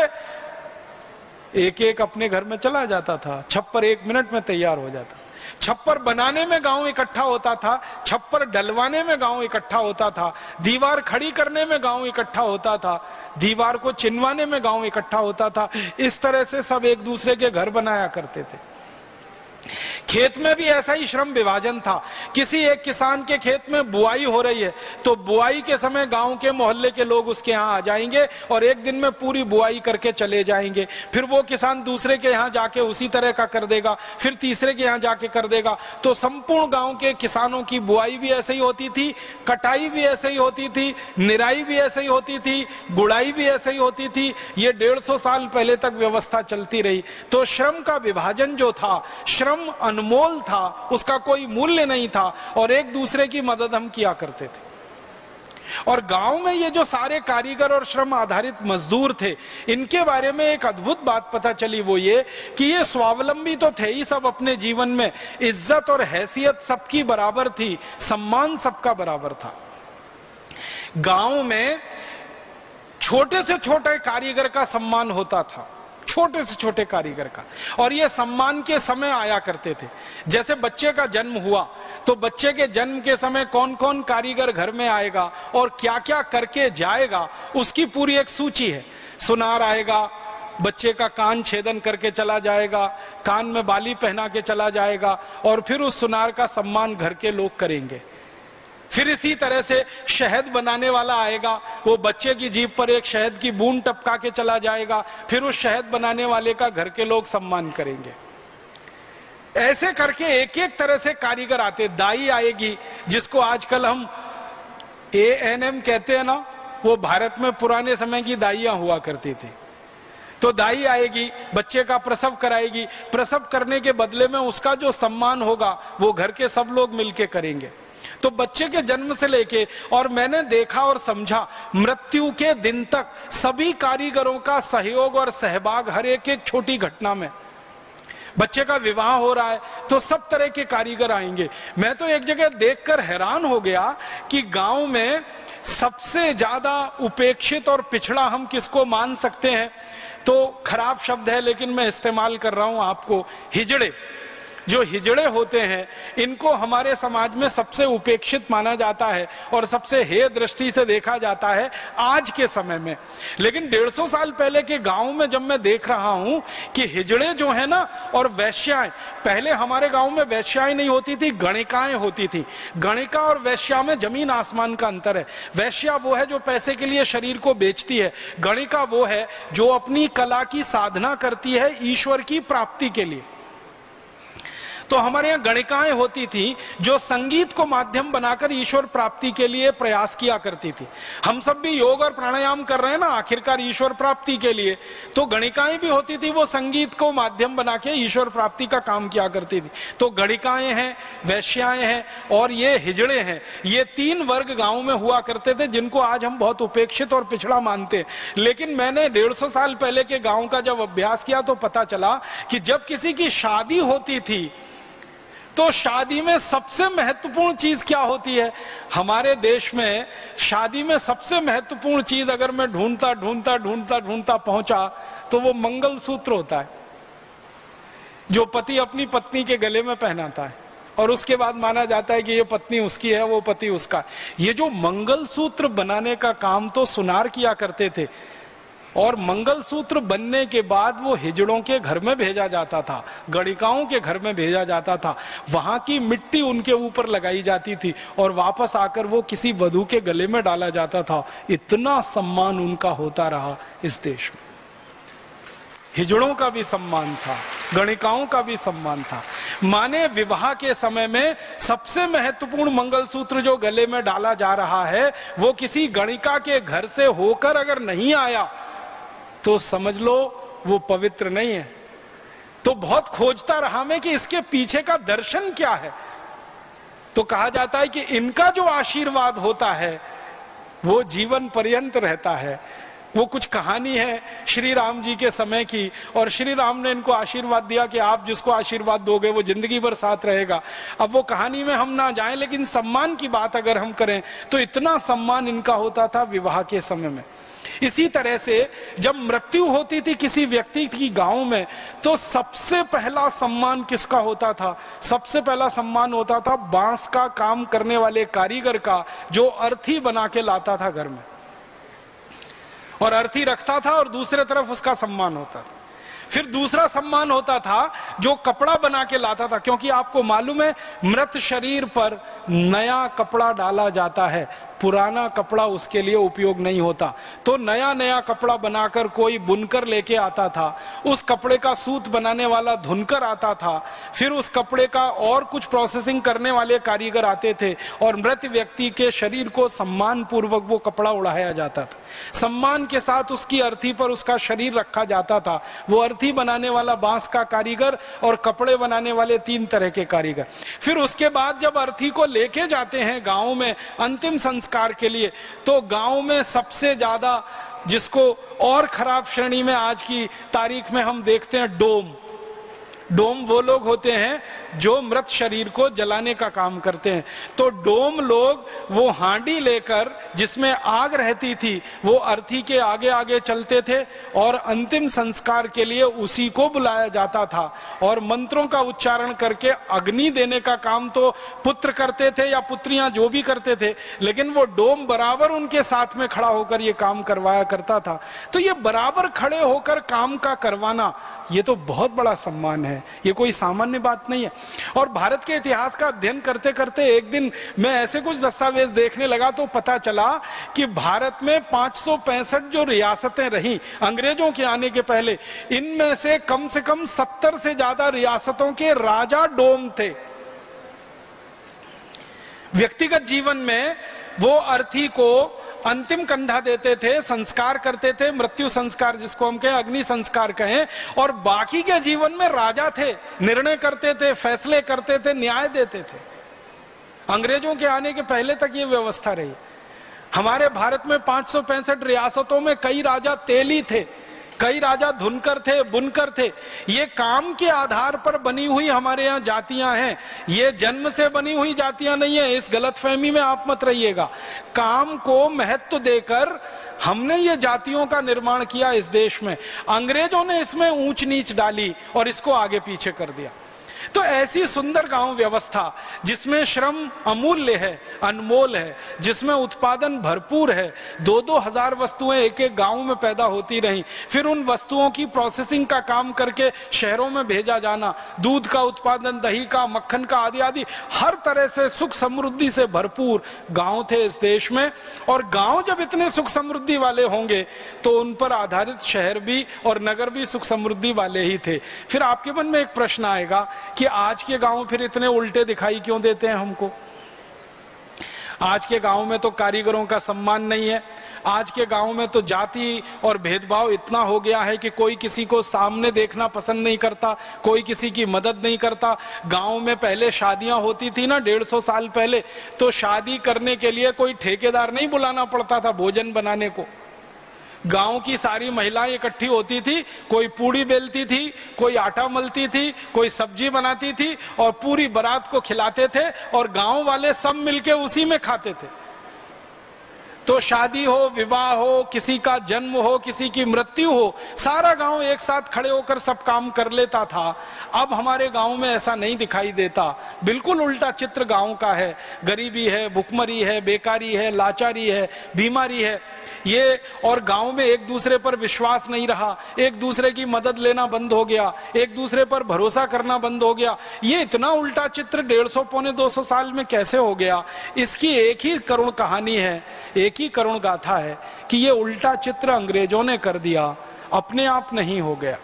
एक एक अपने घर में चला जाता था। छप्पर एक मिनट में तैयार हो जाता। छप्पर बनाने में गांव इकट्ठा होता था, छप्पर डलवाने में गांव इकट्ठा होता था, दीवार खड़ी करने में गांव इकट्ठा होता था, दीवार को चिनवाने में गांव इकट्ठा होता था। इस तरह से सब एक दूसरे के घर बनाया करते थे। खेत में भी ऐसा ही श्रम विभाजन था। किसी एक किसान के खेत में बुआई हो रही है तो बुआई के समय गांव के मोहल्ले के लोग उसके यहाँ आ जाएंगे और एक दिन में पूरी बुआई करके चले जाएंगे। फिर वो किसान दूसरे के यहाँ जाके उसी तरह का कर देगा, फिर तीसरे के यहाँ जाके कर देगा। तो संपूर्ण गांव के किसानों की बुआई भी ऐसे ही होती थी, कटाई भी ऐसे ही होती थी, निराई भी ऐसे ही होती थी, गुड़ाई भी ऐसे ही होती थी। ये डेढ़ सौ साल पहले तक व्यवस्था चलती रही। तो श्रम का विभाजन जो था, श्रम अनमोल था, उसका कोई मूल्य नहीं था और एक दूसरे की मदद हम किया करते थे। और गांव में ये जो सारे कारीगर और श्रम आधारित मजदूर थे, इनके बारे में एक अद्भुत बात पता चली, वो ये कि ये स्वावलंबी तो थे ही सब अपने जीवन में, इज्जत और हैसियत सबकी बराबर थी, सम्मान सबका बराबर था। गांव में छोटे से छोटे कारीगर का सम्मान होता था, छोटे से छोटे कारीगर का, और ये सम्मान के समय आया करते थे। जैसे बच्चे का जन्म हुआ तो बच्चे के जन्म के समय कौन कौन कारीगर घर में आएगा और क्या क्या करके जाएगा, उसकी पूरी एक सूची है। सुनार आएगा, बच्चे का कान छेदन करके चला जाएगा, कान में बाली पहना के चला जाएगा, और फिर उस सुनार का सम्मान घर के लोग करेंगे। फिर इसी तरह से शहद बनाने वाला आएगा, वो बच्चे की जीभ पर एक शहद की बूंद टपका के चला जाएगा, फिर उस शहद बनाने वाले का घर के लोग सम्मान करेंगे। ऐसे करके एक एक तरह से कारीगर आते। दाई आएगी, जिसको आजकल हम ए एन एम कहते हैं ना, वो भारत में पुराने समय की दाइयां हुआ करती थी। तो दाई आएगी, बच्चे का प्रसव कराएगी, प्रसव करने के बदले में उसका जो सम्मान होगा वो घर के सब लोग मिलके करेंगे। तो बच्चे के जन्म से लेके, और मैंने देखा और समझा मृत्यु के दिन तक सभी कारीगरों का सहयोग और सहभाग हर एक एक छोटी घटना में। बच्चे का विवाह हो रहा है तो सब तरह के कारीगर आएंगे। मैं तो एक जगह देखकर हैरान हो गया कि गांव में सबसे ज्यादा उपेक्षित और पिछड़ा हम किसको मान सकते हैं, तो खराब शब्द है लेकिन मैं इस्तेमाल कर रहा हूं आपको, हिजड़े। जो हिजड़े होते हैं इनको हमारे समाज में सबसे उपेक्षित माना जाता है और सबसे हेय दृष्टि से देखा जाता है आज के समय में। लेकिन डेढ़ सौ साल पहले के गांव में जब मैं देख रहा हूं कि हिजड़े जो है ना, और वैश्याएं, पहले हमारे गांव में वैश्याएं नहीं होती थी, गणिकाएं होती थी। गणिका और वैश्या में जमीन आसमान का अंतर है। वैश्या वो है जो पैसे के लिए शरीर को बेचती है, गणिका वो है जो अपनी कला की साधना करती है ईश्वर की प्राप्ति के लिए। तो हमारे यहाँ गणिकाएं होती थी जो संगीत को माध्यम बनाकर ईश्वर प्राप्ति के लिए प्रयास किया करती थी। हम सब भी योग और प्राणायाम कर रहे हैं ना आखिरकार ईश्वर प्राप्ति के लिए, तो गणिकाएं भी होती थी, वो संगीत को माध्यम बना के ईश्वर प्राप्ति का काम किया करती थी। तो गणिकाएं हैं, वैश्याएं हैं और ये हिजड़े हैं, ये तीन वर्ग गांव में हुआ करते थे जिनको आज हम बहुत उपेक्षित और पिछड़ा मानते हैं। लेकिन मैंने डेढ़ सौ साल पहले के गांव का जब अभ्यास किया तो पता चला कि जब किसी की शादी होती थी तो शादी में सबसे महत्वपूर्ण चीज क्या होती है? हमारे देश में शादी में सबसे महत्वपूर्ण चीज अगर मैं ढूंढता ढूंढता ढूंढता ढूंढता पहुंचा तो वो मंगलसूत्र होता है, जो पति अपनी पत्नी के गले में पहनाता है और उसके बाद माना जाता है कि ये पत्नी उसकी है, वो पति उसका। ये जो मंगलसूत्र बनाने का काम तो सुनार किया करते थे, और मंगलसूत्र बनने के बाद वो हिजड़ों के घर में भेजा जाता था, गणिकाओं के घर में भेजा जाता था, वहां की मिट्टी उनके ऊपर लगाई जाती थी और वापस आकर वो किसी वधू के गले में डाला जाता था। इतना सम्मान उनका होता रहा इस देश में। हिजड़ों का भी सम्मान था, गणिकाओं का भी सम्मान था। माने विवाह के समय में सबसे महत्वपूर्ण मंगलसूत्र जो गले में डाला जा रहा है वो किसी गणिका के घर से होकर अगर नहीं आया तो समझ लो वो पवित्र नहीं है। तो बहुत खोजता रहा मैं कि इसके पीछे का दर्शन क्या है। तो कहा जाता है कि इनका जो आशीर्वाद होता है वो जीवन पर्यंत रहता है। वो कुछ कहानी है श्री राम जी के समय की, और श्री राम ने इनको आशीर्वाद दिया कि आप जिसको आशीर्वाद दोगे वो जिंदगी भर साथ रहेगा। अब वो कहानी में हम ना जाएं, लेकिन सम्मान की बात अगर हम करें तो इतना सम्मान इनका होता था विवाह के समय में। इसी तरह से जब मृत्यु होती थी किसी व्यक्ति की गांव में तो सबसे पहला सम्मान किसका होता था? सबसे पहला सम्मान होता था बांस का काम करने वाले कारीगर का, जो अर्थी बना के लाता था घर में और अर्थी रखता था और दूसरे तरफ उसका सम्मान होता था। फिर दूसरा सम्मान होता था जो कपड़ा बना के लाता था, क्योंकि आपको मालूम है मृत शरीर पर नया कपड़ा डाला जाता है, पुराना कपड़ा उसके लिए उपयोग नहीं होता। तो नया नया कपड़ा बनाकर कोई बुनकर लेके आता था, उस कपड़े का सूत बनाने वाला धुनकर आता था, फिर उस कपड़े का और कुछ प्रोसेसिंग करने वाले कारीगर आते थे और मृत व्यक्ति के शरीर को सम्मान पूर्वक वो कपड़ा उड़ाया जाता था। सम्मान के साथ उसकी अर्थी पर उसका शरीर रखा जाता था। वो अर्थी बनाने वाला बांस का कारीगर और कपड़े बनाने वाले तीन तरह के कारीगर। फिर उसके बाद जब अर्थी को लेके जाते हैं गांव में अंतिम संस्कार के लिए, तो गांव में सबसे ज्यादा जिसको और खराब श्रेणी में आज की तारीख में हम देखते हैं डोम। डोम वो लोग होते हैं जो मृत शरीर को जलाने का काम करते हैं। तो डोम लोग वो हांडी लेकर जिसमें आग रहती थी वो अर्थी के आगे आगे चलते थे और अंतिम संस्कार के लिए उसी को बुलाया जाता था और मंत्रों का उच्चारण करके अग्नि देने का काम तो पुत्र करते थे या पुत्रियां जो भी करते थे, लेकिन वो डोम बराबर उनके साथ में खड़ा होकर ये काम करवाया करता था। तो ये बराबर खड़े होकर काम का करवाना ये तो बहुत बड़ा सम्मान है, ये कोई सामान्य बात नहीं है। और भारत के इतिहास का अध्ययन करते करते एक दिन मैं ऐसे कुछ दस्तावेज देखने लगा तो पता चला कि भारत में पांच सौ पैंसठ जो रियासतें रही अंग्रेजों के आने के पहले, इनमें से कम से कम सत्तर से ज्यादा रियासतों के राजा डोम थे। व्यक्तिगत जीवन में वो अर्थी को अंतिम कंधा देते थे, संस्कार करते थे, मृत्यु संस्कार जिसको हम कहें, अग्नि संस्कार कहें, और बाकी के जीवन में राजा थे, निर्णय करते थे, फैसले करते थे, न्याय देते थे। अंग्रेजों के आने के पहले तक ये व्यवस्था रही। हमारे भारत में पांच सौ पैंसठ रियासतों में कई राजा तेली थे, कई राजा धुनकर थे, बुनकर थे। ये काम के आधार पर बनी हुई हमारे यहाँ जातियां हैं, ये जन्म से बनी हुई जातियां नहीं है। इस गलतफहमी में आप मत रहिएगा। काम को महत्व देकर हमने ये जातियों का निर्माण किया इस देश में। अंग्रेजों ने इसमें ऊंच नीच डाली और इसको आगे पीछे कर दिया। तो ऐसी सुंदर गांव व्यवस्था जिसमें श्रम अमूल्य है, अनमोल है, जिसमें उत्पादन भरपूर है, दो दो हजार वस्तुएं एक एक गांव में पैदा होती रहीं, फिर उन वस्तुओं की प्रोसेसिंग का काम करके शहरों में भेजा जाना, दूध का उत्पादन, दही का, मक्खन का आदि आदि हर तरह से सुख समृद्धि से भरपूर गांव थे इस देश में। और गांव जब इतने सुख समृद्धि वाले होंगे तो उन पर आधारित शहर भी और नगर भी सुख समृद्धि वाले ही थे। फिर आपके मन में एक प्रश्न आएगा कि आज के गांव फिर इतने उल्टे दिखाई क्यों देते हैं हमको? आज के गांव में तो कारीगरों का सम्मान नहीं है, आज के गांव में तो जाति और भेदभाव इतना हो गया है कि कोई किसी को सामने देखना पसंद नहीं करता, कोई किसी की मदद नहीं करता। गांव में पहले शादियां होती थी ना, डेढ़ सौ साल पहले, तो शादी करने के लिए कोई ठेकेदार नहीं बुलाना पड़ता था भोजन बनाने को। गांव की सारी महिलाएं इकट्ठी होती थी, कोई पूड़ी बेलती थी, कोई आटा मलती थी, कोई सब्जी बनाती थी और पूरी बारात को खिलाते थे और गांव वाले सब मिलके उसी में खाते थे। तो शादी हो, विवाह हो, किसी का जन्म हो, किसी की मृत्यु हो, सारा गांव एक साथ खड़े होकर सब काम कर लेता था। अब हमारे गांव में ऐसा नहीं दिखाई देता, बिल्कुल उल्टा चित्र गांव का है। गरीबी है, भुखमरी है, बेकारी है, लाचारी है, बीमारी है ये, और गांव में एक दूसरे पर विश्वास नहीं रहा, एक दूसरे की मदद लेना बंद हो गया, एक दूसरे पर भरोसा करना बंद हो गया। ये इतना उल्टा चित्र डेढ़ सौ पौने दो सौ साल में कैसे हो गया? इसकी एक ही करुण कहानी है, एक ही करुण गाथा है कि ये उल्टा चित्र अंग्रेजों ने कर दिया, अपने आप नहीं हो गया।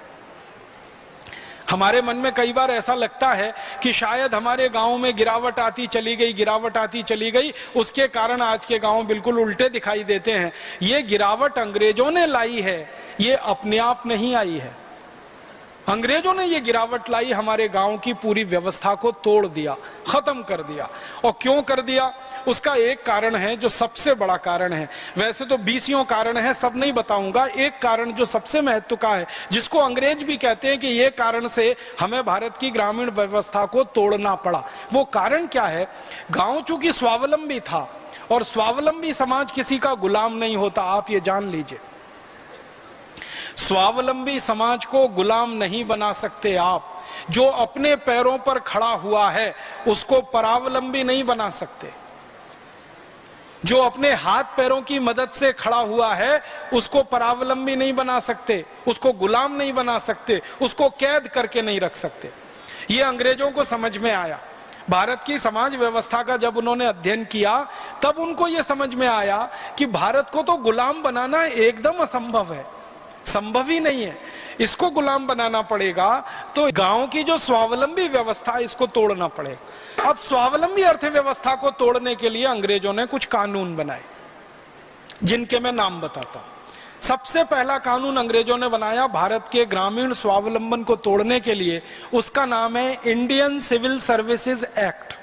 हमारे मन में कई बार ऐसा लगता है कि शायद हमारे गांव में गिरावट आती चली गई, गिरावट आती चली गई, उसके कारण आज के गांव बिल्कुल उल्टे दिखाई देते हैं। ये गिरावट अंग्रेजों ने लाई है, ये अपने आप नहीं आई है। अंग्रेजों ने ये गिरावट लाई, हमारे गांव की पूरी व्यवस्था को तोड़ दिया, खत्म कर दिया। और क्यों कर दिया? उसका एक कारण है जो सबसे बड़ा कारण है, वैसे तो बीसियों कारण है, सब नहीं बताऊंगा। एक कारण जो सबसे महत्व का है, जिसको अंग्रेज भी कहते हैं कि ये कारण से हमें भारत की ग्रामीण व्यवस्था को तोड़ना पड़ा। वो कारण क्या है? गांव चूंकि स्वावलंबी था, और स्वावलंबी समाज किसी का गुलाम नहीं होता, आप ये जान लीजिए। स्वावलंबी समाज को गुलाम नहीं बना सकते आप। जो अपने पैरों पर खड़ा हुआ है उसको परावलंबी नहीं बना सकते। जो अपने हाथ पैरों की मदद से खड़ा हुआ है उसको परावलंबी नहीं बना सकते, उसको गुलाम नहीं बना सकते, उसको कैद करके नहीं रख सकते। ये अंग्रेजों को समझ में आया। भारत की समाज व्यवस्था का जब उन्होंने अध्ययन किया तब उनको यह समझ में आया कि भारत को तो गुलाम बनाना एकदम असंभव है, संभव ही नहीं है। इसको गुलाम बनाना पड़ेगा तो गांव की जो स्वावलंबी व्यवस्था इसको तोड़ना पड़ेगा। अब स्वावलंबी अर्थव्यवस्था को तोड़ने के लिए अंग्रेजों ने कुछ कानून बनाए, जिनके मैं नाम बताता हूं। सबसे पहला कानून अंग्रेजों ने बनाया भारत के ग्रामीण स्वावलंबन को तोड़ने के लिए, उसका नाम है इंडियन सिविल सर्विसेज एक्ट।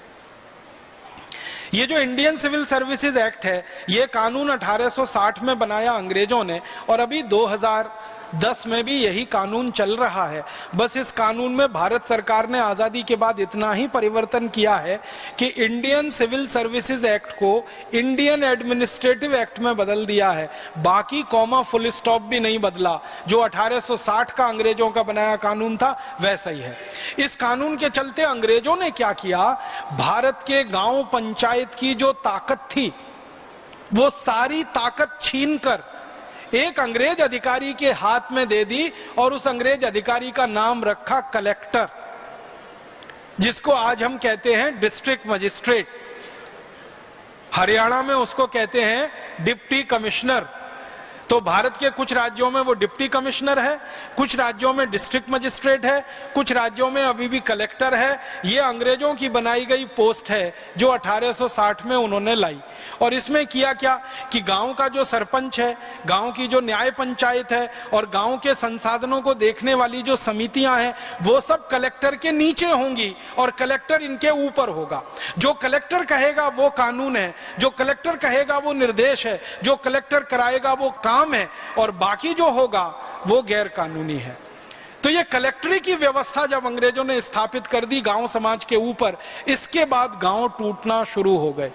ये जो इंडियन सिविल सर्विसेज एक्ट है, ये कानून अठारह सौ साठ में बनाया अंग्रेजों ने, और अभी दो हज़ार दस में भी यही कानून चल रहा है। बस इस कानून में भारत सरकार ने आजादी के बाद इतना ही परिवर्तन किया है कि इंडियन सिविल सर्विसेज एक्ट को इंडियन एडमिनिस्ट्रेटिव एक्ट में बदल दिया है। बाकी कॉमा फुल स्टॉप भी नहीं बदला, जो अठारह सौ साठ का अंग्रेजों का बनाया कानून था वैसा ही है। इस कानून के चलते अंग्रेजों ने क्या किया, भारत के गांव पंचायत की जो ताकत थी वो सारी ताकत छीनकर एक अंग्रेज अधिकारी के हाथ में दे दी, और उस अंग्रेज अधिकारी का नाम रखा कलेक्टर, जिसको आज हम कहते हैं डिस्ट्रिक्ट मजिस्ट्रेट। हरियाणा में उसको कहते हैं डिप्टी कमिश्नर। तो भारत के कुछ राज्यों में वो डिप्टी कमिश्नर है, कुछ राज्यों में डिस्ट्रिक्ट मजिस्ट्रेट है, कुछ राज्यों में अभी भी कलेक्टर है। ये अंग्रेजों की बनाई गई पोस्ट है जो अठारह सौ साठ में उन्होंने लाई। और इसमें किया क्या कि गांव का जो सरपंच है, गांव की जो न्याय पंचायत है और गांव के संसाधनों को देखने वाली जो समितियां हैं, वो सब कलेक्टर के नीचे होंगी और कलेक्टर इनके ऊपर होगा। जो कलेक्टर कहेगा वो कानून है, जो कलेक्टर कहेगा वो निर्देश है, जो कलेक्टर कराएगा वो काम है, और बाकी जो होगा वो गैर कानूनी है। तो ये कलेक्टरी की व्यवस्था जब अंग्रेजों ने स्थापित कर दी गांव समाज के ऊपर, इसके बाद गांव टूटना शुरू हो गए।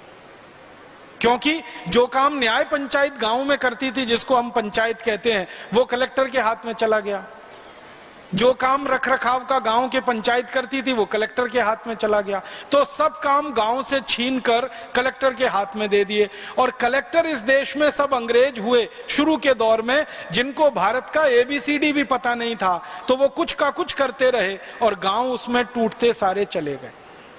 क्योंकि जो काम न्याय पंचायत गांव में करती थी, जिसको हम पंचायत कहते हैं, वो कलेक्टर के हाथ में चला गया। जो काम रख रखाव का गांव के पंचायत करती थी, वो कलेक्टर के हाथ में चला गया। तो सब काम गांव से छीनकर कलेक्टर के हाथ में दे दिए। और कलेक्टर इस देश में सब अंग्रेज हुए शुरू के दौर में, जिनको भारत का एबीसीडी भी पता नहीं था, तो वो कुछ का कुछ करते रहे और गांव उसमें टूटते सारे चले गए।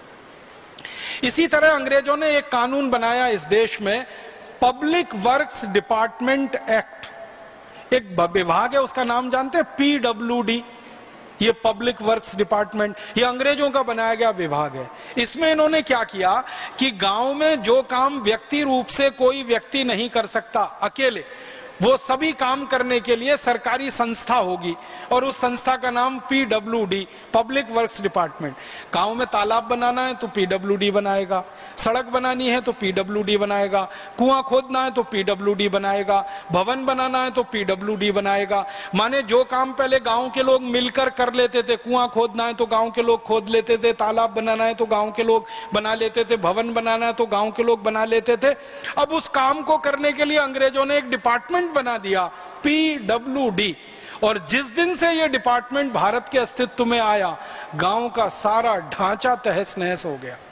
इसी तरह अंग्रेजों ने एक कानून बनाया इस देश में, पब्लिक वर्क्स डिपार्टमेंट एक्ट। एक विभाग है, उसका नाम जानते हैं? पीडब्ल्यूडी। ये पब्लिक वर्क्स डिपार्टमेंट, ये अंग्रेजों का बनाया गया विभाग है। इसमें इन्होंने क्या किया कि गांव में जो काम व्यक्ति रूप से कोई व्यक्ति नहीं कर सकता अकेले, वो सभी काम करने के लिए सरकारी संस्था होगी, और उस संस्था का नाम पीडब्ल्यूडी, पब्लिक वर्क्स डिपार्टमेंट। गांव में तालाब बनाना है तो पीडब्ल्यूडी बनाएगा, सड़क बनानी है तो पीडब्ल्यूडी बनाएगा, कुआं खोदना है तो पीडब्ल्यूडी बनाएगा, भवन बनाना है तो पीडब्ल्यूडी बनाएगा। माने जो काम पहले गांव के लोग मिलकर कर लेते थे, कुआं खोदना है तो गांव के लोग खोद लेते थे, तालाब बनाना है तो गांव के लोग बना लेते थे, भवन बनाना है तो गांव के लोग बना लेते थे। अब उस काम को करने के लिए अंग्रेजों ने एक डिपार्टमेंट बना दिया, पीडब्ल्यूडी। और जिस दिन से यह डिपार्टमेंट भारत के अस्तित्व में आया, गांव का सारा ढांचा तहस नहस हो गया।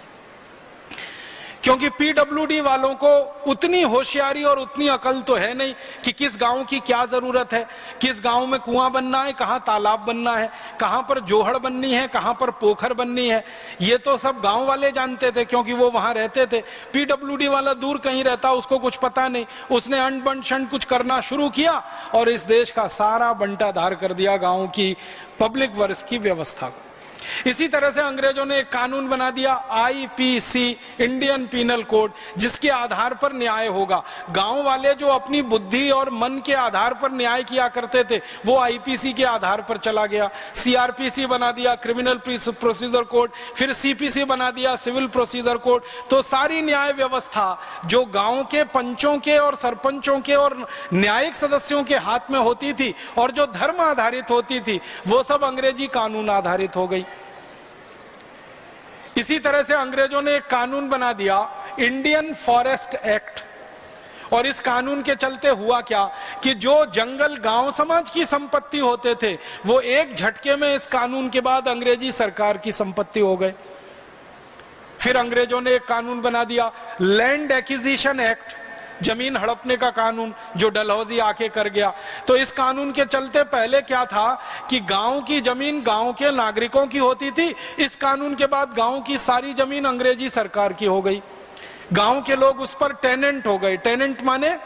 क्योंकि पीडब्ल्यूडी वालों को उतनी होशियारी और उतनी अकल तो है नहीं कि किस गांव की क्या जरूरत है, किस गांव में कुआं बनना है, कहां तालाब बनना है, कहां पर जोहड़ बननी है, कहां पर पोखर बननी है। ये तो सब गांव वाले जानते थे, क्योंकि वो वहां रहते थे। पीडब्ल्यूडी वाला दूर कहीं रहता, उसको कुछ पता नहीं। उसने अंट बंट शंट कुछ करना शुरू किया और इस देश का सारा बंटाधार कर दिया गांव की पब्लिक वर्क्स की व्यवस्था को। इसी तरह से अंग्रेजों ने एक कानून बना दिया, आईपीसी, इंडियन पीनल कोड, जिसके आधार पर न्याय होगा। गांव वाले जो अपनी बुद्धि और मन के आधार पर न्याय किया करते थे, वो आईपीसी के आधार पर चला गया। सीआरपीसी बना दिया, क्रिमिनल प्रोसीजर कोड, फिर सीपीसी बना दिया, सिविल प्रोसीजर कोड। तो सारी न्याय व्यवस्था जो गांव के पंचों के और सरपंचों के और न्यायिक सदस्यों के हाथ में होती थी और जो धर्म आधारित होती थी, वो सब अंग्रेजी कानून आधारित हो गई। इसी तरह से अंग्रेजों ने एक कानून बना दिया, इंडियन फॉरेस्ट एक्ट। और इस कानून के चलते हुआ क्या कि जो जंगल गांव समाज की संपत्ति होते थे, वो एक झटके में इस कानून के बाद अंग्रेजी सरकार की संपत्ति हो गए। फिर अंग्रेजों ने एक कानून बना दिया, लैंड एक्विजिशन एक्ट, जमीन हड़पने का कानून, जो डलहौजी आके कर गया। तो इस कानून के चलते पहले क्या था कि गांव की जमीन गांव के नागरिकों की होती थी, इस कानून के बाद गांव की सारी जमीन अंग्रेजी सरकार की हो गई। गांव के लोग उस पर टेनेंट हो गए। टेनेंट माने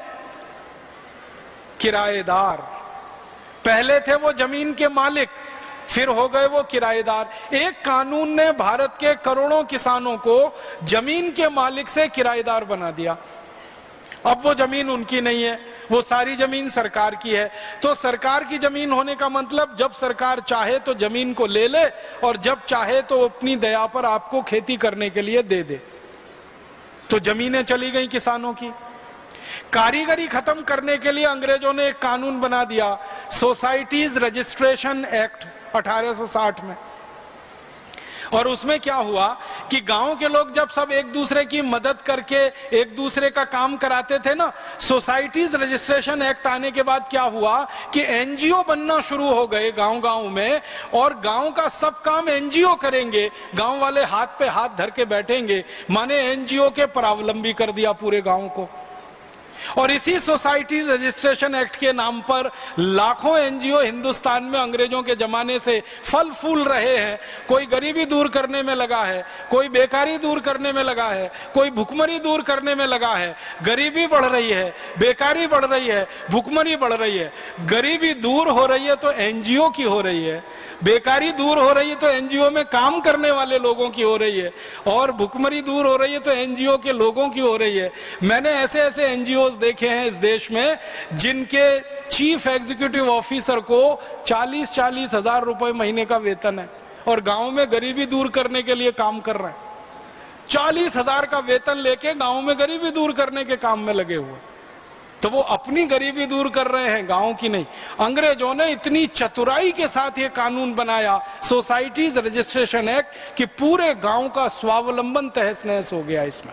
किराएदार। पहले थे वो जमीन के मालिक, फिर हो गए वो किराएदार। एक कानून ने भारत के करोड़ों किसानों को जमीन के मालिक से किराएदार बना दिया। अब वो जमीन उनकी नहीं है, वो सारी जमीन सरकार की है। तो सरकार की जमीन होने का मतलब, जब सरकार चाहे तो जमीन को ले ले और जब चाहे तो अपनी दया पर आपको खेती करने के लिए दे दे। तो जमीनें चली गई किसानों की। कारीगरी खत्म करने के लिए अंग्रेजों ने एक कानून बना दिया, सोसाइटीज रजिस्ट्रेशन एक्ट अठारह सौ साठ में। और उसमें क्या हुआ कि गांव के लोग जब सब एक दूसरे की मदद करके एक दूसरे का काम कराते थे ना, सोसाइटीज रजिस्ट्रेशन एक्ट आने के बाद क्या हुआ कि एनजीओ बनना शुरू हो गए गांव गांव में, और गांव का सब काम एनजीओ करेंगे। गांव वाले हाथ पे हाथ धर के बैठेंगे, माने एनजीओ के परावलंबी कर दिया पूरे गांव को। और इसी सोसाइटी रजिस्ट्रेशन एक्ट के नाम पर लाखों एनजीओ हिंदुस्तान में अंग्रेजों के जमाने से फल फूल रहे हैं। कोई गरीबी दूर करने में लगा है, कोई बेकारी दूर करने में लगा है, कोई भुखमरी दूर करने में लगा है। गरीबी बढ़ रही है, बेकारी बढ़ रही है, भुखमरी बढ़ रही है। गरीबी दूर हो रही है तो एनजीओ की हो रही है, बेकारी दूर हो रही है तो एनजीओ में काम करने वाले लोगों की हो रही है, और भुखमरी दूर हो रही है तो एनजीओ के लोगों की हो रही है। मैंने ऐसे ऐसे एनजीओ देखे हैं इस देश में जिनके चीफ एग्जीक्यूटिव ऑफिसर को चालीस चालीस हजार रुपए महीने का वेतन है और गांव में गरीबी दूर करने के लिए काम कर रहे हैं। चालीस हजार का वेतन लेके गांव में गरीबी दूर करने के काम में लगे हुए, तो वो अपनी गरीबी दूर कर रहे हैं, गांव की नहीं। अंग्रेजों ने इतनी चतुराई के साथ ये कानून बनाया, सोसाइटीज रजिस्ट्रेशन एक्ट, कि पूरे गांव का स्वावलंबन तहस नहस हो गया इसमें।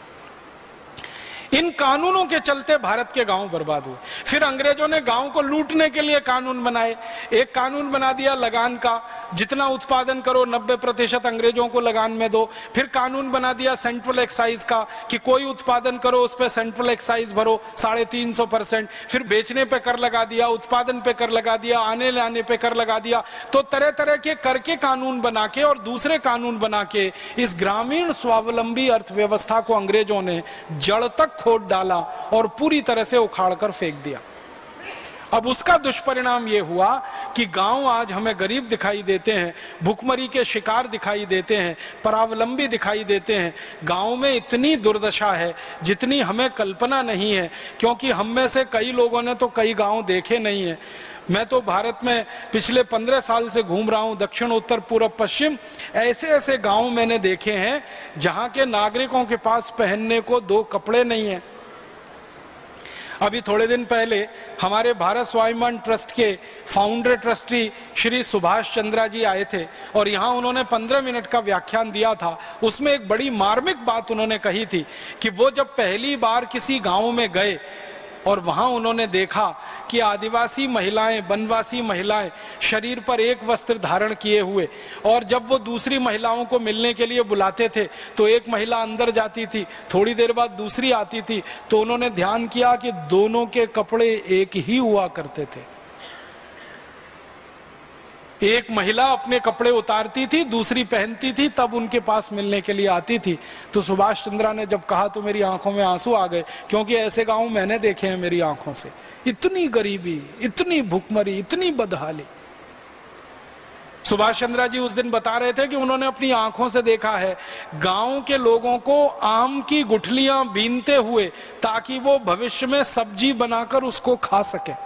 इन कानूनों के चलते भारत के गांव बर्बाद हुए। फिर अंग्रेजों ने गांव को लूटने के लिए कानून बनाए। एक कानून बना दिया लगान का, जितना उत्पादन करो नब्बे प्रतिशत अंग्रेजों को लगान में दो। फिर कानून बना दिया सेंट्रल एक्साइज का कि कोई उत्पादन करो उस पर सेंट्रल एक्साइज भरो साढ़े तीन सौ परसेंट। फिर बेचने पे कर लगा दिया, उत्पादन पे कर लगा दिया, आने लाने पे कर लगा दिया। तो तरह तरह के कर के कानून बना के और दूसरे कानून बना के इस ग्रामीण स्वावलंबी अर्थव्यवस्था को अंग्रेजों ने जड़ तक खोद डाला और पूरी तरह से उखाड़ कर फेंक दिया। अब उसका दुष्परिणाम यह हुआ कि गांव आज हमें गरीब दिखाई देते हैं, भुखमरी के शिकार दिखाई देते हैं, परावलंबी दिखाई देते हैं। गांव में इतनी दुर्दशा है जितनी हमें कल्पना नहीं है, क्योंकि हम में से कई लोगों ने तो कई गांव देखे नहीं है। मैं तो भारत में पिछले पंद्रह साल से घूम रहा हूं, दक्षिण उत्तर पूर्व पश्चिम। ऐसे ऐसे गांव मैंने देखे हैं जहां के नागरिकों के पास पहनने को दो कपड़े नहीं है। अभी थोड़े दिन पहले हमारे भारत स्वाभिमान ट्रस्ट के फाउंडर ट्रस्टी श्री सुभाष चंद्रा जी आए थे और यहाँ उन्होंने पंद्रह मिनट का व्याख्यान दिया था। उसमें एक बड़ी मार्मिक बात उन्होंने कही थी कि वो जब पहली बार किसी गांव में गए और वहां उन्होंने देखा कि आदिवासी महिलाएं, वनवासी महिलाएं शरीर पर एक वस्त्र धारण किए हुए, और जब वो दूसरी महिलाओं को मिलने के लिए बुलाते थे तो एक महिला अंदर जाती थी, थोड़ी देर बाद दूसरी आती थी, तो उन्होंने ध्यान किया कि दोनों के कपड़े एक ही हुआ करते थे। एक महिला अपने कपड़े उतारती थी, दूसरी पहनती थी, तब उनके पास मिलने के लिए आती थी। तो सुभाष चंद्रा ने जब कहा तो मेरी आंखों में आंसू आ गए, क्योंकि ऐसे गांव मैंने देखे हैं मेरी आंखों से। इतनी गरीबी, इतनी भुखमरी, इतनी बदहाली। सुभाष चंद्रा जी उस दिन बता रहे थे कि उन्होंने अपनी आंखों से देखा है गांव के लोगों को आम की गुठलियां बीनते हुए, ताकि वो भविष्य में सब्जी बनाकर उसको खा सके।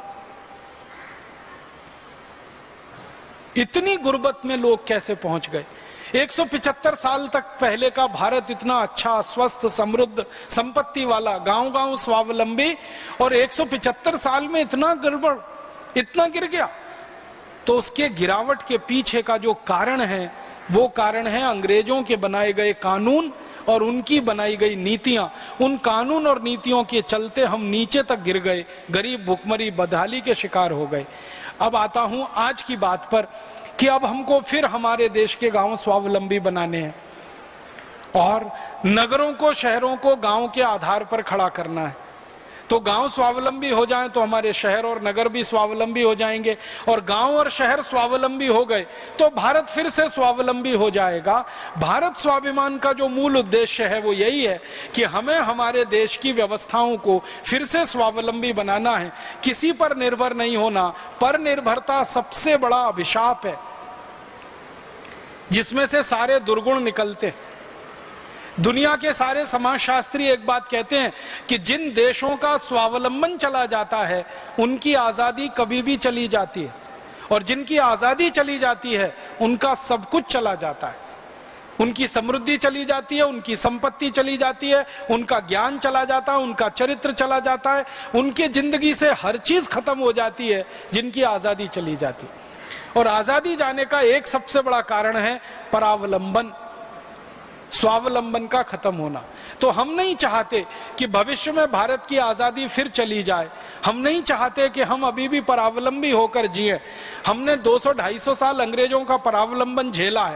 इतनी गुर्बत में लोग कैसे पहुंच गए? एक सौ पचहत्तर साल तक पहले का भारत इतना अच्छा, स्वस्थ, समृद्ध, संपत्ति वाला, गांव गांव स्वावलंबी, और एक सौ पचहत्तर साल में इतना गड़बड़, इतना गिर गया। तो उसके गिरावट के पीछे का जो कारण है वो कारण है अंग्रेजों के बनाए गए कानून और उनकी बनाई गई नीतियां। उन कानून और नीतियों के चलते हम नीचे तक गिर गए, गरीब, भुखमरी, बदहाली के शिकार हो गए। अब आता हूं आज की बात पर कि अब हमको फिर हमारे देश के गांव स्वावलंबी बनाने हैं और नगरों को, शहरों को गांव के आधार पर खड़ा करना है। तो गांव स्वावलंबी हो जाएं तो हमारे शहर और नगर भी स्वावलंबी हो जाएंगे, और गांव और शहर स्वावलंबी हो गए तो भारत फिर से स्वावलंबी हो जाएगा। भारत स्वाभिमान का जो मूल उद्देश्य है वो यही है कि हमें हमारे देश की व्यवस्थाओं को फिर से स्वावलंबी बनाना है, किसी पर निर्भर नहीं होना। पर निर्भरता सबसे बड़ा अभिशाप है जिसमें से सारे दुर्गुण निकलते हैं। दुनिया के सारे समाजशास्त्री एक बात कहते हैं कि जिन देशों का स्वावलंबन चला जाता है उनकी आजादी कभी भी चली जाती है, और जिनकी आजादी चली जाती है उनका सब कुछ चला जाता है। उनकी समृद्धि चली जाती है, उनकी संपत्ति चली जाती है, उनका ज्ञान चला जाता है, उनका चरित्र चला जाता है, उनकी जिंदगी से हर चीज खत्म हो जाती है जिनकी आजादी चली जाती है। और आजादी जाने का एक सबसे बड़ा कारण है परावलंबन, स्वावलंबन का खत्म होना। तो हम नहीं चाहते कि भविष्य में भारत की आजादी फिर चली जाए। हम नहीं चाहते कि हम अभी भी परावलंबी होकर जिए। हमने दो सौ ढाई सौ साल अंग्रेजों का परावलंबन झेला है।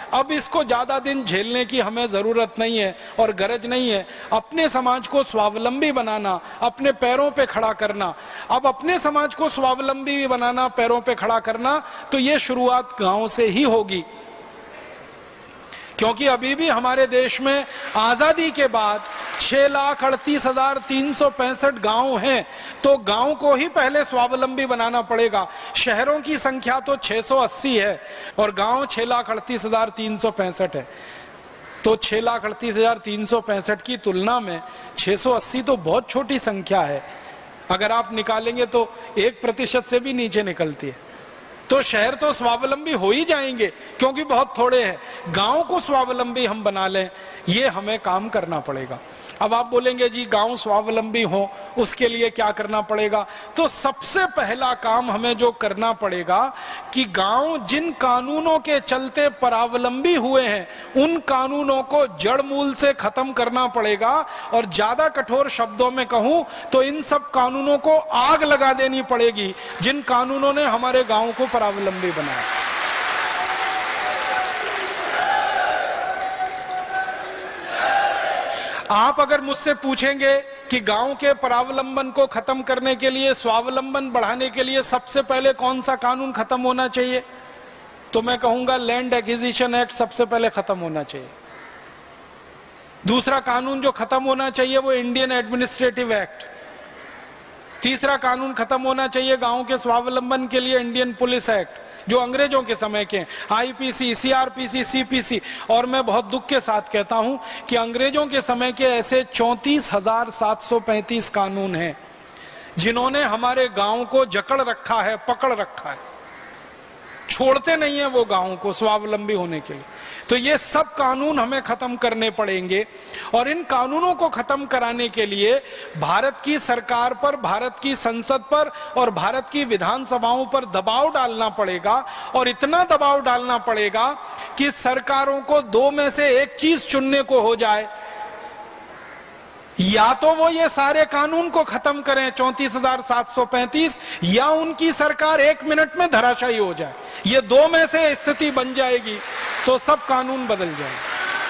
अब इसको ज्यादा दिन झेलने की हमें जरूरत नहीं है और गरज नहीं है। अपने समाज को स्वावलंबी बनाना, अपने पैरों पे खड़ा करना। अब अपने समाज को स्वावलंबी भी बनाना, पैरों पे खड़ा करना, तो ये शुरुआत गांव से ही होगी। क्योंकि अभी भी हमारे देश में आजादी के बाद छह लाख अड़तीस हजार तीन सौ पैंसठ गांव हैं, तो गांव को ही पहले स्वावलंबी बनाना पड़ेगा। शहरों की संख्या तो छह सौ अस्सी है और गांव छह लाख अड़तीस हजार तीन सौ पैंसठ है। तो छह लाख अड़तीस हजार तीन सौ पैंसठ की तुलना में छह सौ अस्सी तो बहुत छोटी संख्या है। अगर आप निकालेंगे तो एक प्रतिशत से भी नीचे निकलती है। तो शहर तो स्वावलंबी हो ही जाएंगे क्योंकि बहुत थोड़े हैं। गांव को स्वावलंबी हम बना लें, ये हमें काम करना पड़ेगा। अब आप बोलेंगे जी गांव स्वावलंबी हो उसके लिए क्या करना पड़ेगा? तो सबसे पहला काम हमें जो करना पड़ेगा कि गांव जिन कानूनों के चलते परावलंबी हुए हैं उन कानूनों को जड़ मूल से खत्म करना पड़ेगा। और ज्यादा कठोर शब्दों में कहूं तो इन सब कानूनों को आग लगा देनी पड़ेगी जिन कानूनों ने हमारे गांव को परावलंबी बनाया। आप अगर मुझसे पूछेंगे कि गांव के परावलंबन को खत्म करने के लिए, स्वावलंबन बढ़ाने के लिए सबसे पहले कौन सा कानून खत्म होना चाहिए, तो मैं कहूंगा लैंड एक्विजिशन एक्ट सबसे पहले खत्म होना चाहिए। दूसरा कानून जो खत्म होना चाहिए वो इंडियन एडमिनिस्ट्रेटिव एक्ट। तीसरा कानून खत्म होना चाहिए गांव के स्वावलंबन के लिए इंडियन पुलिस एक्ट जो अंग्रेजों के समय के, आईपीसी, सीआरपीसी, सीपीसी। और मैं बहुत दुख के साथ कहता हूं कि अंग्रेजों के समय के ऐसे चौंतीस हजार सात सौ पैंतीस कानून हैं जिन्होंने हमारे गांव को जकड़ रखा है, पकड़ रखा है, छोड़ते नहीं है वो गांव को स्वावलंबी होने के लिए। तो ये सब कानून हमें खत्म करने पड़ेंगे और इन कानूनों को खत्म कराने के लिए भारत की सरकार पर, भारत की संसद पर और भारत की विधानसभाओं पर दबाव डालना पड़ेगा। और इतना दबाव डालना पड़ेगा कि सरकारों को दो में से एक चीज चुनने को हो जाए, या तो वो ये सारे कानून को खत्म करें चौंतीस हजार सात सौ पैंतीस, या उनकी सरकार एक मिनट में धराशायी हो जाए। ये दो में से स्थिति बन जाएगी तो सब कानून बदल जाएंगे।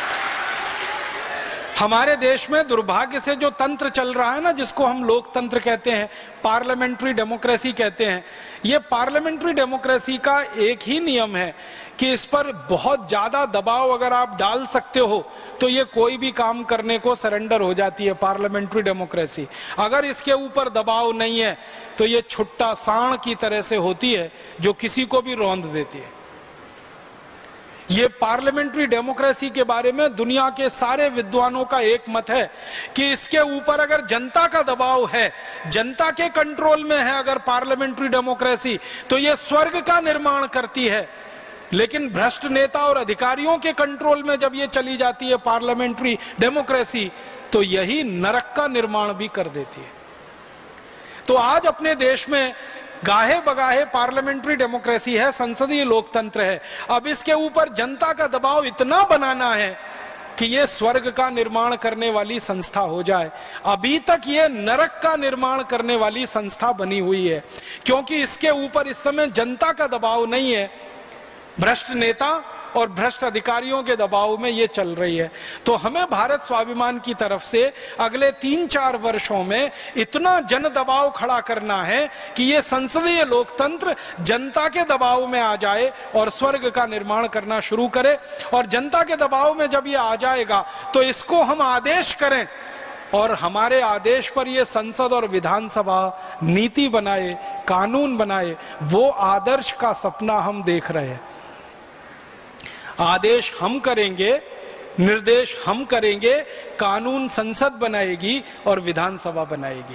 हमारे देश में दुर्भाग्य से जो तंत्र चल रहा है ना, जिसको हम लोकतंत्र कहते हैं, पार्लियामेंट्री डेमोक्रेसी कहते हैं, ये पार्लियामेंट्री डेमोक्रेसी का एक ही नियम है कि इस पर बहुत ज्यादा दबाव अगर आप डाल सकते हो तो ये कोई भी काम करने को सरेंडर हो जाती है पार्लियामेंट्री डेमोक्रेसी। अगर इसके ऊपर दबाव नहीं है तो ये छुट्टा सांड की तरह से होती है जो किसी को भी रौंद देती है। ये पार्लियामेंट्री डेमोक्रेसी के बारे में दुनिया के सारे विद्वानों का एक मत है कि इसके ऊपर अगर जनता का दबाव है, जनता के कंट्रोल में है अगर पार्लियामेंट्री डेमोक्रेसी, तो ये स्वर्ग का निर्माण करती है। लेकिन भ्रष्ट नेता और अधिकारियों के कंट्रोल में जब ये चली जाती है पार्लियामेंट्री डेमोक्रेसी, तो यही नरक का निर्माण भी कर देती है। तो आज अपने देश में गाहे बगाहे पार्लियामेंट्री डेमोक्रेसी है, संसदीय लोकतंत्र है। अब इसके ऊपर जनता का दबाव इतना बनाना है कि ये स्वर्ग का निर्माण करने वाली संस्था हो जाए। अभी तक ये नरक का निर्माण करने वाली संस्था बनी हुई है क्योंकि इसके ऊपर इस समय जनता का दबाव नहीं है, भ्रष्ट नेता और भ्रष्ट अधिकारियों के दबाव में ये चल रही है। तो हमें भारत स्वाभिमान की तरफ से अगले तीन चार वर्षों में इतना जन दबाव खड़ा करना है कि ये संसदीय लोकतंत्र जनता के दबाव में आ जाए और स्वर्ग का निर्माण करना शुरू करे। और जनता के दबाव में जब ये आ जाएगा तो इसको हम आदेश करें और हमारे आदेश पर ये संसद और विधानसभा नीति बनाए, कानून बनाए। वो आदर्श का सपना हम देख रहे हैं। आदेश हम करेंगे, निर्देश हम करेंगे, कानून संसद बनाएगी और विधानसभा बनाएगी।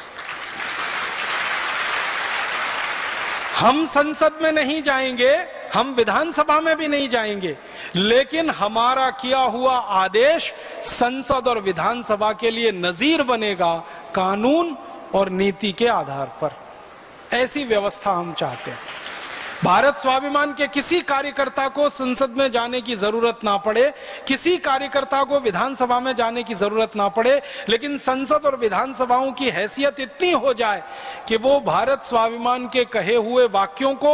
हम संसद में नहीं जाएंगे, हम विधानसभा में भी नहीं जाएंगे, लेकिन हमारा किया हुआ आदेश संसद और विधानसभा के लिए नजीर बनेगा कानून और नीति के आधार पर। ऐसी व्यवस्था हम चाहते हैं। भारत स्वाभिमान के किसी कार्यकर्ता को संसद में जाने की जरूरत ना पड़े, किसी कार्यकर्ता को विधानसभा में जाने की जरूरत ना पड़े, लेकिन संसद और विधानसभाओं की हैसियत इतनी हो जाए कि वो भारत स्वाभिमान के कहे हुए वाक्यों को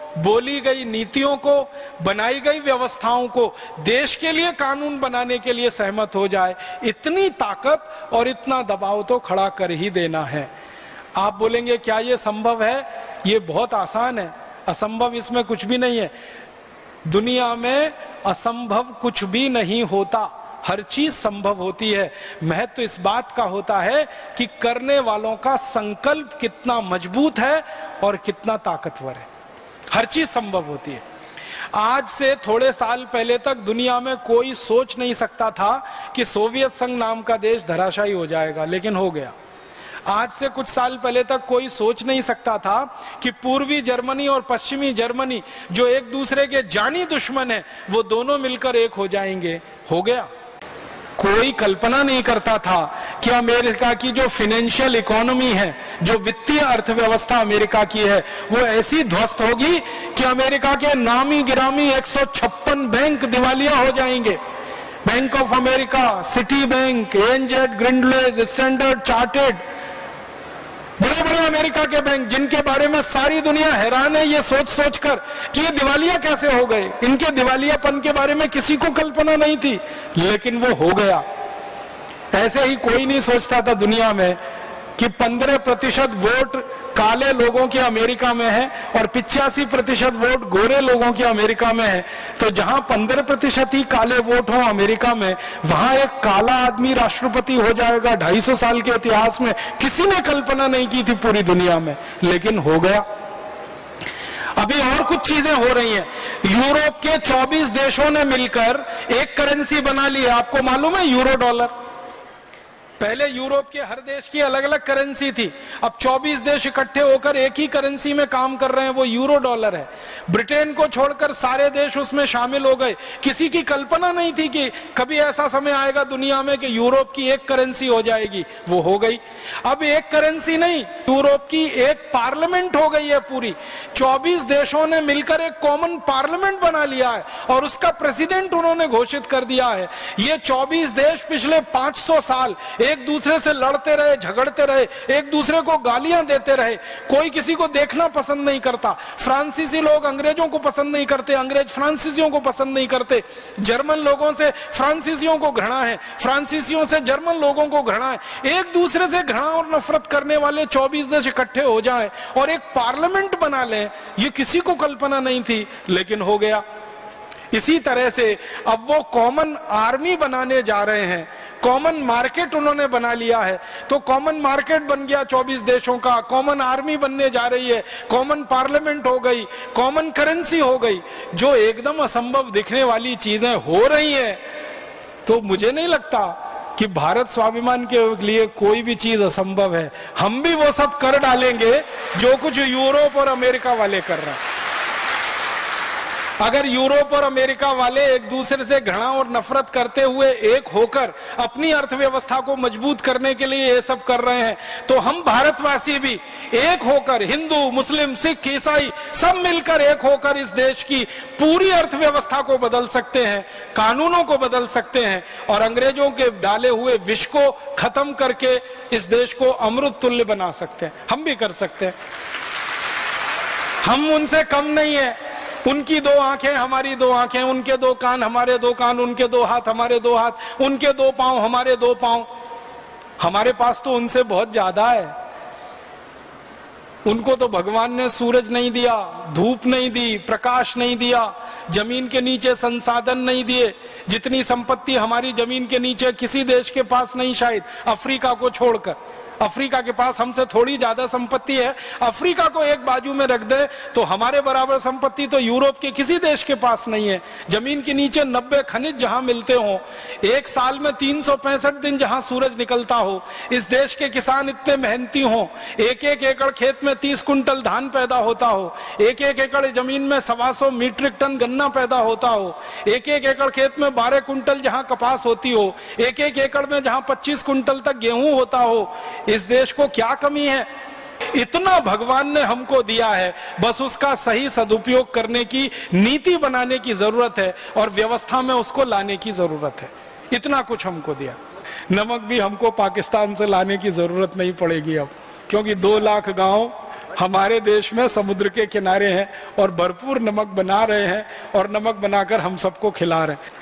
बोली गई नीतियों को, बनाई गई व्यवस्थाओं को देश के लिए कानून बनाने के लिए सहमत हो जाए, इतनी ताकत और इतना दबाव तो खड़ा कर ही देना है। आप बोलेंगे क्या ये संभव है? ये बहुत आसान है, असंभव इसमें कुछ भी नहीं है। दुनिया में असंभव कुछ भी नहीं होता, हर चीज संभव होती है। महत्व तो इस बात का होता है कि करने वालों का संकल्प कितना मजबूत है और कितना ताकतवर है। हर चीज संभव होती है। आज से थोड़े साल पहले तक दुनिया में कोई सोच नहीं सकता था कि सोवियत संघ नाम का देश धराशायी हो जाएगा, लेकिन हो गया। आज से कुछ साल पहले तक कोई सोच नहीं सकता था कि पूर्वी जर्मनी और पश्चिमी जर्मनी जो एक दूसरे के जानी दुश्मन है, वो दोनों मिलकर एक हो जाएंगे, हो गया। कोई कल्पना नहीं करता था कि अमेरिका की जो फाइनेंशियल इकोनॉमी है, जो वित्तीय अर्थव्यवस्था अमेरिका की है, वो ऐसी ध्वस्त होगी कि अमेरिका के नामी गिरामी एक सौ छप्पन बैंक दिवालिया हो जाएंगे। Bank of America, Citibank, ANZ, Grindlays, Standard Chartered, बड़े बड़े अमेरिका के बैंक जिनके बारे में सारी दुनिया हैरान है ये सोच सोच कर कि ये दिवालिया कैसे हो गए। इनके दिवालियापन के बारे में किसी को कल्पना नहीं थी, लेकिन वो हो गया। ऐसे ही कोई नहीं सोचता था दुनिया में कि पंद्रह प्रतिशत वोट काले लोगों के अमेरिका में है और पिचासी प्रतिशत वोट गोरे लोगों के अमेरिका में है। तो जहां पंद्रह प्रतिशत ही काले वोट हो अमेरिका में, वहां एक काला आदमी राष्ट्रपति हो जाएगा। ढाई सौ साल के इतिहास में किसी ने कल्पना नहीं की थी पूरी दुनिया में, लेकिन हो गया। अभी और कुछ चीजें हो रही हैं। यूरोप के चौबीस देशों ने मिलकर एक करेंसी बना ली है, आपको मालूम है, यूरो डॉलर। पहले यूरोप के हर देश की अलग अलग करेंसी थी, अब चौबीस देश इकट्ठे होकर एक ही करेंसी में काम कर रहे हैं, वो यूरो डॉलर है। ब्रिटेन को छोड़कर सारे देश उसमें शामिल हो गए। किसी की कल्पना नहीं थी कि कभी ऐसा समय आएगा दुनिया में कि यूरोप की एक करेंसी हो जाएगी, वो हो गई। अब एक करेंसी नहीं, यूरोप की एक पार्लियामेंट हो गई है पूरी। चौबीस देशों ने मिलकर एक कॉमन पार्लियामेंट बना लिया है और उसका प्रेसिडेंट उन्होंने घोषित कर दिया है। ये चौबीस देश पिछले पांच सौ साल एक दूसरे से लड़ते रहे, झगड़ते रहे, एक दूसरे को गालियां देते रहे, कोई किसी को देखना पसंद नहीं करता। फ्रांसीसी लोग अंग्रेजों को पसंद नहीं करते, अंग्रेज फ्रांसीसियों को पसंद नहीं करते। जर्मन लोगों से फ्रांसीसियों को घृणा है, फ्रांसीसियों से जर्मन लोगों को घृणा है। एक दूसरे से घृणा और नफरत करने वाले चौबीस देश इकट्ठे हो जाएं और एक पार्लियामेंट बना लें, ये किसी को कल्पना नहीं थी, लेकिन हो गया। इसी तरह से अब वो कॉमन आर्मी बनाने जा रहे हैं, कॉमन मार्केट उन्होंने बना लिया है। तो कॉमन मार्केट बन गया चौबीस देशों का, कॉमन आर्मी बनने जा रही है, कॉमन पार्लियामेंट हो गई, कॉमन करेंसी हो गई। जो एकदम असंभव दिखने वाली चीजें हो रही हैं, तो मुझे नहीं लगता कि भारत स्वाभिमान के लिए कोई भी चीज असंभव है। हम भी वो सब कर डालेंगे जो कुछ यूरोप और अमेरिका वाले कर रहे हैं। अगर यूरोप और अमेरिका वाले एक दूसरे से घृणा और नफरत करते हुए एक होकर अपनी अर्थव्यवस्था को मजबूत करने के लिए ये सब कर रहे हैं, तो हम भारतवासी भी एक होकर, हिंदू, मुस्लिम, सिख, ईसाई सब मिलकर एक होकर इस देश की पूरी अर्थव्यवस्था को बदल सकते हैं, कानूनों को बदल सकते हैं और अंग्रेजों के डाले हुए विष को खत्म करके इस देश को अमृत तुल्य बना सकते हैं। हम भी कर सकते हैं, हम उनसे कम नहीं है। उनकी दो आंखें हमारी दो आंखें, उनके दो कान हमारे दो कान, उनके दो हाथ हमारे दो हाथ, उनके दो पांव हमारे दो पांव। हमारे पास तो उनसे बहुत ज्यादा है। उनको तो भगवान ने सूरज नहीं दिया, धूप नहीं दी, प्रकाश नहीं दिया, जमीन के नीचे संसाधन नहीं दिए। जितनी संपत्ति हमारी जमीन के नीचे किसी देश के पास नहीं, शायद अफ्रीका को छोड़कर। अफ्रीका के पास हमसे थोड़ी ज्यादा संपत्ति है। अफ्रीका को एक बाजू में रख दे तो हमारे बराबर संपत्ति तो यूरोप के किसी देश के पास नहीं है। जमीन के नीचे नब्बे खनिज जहां मिलते हो, एक साल में तीन सौ पैंसठ दिन जहां सूरज निकलता हो, इस देश के किसान इतने मेहनती हो, एक एक एकड़ खेत में तीस कुंटल धान पैदा होता हो, एक एक एकड़ जमीन में सवा सौ मीट्रिक टन गन्ना पैदा होता हो, एक एक एकड़ खेत में बारह कुंटल जहां कपास होती हो, एक एक एकड़ में जहां पच्चीस कुंटल तक गेहूं होता हो, इस देश को क्या कमी है? इतना भगवान ने हमको दिया है, बस उसका सही सदुपयोग करने की नीति बनाने की जरूरत है और व्यवस्था में उसको लाने की जरूरत है। इतना कुछ हमको दिया। नमक भी हमको पाकिस्तान से लाने की जरूरत नहीं पड़ेगी अब, क्योंकि दो लाख गांव हमारे देश में समुद्र के किनारे हैं और भरपूर नमक बना रहे हैं और नमक बनाकर हम सबको खिला रहे हैं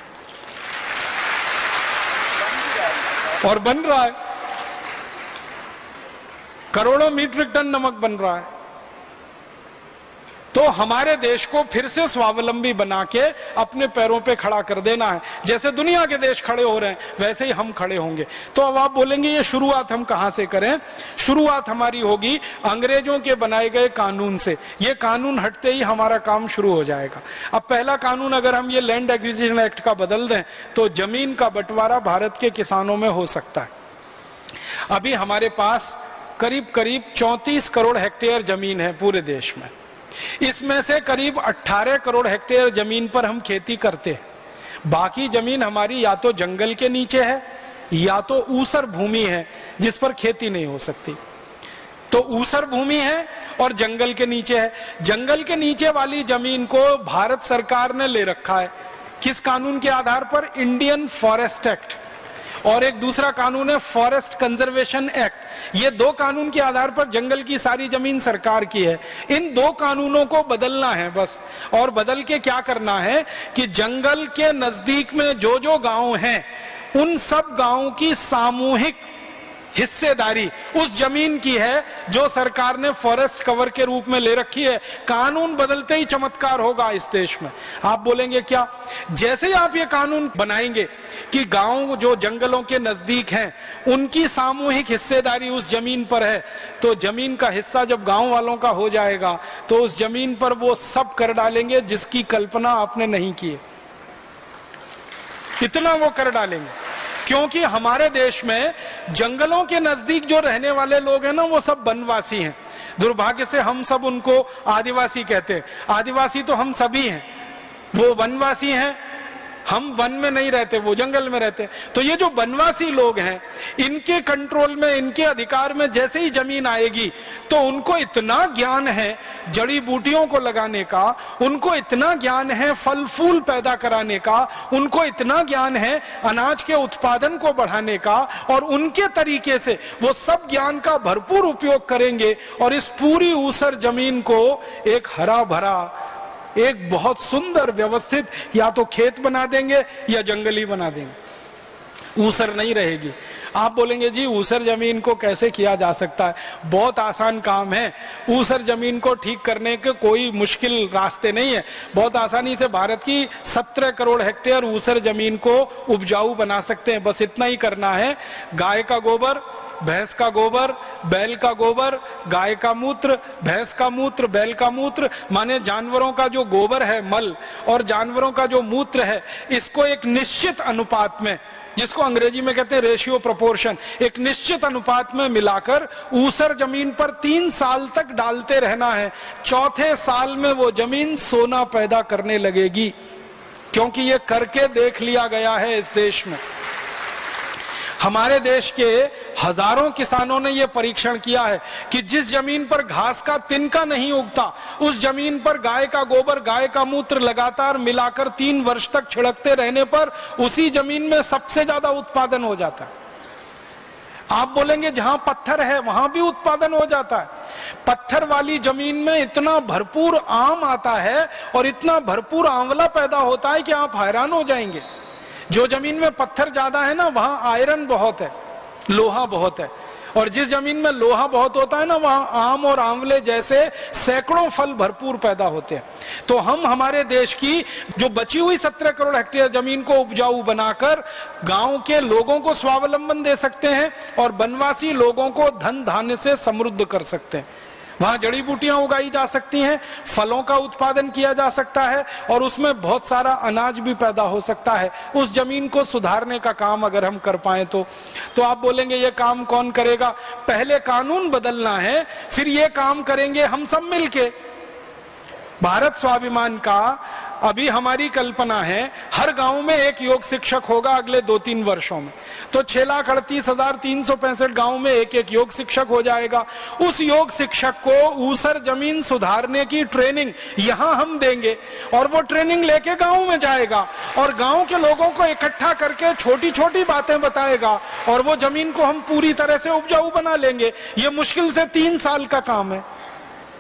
और बन रहा है, करोड़ों मीट्रिक टन नमक बन रहा है। तो हमारे देश को फिर से स्वावलंबी बना के अपने पैरों पे खड़ा कर देना है। जैसे दुनिया के देश खड़े हो रहे हैं वैसे ही हम खड़े होंगे। तो अब आप बोलेंगे ये शुरुआत हम कहां से करें? शुरुआत हमारी होगी अंग्रेजों के बनाए गए कानून से। ये कानून हटते ही हमारा काम शुरू हो जाएगा। अब पहला कानून अगर हम ये लैंड एक्विजिशन एक्ट का बदल दें तो जमीन का बंटवारा भारत के किसानों में हो सकता है। अभी हमारे पास करीब करीब चौंतीस करोड़ हेक्टेयर जमीन है पूरे देश में। इसमें से करीब अठारह करोड़ हेक्टेयर जमीन पर हम खेती करते हैं। बाकी जमीन हमारी या तो जंगल के नीचे है या तो ऊसर भूमि है जिस पर खेती नहीं हो सकती। तो ऊसर भूमि है और जंगल के नीचे है। जंगल के नीचे वाली जमीन को भारत सरकार ने ले रखा है। किस कानून के आधार पर? इंडियन फॉरेस्ट एक्ट, और एक दूसरा कानून है फॉरेस्ट कंजर्वेशन एक्ट। ये दो कानून के आधार पर जंगल की सारी जमीन सरकार की है। इन दो कानूनों को बदलना है बस। और बदल के क्या करना है कि जंगल के नजदीक में जो जो गांव हैं उन सब गांवों की सामूहिक हिस्सेदारी उस जमीन की है जो सरकार ने फॉरेस्ट कवर के रूप में ले रखी है। कानून बदलते ही चमत्कार होगा इस देश में। आप बोलेंगे क्या? जैसे ही आप ये कानून बनाएंगे कि गांव जो जंगलों के नजदीक हैं उनकी सामूहिक हिस्सेदारी उस जमीन पर है, तो जमीन का हिस्सा जब गांव वालों का हो जाएगा तो उस जमीन पर वो सब कर डालेंगे जिसकी कल्पना आपने नहीं की है। इतना वो कर डालेंगे क्योंकि हमारे देश में जंगलों के नजदीक जो रहने वाले लोग हैं ना वो सब वनवासी हैं। दुर्भाग्य से हम सब उनको आदिवासी कहते हैं। आदिवासी तो हम सभी हैं, वो वनवासी हैं। हम वन में नहीं रहते, वो जंगल में रहते। तो ये जो वनवासी लोग हैं इनके कंट्रोल में, इनके अधिकार में जैसे ही जमीन आएगी तो उनको इतना ज्ञान है जड़ी बूटियों को लगाने का, उनको इतना ज्ञान है फल फूल पैदा कराने का, उनको इतना ज्ञान है अनाज के उत्पादन को बढ़ाने का, और उनके तरीके से वो सब ज्ञान का भरपूर उपयोग करेंगे और इस पूरी ऊसर जमीन को एक हरा भरा, एक बहुत सुंदर व्यवस्थित या तो खेत बना देंगे या जंगली बना देंगे। ऊसर नहीं रहेगी। आप बोलेंगे जी ऊसर जमीन को कैसे किया जा सकता है? बहुत आसान काम है। ऊसर जमीन को ठीक करने के कोई मुश्किल रास्ते नहीं है। बहुत आसानी से भारत की सत्रह करोड़ हेक्टेयर ऊसर जमीन को उपजाऊ बना सकते हैं। बस इतना ही करना है। गाय का गोबर, भैंस का गोबर, बैल का गोबर, गाय का मूत्र, भैंस का मूत्र, बैल का मूत्र, माने जानवरों का जो गोबर है मल और जानवरों का जो मूत्र है, इसको एक निश्चित अनुपात में, जिसको अंग्रेजी में कहते हैं रेशियो प्रोपोर्शन, एक निश्चित अनुपात में मिलाकर ऊसर जमीन पर तीन साल तक डालते रहना है। चौथे साल में वो जमीन सोना पैदा करने लगेगी, क्योंकि ये करके देख लिया गया है इस देश में। हमारे देश के हजारों किसानों ने यह परीक्षण किया है कि जिस जमीन पर घास का तिनका नहीं उगता उस जमीन पर गाय का गोबर, गाय का मूत्र लगातार मिलाकर तीन वर्ष तक छिड़कते रहने पर उसी जमीन में सबसे ज्यादा उत्पादन हो जाता है। आप बोलेंगे जहां पत्थर है वहां भी उत्पादन हो जाता है। पत्थर वाली जमीन में इतना भरपूर आम आता है और इतना भरपूर आंवला पैदा होता है कि आप हैरान हो जाएंगे। जो जमीन में पत्थर ज्यादा है ना वहां आयरन बहुत है, लोहा बहुत है, और जिस जमीन में लोहा बहुत होता है ना वहां आम और आंवले जैसे सैकड़ों फल भरपूर पैदा होते हैं। तो हम हमारे देश की जो बची हुई सत्रह करोड़ हेक्टेयर जमीन को उपजाऊ बनाकर गांव के लोगों को स्वावलंबन दे सकते हैं और वनवासी लोगों को धन धान्य से समृद्ध कर सकते हैं। वहां जड़ी बूटियां उगाई जा सकती हैं, फलों का उत्पादन किया जा सकता है और उसमें बहुत सारा अनाज भी पैदा हो सकता है। उस जमीन को सुधारने का काम अगर हम कर पाए तो तो आप बोलेंगे ये काम कौन करेगा? पहले कानून बदलना है, फिर ये काम करेंगे हम सब मिलके। भारत स्वाभिमान का अभी हमारी कल्पना है हर गांव में एक योग शिक्षक होगा अगले दो तीन वर्षों में। तो छह लाख अड़तीस हजार तीन सौ पैंसठ गाँव में एक एक योग शिक्षक हो जाएगा। उस योग शिक्षक को ऊसर जमीन सुधारने की ट्रेनिंग यहां हम देंगे और वो ट्रेनिंग लेके गांव में जाएगा और गांव के लोगों को इकट्ठा करके छोटी छोटी बातें बताएगा और वो जमीन को हम पूरी तरह से उपजाऊ बना लेंगे। ये मुश्किल से तीन साल का काम है।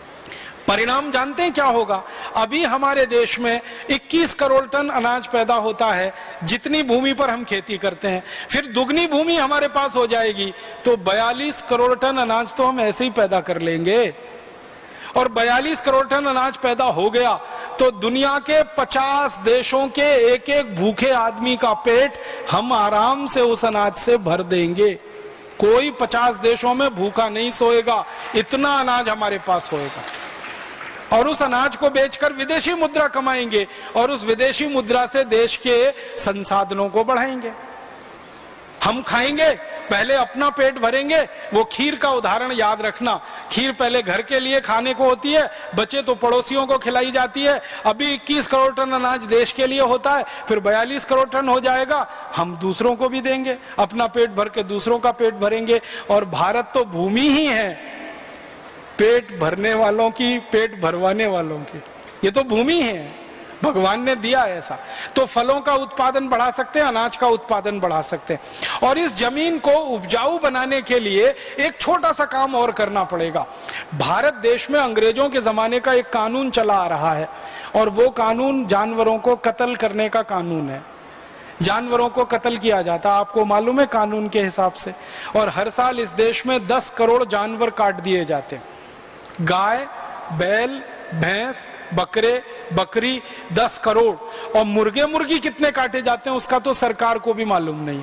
परिणाम जानते हैं क्या होगा? अभी हमारे देश में इक्कीस करोड़ टन अनाज पैदा होता है जितनी भूमि पर हम खेती करते हैं, फिर दुगनी भूमि हमारे पास हो जाएगी तो बयालीस करोड़ टन अनाज तो हम ऐसे ही पैदा कर लेंगे। और बयालीस करोड़ टन अनाज पैदा हो गया तो दुनिया के पचास देशों के एक एक भूखे आदमी का पेट हम आराम से उस अनाज से भर देंगे। कोई पचास देशों में भूखा नहीं सोएगा, इतना अनाज हमारे पास होएगा। और उस अनाज को बेचकर विदेशी मुद्रा कमाएंगे और उस विदेशी मुद्रा से देश के संसाधनों को बढ़ाएंगे। हम खाएंगे, पहले अपना पेट भरेंगे। वो खीर का उदाहरण याद रखना, खीर पहले घर के लिए खाने को होती है, बचे तो पड़ोसियों को खिलाई जाती है। अभी इक्कीस करोड़ टन अनाज देश के लिए होता है, फिर बयालीस करोड़ टन हो जाएगा, हम दूसरों को भी देंगे, अपना पेट भर के दूसरों का पेट भरेंगे। और भारत तो भूमि ही है पेट भरने वालों की, पेट भरवाने वालों की, ये तो भूमि है, भगवान ने दिया ऐसा। तो फलों का उत्पादन बढ़ा सकते हैं, अनाज का उत्पादन बढ़ा सकते हैं। और इस जमीन को उपजाऊ बनाने के लिए एक छोटा सा काम और करना पड़ेगा। भारत देश में अंग्रेजों के जमाने का एक कानून चला आ रहा है और वो कानून जानवरों को कत्ल करने का कानून है। जानवरों को कत्ल किया जाता, आपको मालूम है, कानून के हिसाब से। और हर साल इस देश में दस करोड़ जानवर काट दिए जाते, गाय, बैल, भैंस, बकरे, बकरी, दस करोड़। और मुर्गे मुर्गी कितने काटे जाते हैं उसका तो सरकार को भी मालूम नहीं।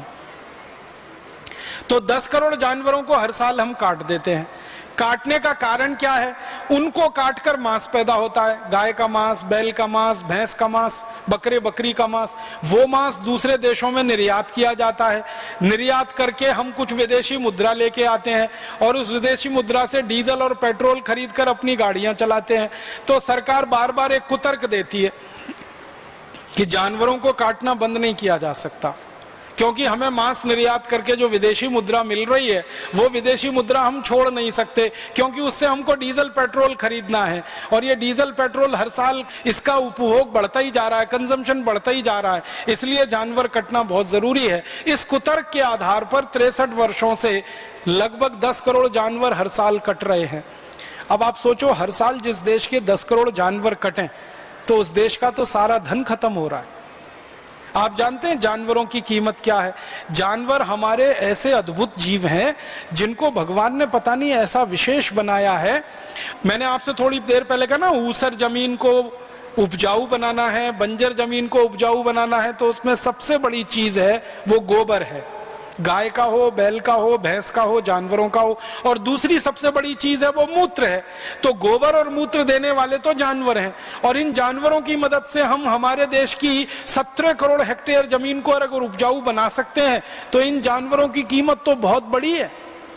तो दस करोड़ जानवरों को हर साल हम काट देते हैं। काटने का कारण क्या है? उनको काटकर मांस पैदा होता है, गाय का मांस, बैल का मांस, भैंस का मांस, बकरे बकरी का मांस। वो मांस दूसरे देशों में निर्यात किया जाता है। निर्यात करके हम कुछ विदेशी मुद्रा लेके आते हैं और उस विदेशी मुद्रा से डीजल और पेट्रोल खरीद कर अपनी गाड़ियां चलाते हैं। तो सरकार बार बार एक कुतर्क देती है कि जानवरों को काटना बंद नहीं किया जा सकता, क्योंकि हमें मांस निर्यात करके जो विदेशी मुद्रा मिल रही है वो विदेशी मुद्रा हम छोड़ नहीं सकते, क्योंकि उससे हमको डीजल पेट्रोल खरीदना है। और ये डीजल पेट्रोल हर साल इसका उपभोग बढ़ता ही जा रहा है, कंजम्पशन बढ़ता ही जा रहा है, इसलिए जानवर कटना बहुत जरूरी है। इस कुतर्क के आधार पर तिरसठ वर्षों से लगभग दस करोड़ जानवर हर साल कट रहे हैं। अब आप सोचो, हर साल जिस देश के दस करोड़ जानवर कटें तो उस देश का तो सारा धन खत्म हो रहा है। आप जानते हैं जानवरों की कीमत क्या है? जानवर हमारे ऐसे अद्भुत जीव हैं जिनको भगवान ने पता नहीं ऐसा विशेष बनाया है। मैंने आपसे थोड़ी देर पहले कहा ना, ऊसर जमीन को उपजाऊ बनाना है, बंजर जमीन को उपजाऊ बनाना है, तो उसमें सबसे बड़ी चीज है वो गोबर है। गाय का हो, बैल का हो, भैंस का हो, जानवरों का हो। और दूसरी सबसे बड़ी चीज है वो मूत्र है। तो गोबर और मूत्र देने वाले तो जानवर हैं, और इन जानवरों की मदद से हम हमारे देश की सत्रह करोड़ हेक्टेयर जमीन को अगर उपजाऊ बना सकते हैं तो इन जानवरों की कीमत तो बहुत बड़ी है।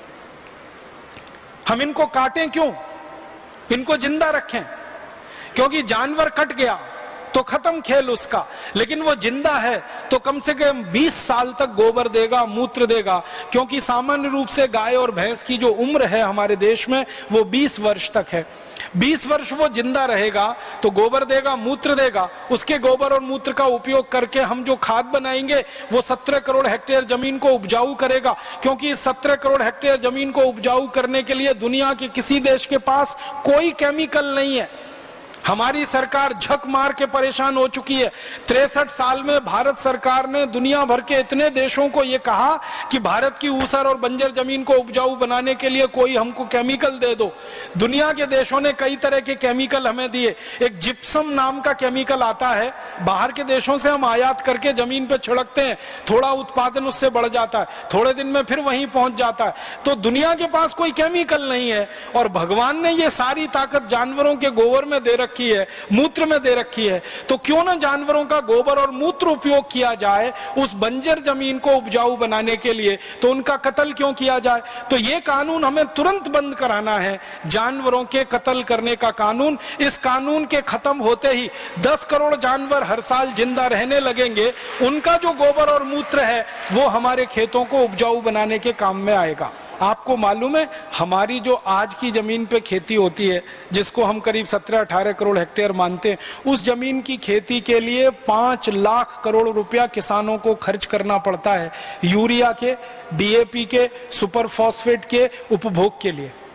हम इनको काटें क्यों? इनको जिंदा रखें, क्योंकि जानवर कट गया तो खत्म खेल उसका, लेकिन वो जिंदा है तो कम से कम बीस साल तक गोबर देगा, मूत्र देगा। क्योंकि सामान्य रूप से गाय और भैंस की जो उम्र है हमारे देश में वो बीस वर्ष तक है। बीस वर्ष वो जिंदा रहेगा तो गोबर देगा, मूत्र देगा। उसके गोबर और मूत्र का उपयोग करके हम जो खाद बनाएंगे वो सत्रह करोड़ हेक्टेयर जमीन को उपजाऊ करेगा। क्योंकि इस सत्रह करोड़ हेक्टेयर जमीन को उपजाऊ करने के लिए दुनिया के किसी देश के पास कोई केमिकल नहीं है। हमारी सरकार झक मार के परेशान हो चुकी है। तिरसठ साल में भारत सरकार ने दुनिया भर के इतने देशों को यह कहा कि भारत की ऊसर और बंजर जमीन को उपजाऊ बनाने के लिए कोई हमको केमिकल दे दो। दुनिया के देशों ने कई तरह के केमिकल हमें दिए। एक जिप्सम नाम का केमिकल आता है, बाहर के देशों से हम आयात करके जमीन पे छिड़कते हैं, थोड़ा उत्पादन उससे बढ़ जाता है, थोड़े दिन में फिर वहीं पहुंच जाता है। तो दुनिया के पास कोई केमिकल नहीं है, और भगवान ने ये सारी ताकत जानवरों के गोबर में दे रखी है, मूत्र में दे रखी है। तो क्यों ना जानवरों का गोबर और मूत्र उपयोग किया जाए उस बंजर जमीन को उपजाऊ बनाने के लिए, तो उनका कत्ल क्यों किया जाए? तो ये कानून हमें तुरंत बंद कराना है, जानवरों के कत्ल करने का कानून। इस कानून के खत्म होते ही दस करोड़ जानवर हर साल जिंदा रहने लगेंगे। उनका जो गोबर और मूत्र है वो हमारे खेतों को उपजाऊ बनाने के काम में आएगा। आपको मालूम है, हमारी जो आज की जमीन पे खेती होती है, जिसको हम करीब सत्रह अठारह करोड़ हेक्टेयर मानते हैं, उस जमीन की खेती के लिए पांच लाख करोड़ रुपया किसानों को खर्च करना पड़ता है, यूरिया के, डीएपी के, सुपर फॉस्फेट के उपभोग के लिए।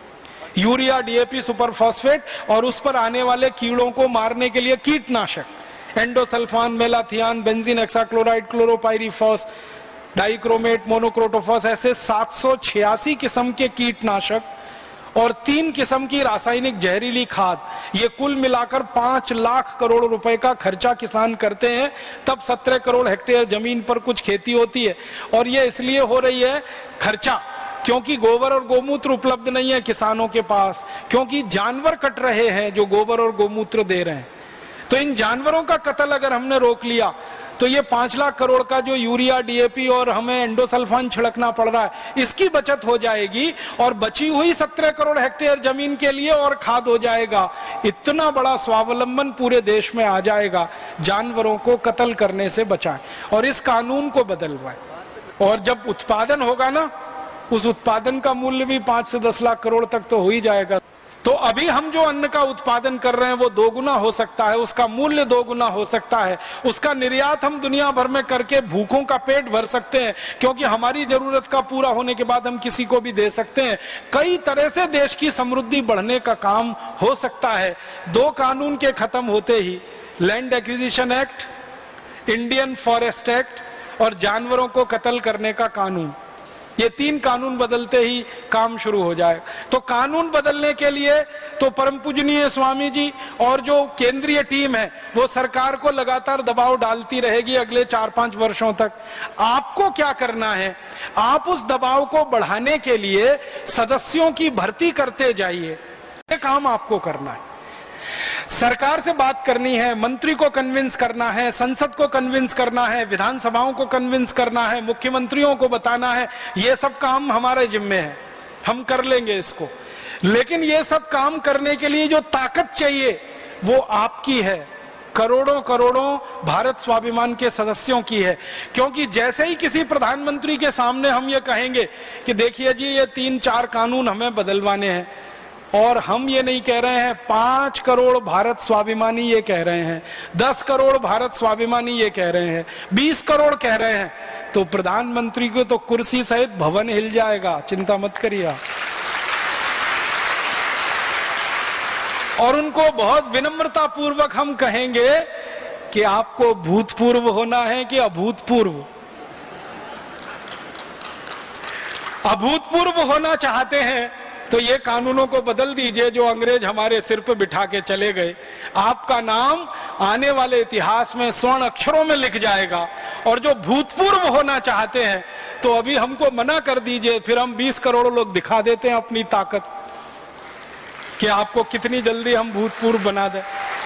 यूरिया, डीएपी, सुपर फॉस्फेट और उस पर आने वाले कीड़ों को मारने के लिए कीटनाशक, endosulfan, malathion, benzene hexachloride, chlorpyrifos, dichromate, monocrotophos, ऐसे सात सौ छियासी किस्म के कीटनाशक और तीन किस्म की रासायनिक जहरीली खाद, ये कुल मिलाकर पांच लाख करोड़ रुपए का खर्चा किसान करते हैं। तब सत्रह करोड़ हेक्टेयर जमीन पर कुछ खेती होती है। और ये इसलिए हो रही है खर्चा क्योंकि गोबर और गोमूत्र उपलब्ध नहीं है किसानों के पास, क्योंकि जानवर कट रहे हैं जो गोबर और गोमूत्र दे रहे हैं। तो इन जानवरों का कत्ल अगर हमने रोक लिया तो ये पांच लाख करोड़ का जो यूरिया, डीएपी और हमें एंडोसल्फान छिड़कना पड़ रहा है, इसकी बचत हो जाएगी और बची हुई सत्रह करोड़ हेक्टेयर जमीन के लिए और खाद हो जाएगा। इतना बड़ा स्वावलंबन पूरे देश में आ जाएगा। जानवरों को कत्ल करने से बचाएं और इस कानून को बदलवाएं। और जब उत्पादन होगा ना, उस उत्पादन का मूल्य भी पांच से दस लाख करोड़ तक तो हो ही जाएगा। तो अभी हम जो अन्न का उत्पादन कर रहे हैं वो दोगुना हो सकता है, उसका मूल्य दोगुना हो सकता है, उसका निर्यात हम दुनिया भर में करके भूखों का पेट भर सकते हैं, क्योंकि हमारी जरूरत का पूरा होने के बाद हम किसी को भी दे सकते हैं। कई तरह से देश की समृद्धि बढ़ने का काम हो सकता है। दो कानून के खत्म होते ही, land acquisition act, Indian forest act और जानवरों को कत्ल करने का कानून, ये तीन कानून बदलते ही काम शुरू हो जाए। तो कानून बदलने के लिए तो परम पूजनीय स्वामी जी और जो केंद्रीय टीम है वो सरकार को लगातार दबाव डालती रहेगी अगले चार पांच वर्षों तक। आपको क्या करना है, आप उस दबाव को बढ़ाने के लिए सदस्यों की भर्ती करते जाइए। ये काम आपको करना है। सरकार से बात करनी है, मंत्री को कन्विंस करना है, संसद को कन्विंस करना है, विधानसभाओं को कन्विंस करना है, मुख्यमंत्रियों को बताना है। ये सब काम हमारे जिम्मे है, हम कर लेंगे इसको। लेकिन ये सब काम करने के लिए जो ताकत चाहिए वो आपकी है, करोड़ों करोड़ों भारत स्वाभिमान के सदस्यों की है। क्योंकि जैसे ही किसी प्रधानमंत्री के सामने हम ये कहेंगे कि देखिए जी ये तीन चार कानून हमें बदलवाने हैं, और हम ये नहीं कह रहे हैं, पांच करोड़ भारत स्वाभिमानी ये कह रहे हैं, दस करोड़ भारत स्वाभिमानी ये कह रहे हैं, बीस करोड़ कह रहे हैं, तो प्रधानमंत्री को तो कुर्सी सहित भवन हिल जाएगा, चिंता मत करिए। और उनको बहुत विनम्रता पूर्वक हम कहेंगे कि आपको भूतपूर्व होना है कि अभूतपूर्व। अभूतपूर्व होना चाहते हैं तो ये कानूनों को बदल दीजिए जो अंग्रेज हमारे सिर पे बिठा के चले गए। आपका नाम आने वाले इतिहास में स्वर्ण अक्षरों में लिख जाएगा। और जो भूतपूर्व होना चाहते हैं तो अभी हमको मना कर दीजिए, फिर हम बीस करोड़ लोग दिखा देते हैं अपनी ताकत कि आपको कितनी जल्दी हम भूतपूर्व बना दें।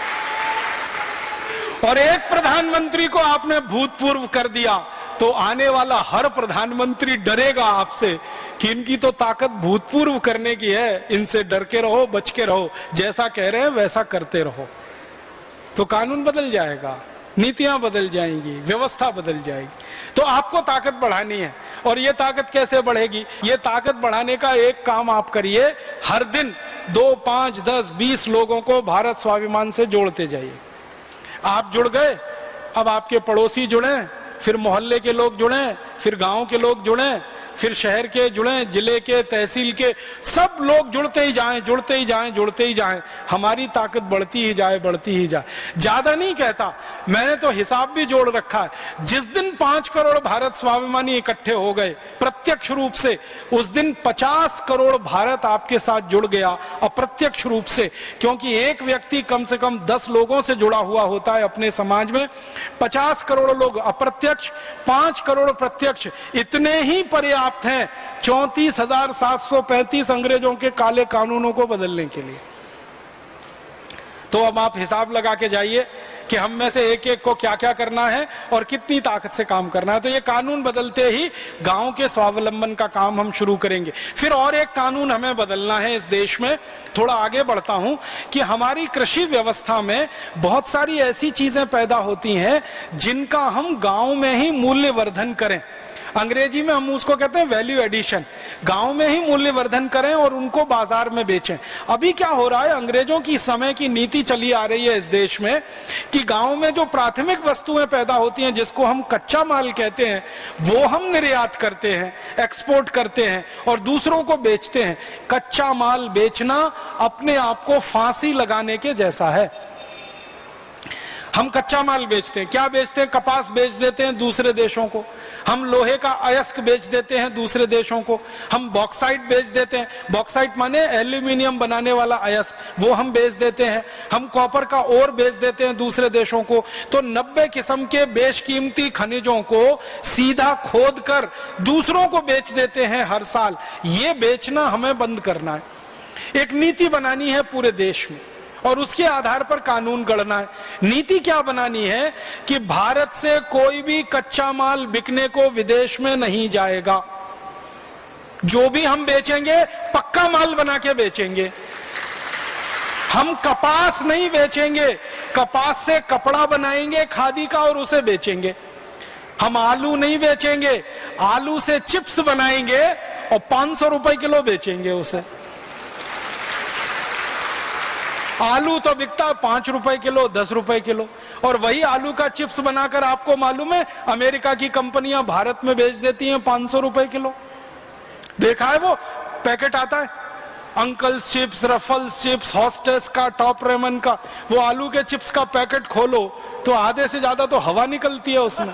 और एक प्रधानमंत्री को आपने भूतपूर्व कर दिया तो आने वाला हर प्रधानमंत्री डरेगा आपसे कि इनकी तो ताकत भूतपूर्व करने की है, इनसे डर के रहो, बच के रहो, जैसा कह रहे हैं वैसा करते रहो। तो कानून बदल जाएगा, नीतियां बदल जाएंगी, व्यवस्था बदल जाएगी। तो आपको ताकत बढ़ानी है। और ये ताकत कैसे बढ़ेगी? ये ताकत बढ़ाने का एक काम आप करिए, हर दिन दो, पांच, दस, बीस लोगों को भारत स्वाभिमान से जोड़ते जाइए। आप जुड़ गए, अब आपके पड़ोसी जुड़े, फिर मोहल्ले के लोग जुड़े, फिर गांव के लोग जुड़े, फिर शहर के जुड़े, जिले के, तहसील के, सब लोग जुड़ते ही जाएं, जुड़ते ही जाएं, जुड़ते ही जाएं। हमारी ताकत बढ़ती ही जाए, बढ़ती ही जाए। ज्यादा नहीं कहता, मैंने तो हिसाब भी जोड़ रखा है। जिस दिन पांच करोड़ भारत स्वाभिमानी इकट्ठे हो गए प्रत्यक्ष रूप से, उस दिन पचास करोड़ भारत आपके साथ जुड़ गया अप्रत्यक्ष रूप से। क्योंकि एक व्यक्ति कम से कम दस लोगों से जुड़ा हुआ होता है अपने समाज में। पचास करोड़ लोग अप्रत्यक्ष, पांच करोड़ प्रत्यक्ष, इतने ही पर्याप्त हैं चौंतीस हजार सात सौ पैंतीस अंग्रेजों के काले कानूनों को बदलने के लिए। तो अब आप हिसाब लगा के जाइए कि हम में से एक एक को क्या क्या करना है और कितनी ताकत से काम करना है। तो ये कानून बदलते ही गांव के स्वावलंबन का काम हम शुरू करेंगे। फिर और एक कानून हमें बदलना है इस देश में। थोड़ा आगे बढ़ता हूं कि हमारी कृषि व्यवस्था में बहुत सारी ऐसी चीजें पैदा होती हैं जिनका हम गांव में ही मूल्यवर्धन करें। अंग्रेजी में हम उसको कहते हैं वैल्यू एडिशन। गांव में ही मूल्यवर्धन करें और उनको बाजार में बेचें। अभी क्या हो रहा है, अंग्रेजों की समय की नीति चली आ रही है इस देश में कि गांव में जो प्राथमिक वस्तुएं पैदा होती हैं, जिसको हम कच्चा माल कहते हैं, वो हम निर्यात करते हैं, एक्सपोर्ट करते हैं और दूसरों को बेचते हैं। कच्चा माल बेचना अपने आप को फांसी लगाने के जैसा है। हम कच्चा माल बेचते हैं, क्या बेचते हैं? कपास बेच देते हैं दूसरे देशों को, हम लोहे का अयस्क बेच देते हैं दूसरे देशों को, हम बॉक्साइट बेच देते हैं, बॉक्साइट माने एल्यूमिनियम बनाने वाला अयस्क, वो हम बेच देते हैं, हम कॉपर का ओर बेच देते हैं दूसरे देशों को। तो नब्बे किस्म के बेशकीमती खनिजों को सीधा खोद कर दूसरों को बेच देते हैं हर साल। ये बेचना हमें बंद करना है। एक नीति बनानी है पूरे देश में और उसके आधार पर कानून गढ़ना है। नीति क्या बनानी है कि भारत से कोई भी कच्चा माल बिकने को विदेश में नहीं जाएगा। जो भी हम बेचेंगे पक्का माल बना के बेचेंगे। हम कपास नहीं बेचेंगे, कपास से कपड़ा बनाएंगे खादी का और उसे बेचेंगे। हम आलू नहीं बेचेंगे, आलू से चिप्स बनाएंगे और पांच सौ रुपए किलो बेचेंगे उसे। आलू तो बिकता है पांच रुपए किलो, दस रुपए किलो, और वही आलू का चिप्स बनाकर आपको मालूम है अमेरिका की कंपनियां भारत में बेच देती हैं पांच सौ रुपए किलो। देखा है, वो पैकेट आता है Uncle Chipps, Ruffles chips, Hostess का, टॉप रेमन का। वो आलू के चिप्स का पैकेट खोलो तो आधे से ज्यादा तो हवा निकलती है उसमें।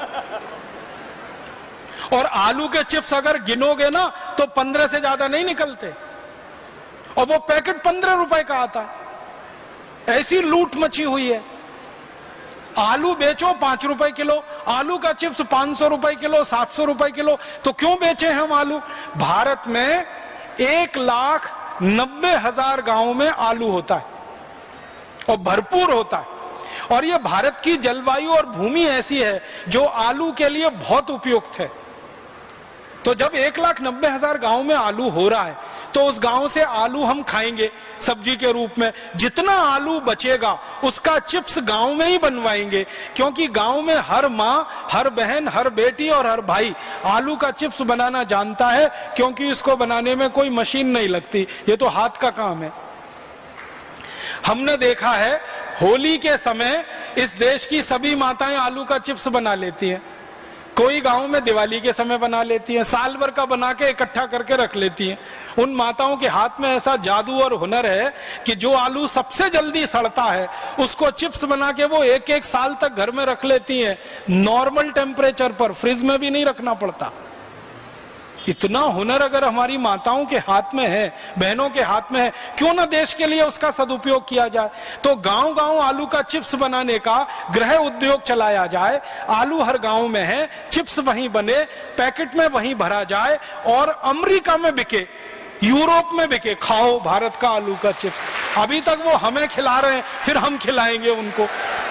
और आलू के चिप्स अगर गिनोगे ना तो पंद्रह से ज्यादा नहीं निकलते, और वो पैकेट पंद्रह रुपए का आता है। ऐसी लूट मची हुई है। आलू बेचो पांच रुपए किलो, आलू का चिप्स पांच सौ रुपए किलो, सात सौ रुपए किलो। तो क्यों बेचे हम आलू? भारत में एक लाख नब्बे हजार गांवों में आलू होता है और भरपूर होता है। और ये भारत की जलवायु और भूमि ऐसी है जो आलू के लिए बहुत उपयुक्त है। तो जब एक लाख नब्बे हजार गांव में आलू हो रहा है तो उस गांव से आलू हम खाएंगे सब्जी के रूप में। जितना आलू बचेगा उसका चिप्स गांव में ही बनवाएंगे, क्योंकि गांव में हर माँ, हर बहन, हर बेटी और हर भाई आलू का चिप्स बनाना जानता है, क्योंकि इसको बनाने में कोई मशीन नहीं लगती, ये तो हाथ का काम है। हमने देखा है होली के समय इस देश की सभी माताएं आलू का चिप्स बना लेती हैं। कोई गांव में दिवाली के समय बना लेती हैं, साल भर का बना के इकट्ठा करके रख लेती हैं। उन माताओं के हाथ में ऐसा जादू और हुनर है कि जो आलू सबसे जल्दी सड़ता है उसको चिप्स बना के वो एक एक साल तक घर में रख लेती हैं, नॉर्मल टेम्परेचर पर, फ्रिज में भी नहीं रखना पड़ता। इतना हुनर अगर हमारी माताओं के हाथ में है, बहनों के हाथ में है, क्यों ना देश के लिए उसका सदुपयोग किया जाए। तो गांव गांव आलू का चिप्स बनाने का गृह उद्योग चलाया जाए। आलू हर गांव में है, चिप्स वहीं बने, पैकेट में वहीं भरा जाए और अमेरिका में बिके, यूरोप में बिके। खाओ भारत का आलू का चिप्स। अभी तक वो हमें खिला रहे हैं, फिर हम खिलाएंगे उनको।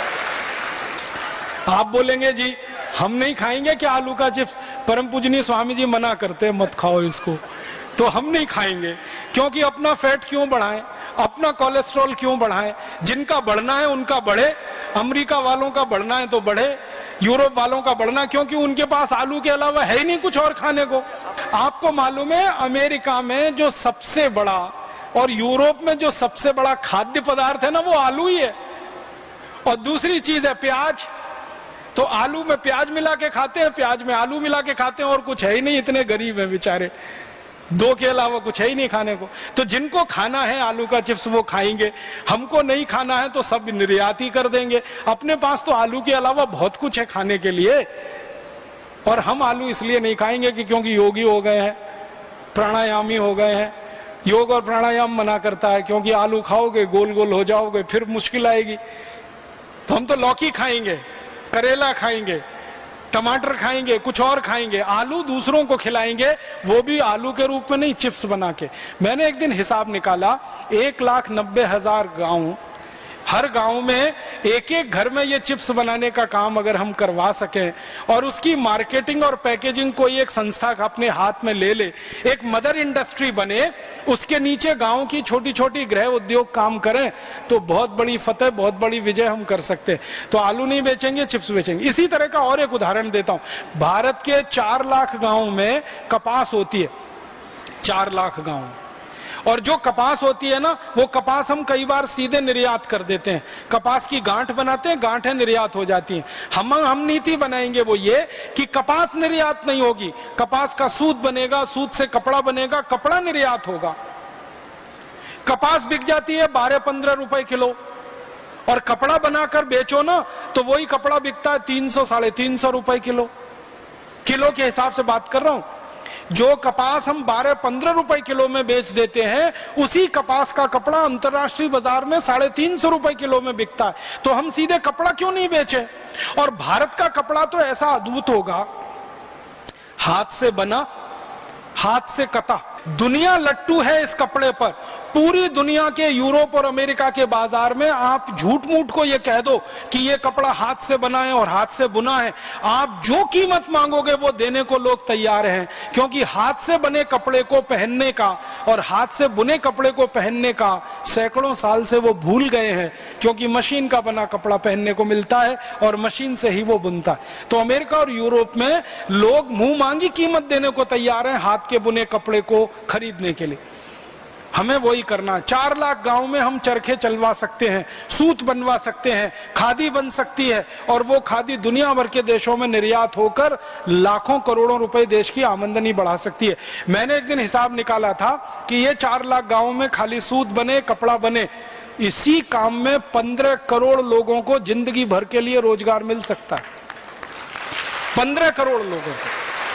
आप बोलेंगे जी हम नहीं खाएंगे क्या आलू का चिप्स? परम पूजनीय स्वामी जी मना करते हैं मत खाओ इसको, तो हम नहीं खाएंगे। क्योंकि अपना फैट क्यों बढ़ाएं, अपना कोलेस्ट्रॉल क्यों बढ़ाएं? जिनका बढ़ना है उनका बढ़े, अमेरिका वालों का बढ़ना है तो बढ़े, यूरोप वालों का बढ़ना, क्योंकि उनके पास आलू के अलावा है ही नहीं कुछ और खाने को। आपको मालूम है अमेरिका में जो सबसे बड़ा और यूरोप में जो सबसे बड़ा खाद्य पदार्थ है ना, वो आलू ही है। और दूसरी चीज है प्याज। तो आलू में प्याज मिला के खाते हैं, प्याज में आलू मिला के खाते हैं, और कुछ है ही नहीं। इतने गरीब हैं बेचारे, दो के अलावा कुछ है ही नहीं खाने को। तो जिनको खाना है आलू का चिप्स वो खाएंगे, हमको नहीं खाना है तो सब निर्यात ही कर देंगे। अपने पास तो आलू के अलावा बहुत कुछ है खाने के लिए, और हम आलू इसलिए नहीं खाएंगे कि क्योंकि योगी हो गए हैं, प्राणायामी हो गए हैं। योग और प्राणायाम मना करता है, क्योंकि आलू खाओगे गोल गोल हो जाओगे, फिर मुश्किल आएगी। तो हम तो लौकी खाएंगे, करेला खाएंगे, टमाटर खाएंगे, कुछ और खाएंगे। आलू दूसरों को खिलाएंगे, वो भी आलू के रूप में नहीं, चिप्स बना के। मैंने एक दिन हिसाब निकाला, एक लाख नब्बे हजार गांव हर गांव में एक एक घर में ये चिप्स बनाने का काम अगर हम करवा सकें और उसकी मार्केटिंग और पैकेजिंग कोई एक संस्था अपने हाथ में ले ले, एक मदर इंडस्ट्री बने, उसके नीचे गांव की छोटी छोटी गृह उद्योग काम करें, तो बहुत बड़ी फतेह, बहुत बड़ी विजय हम कर सकते हैं। तो आलू नहीं बेचेंगे, चिप्स बेचेंगे। इसी तरह का और एक उदाहरण देता हूं। भारत के चार लाख गांव में कपास होती है, चार लाख गांव, और जो कपास होती है ना, वो कपास हम कई बार सीधे निर्यात कर देते हैं। कपास की गांठ बनाते हैं, गांठें निर्यात हो जाती हैं। हम हम नीति बनाएंगे वो ये कि कपास निर्यात नहीं होगी, कपास का सूत बनेगा, सूत से कपड़ा बनेगा, कपड़ा निर्यात होगा। कपास बिक जाती है बारह पंद्रह रुपए किलो, और कपड़ा बनाकर बेचो ना तो वही कपड़ा बिकता है तीन सौ साढ़े तीन सौ रुपए किलो। किलो के हिसाब से बात कर रहा हूं। जो कपास हम बारह पंद्रह रुपए किलो में बेच देते हैं, उसी कपास का कपड़ा अंतरराष्ट्रीय बाजार में साढ़े तीन सौ रुपए किलो में बिकता है। तो हम सीधे कपड़ा क्यों नहीं बेचे? और भारत का कपड़ा तो ऐसा अद्भुत होगा, हाथ से बना, हाथ से कता। दुनिया लट्टू है इस कपड़े पर। पूरी दुनिया के यूरोप और अमेरिका के बाजार में आप झूठ मूठ को ये कह दो कि ये कपड़ा हाथ से बना है और हाथ से बुना है, आप जो कीमत मांगोगे वो देने को लोग तैयार हैं। क्योंकि हाथ से बने कपड़े को पहनने का और हाथ से बुने कपड़े को पहनने का सैकड़ों साल से वो भूल गए हैं, क्योंकि मशीन का बना कपड़ा पहनने को मिलता है और मशीन से ही वो बुनता है। तो अमेरिका और यूरोप में लोग मुंह मांगी कीमत देने को तैयार हैं हाथ के बुने कपड़े को खरीदने के लिए। हमें वही करना। चार लाख गांव में हम चरखे चलवा सकते हैं, सूत बनवा सकते हैं, खादी बन सकती है, और वो खादी दुनिया भर के देशों में निर्यात होकर लाखों करोड़ों रुपए देश की आमदनी बढ़ा सकती है। मैंने एक दिन हिसाब निकाला था कि ये चार लाख गांवों में खाली सूत बने, कपड़ा बने, इसी काम में पंद्रह करोड़ लोगों को जिंदगी भर के लिए रोजगार मिल सकता है। पंद्रह करोड़ लोगों को।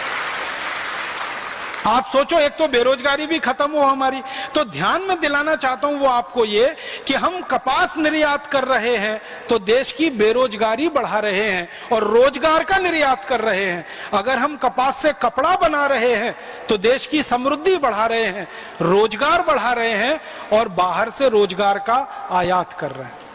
आप सोचो, एक तो बेरोजगारी भी खत्म हो हमारी। तो ध्यान में दिलाना चाहता हूं वो आपको ये कि हम कपास निर्यात कर रहे हैं तो देश की बेरोजगारी बढ़ा रहे हैं और रोजगार का निर्यात कर रहे हैं। अगर हम कपास से कपड़ा बना रहे हैं तो देश की समृद्धि बढ़ा रहे हैं, रोजगार बढ़ा रहे हैं और बाहर से रोजगार का आयात कर रहे हैं।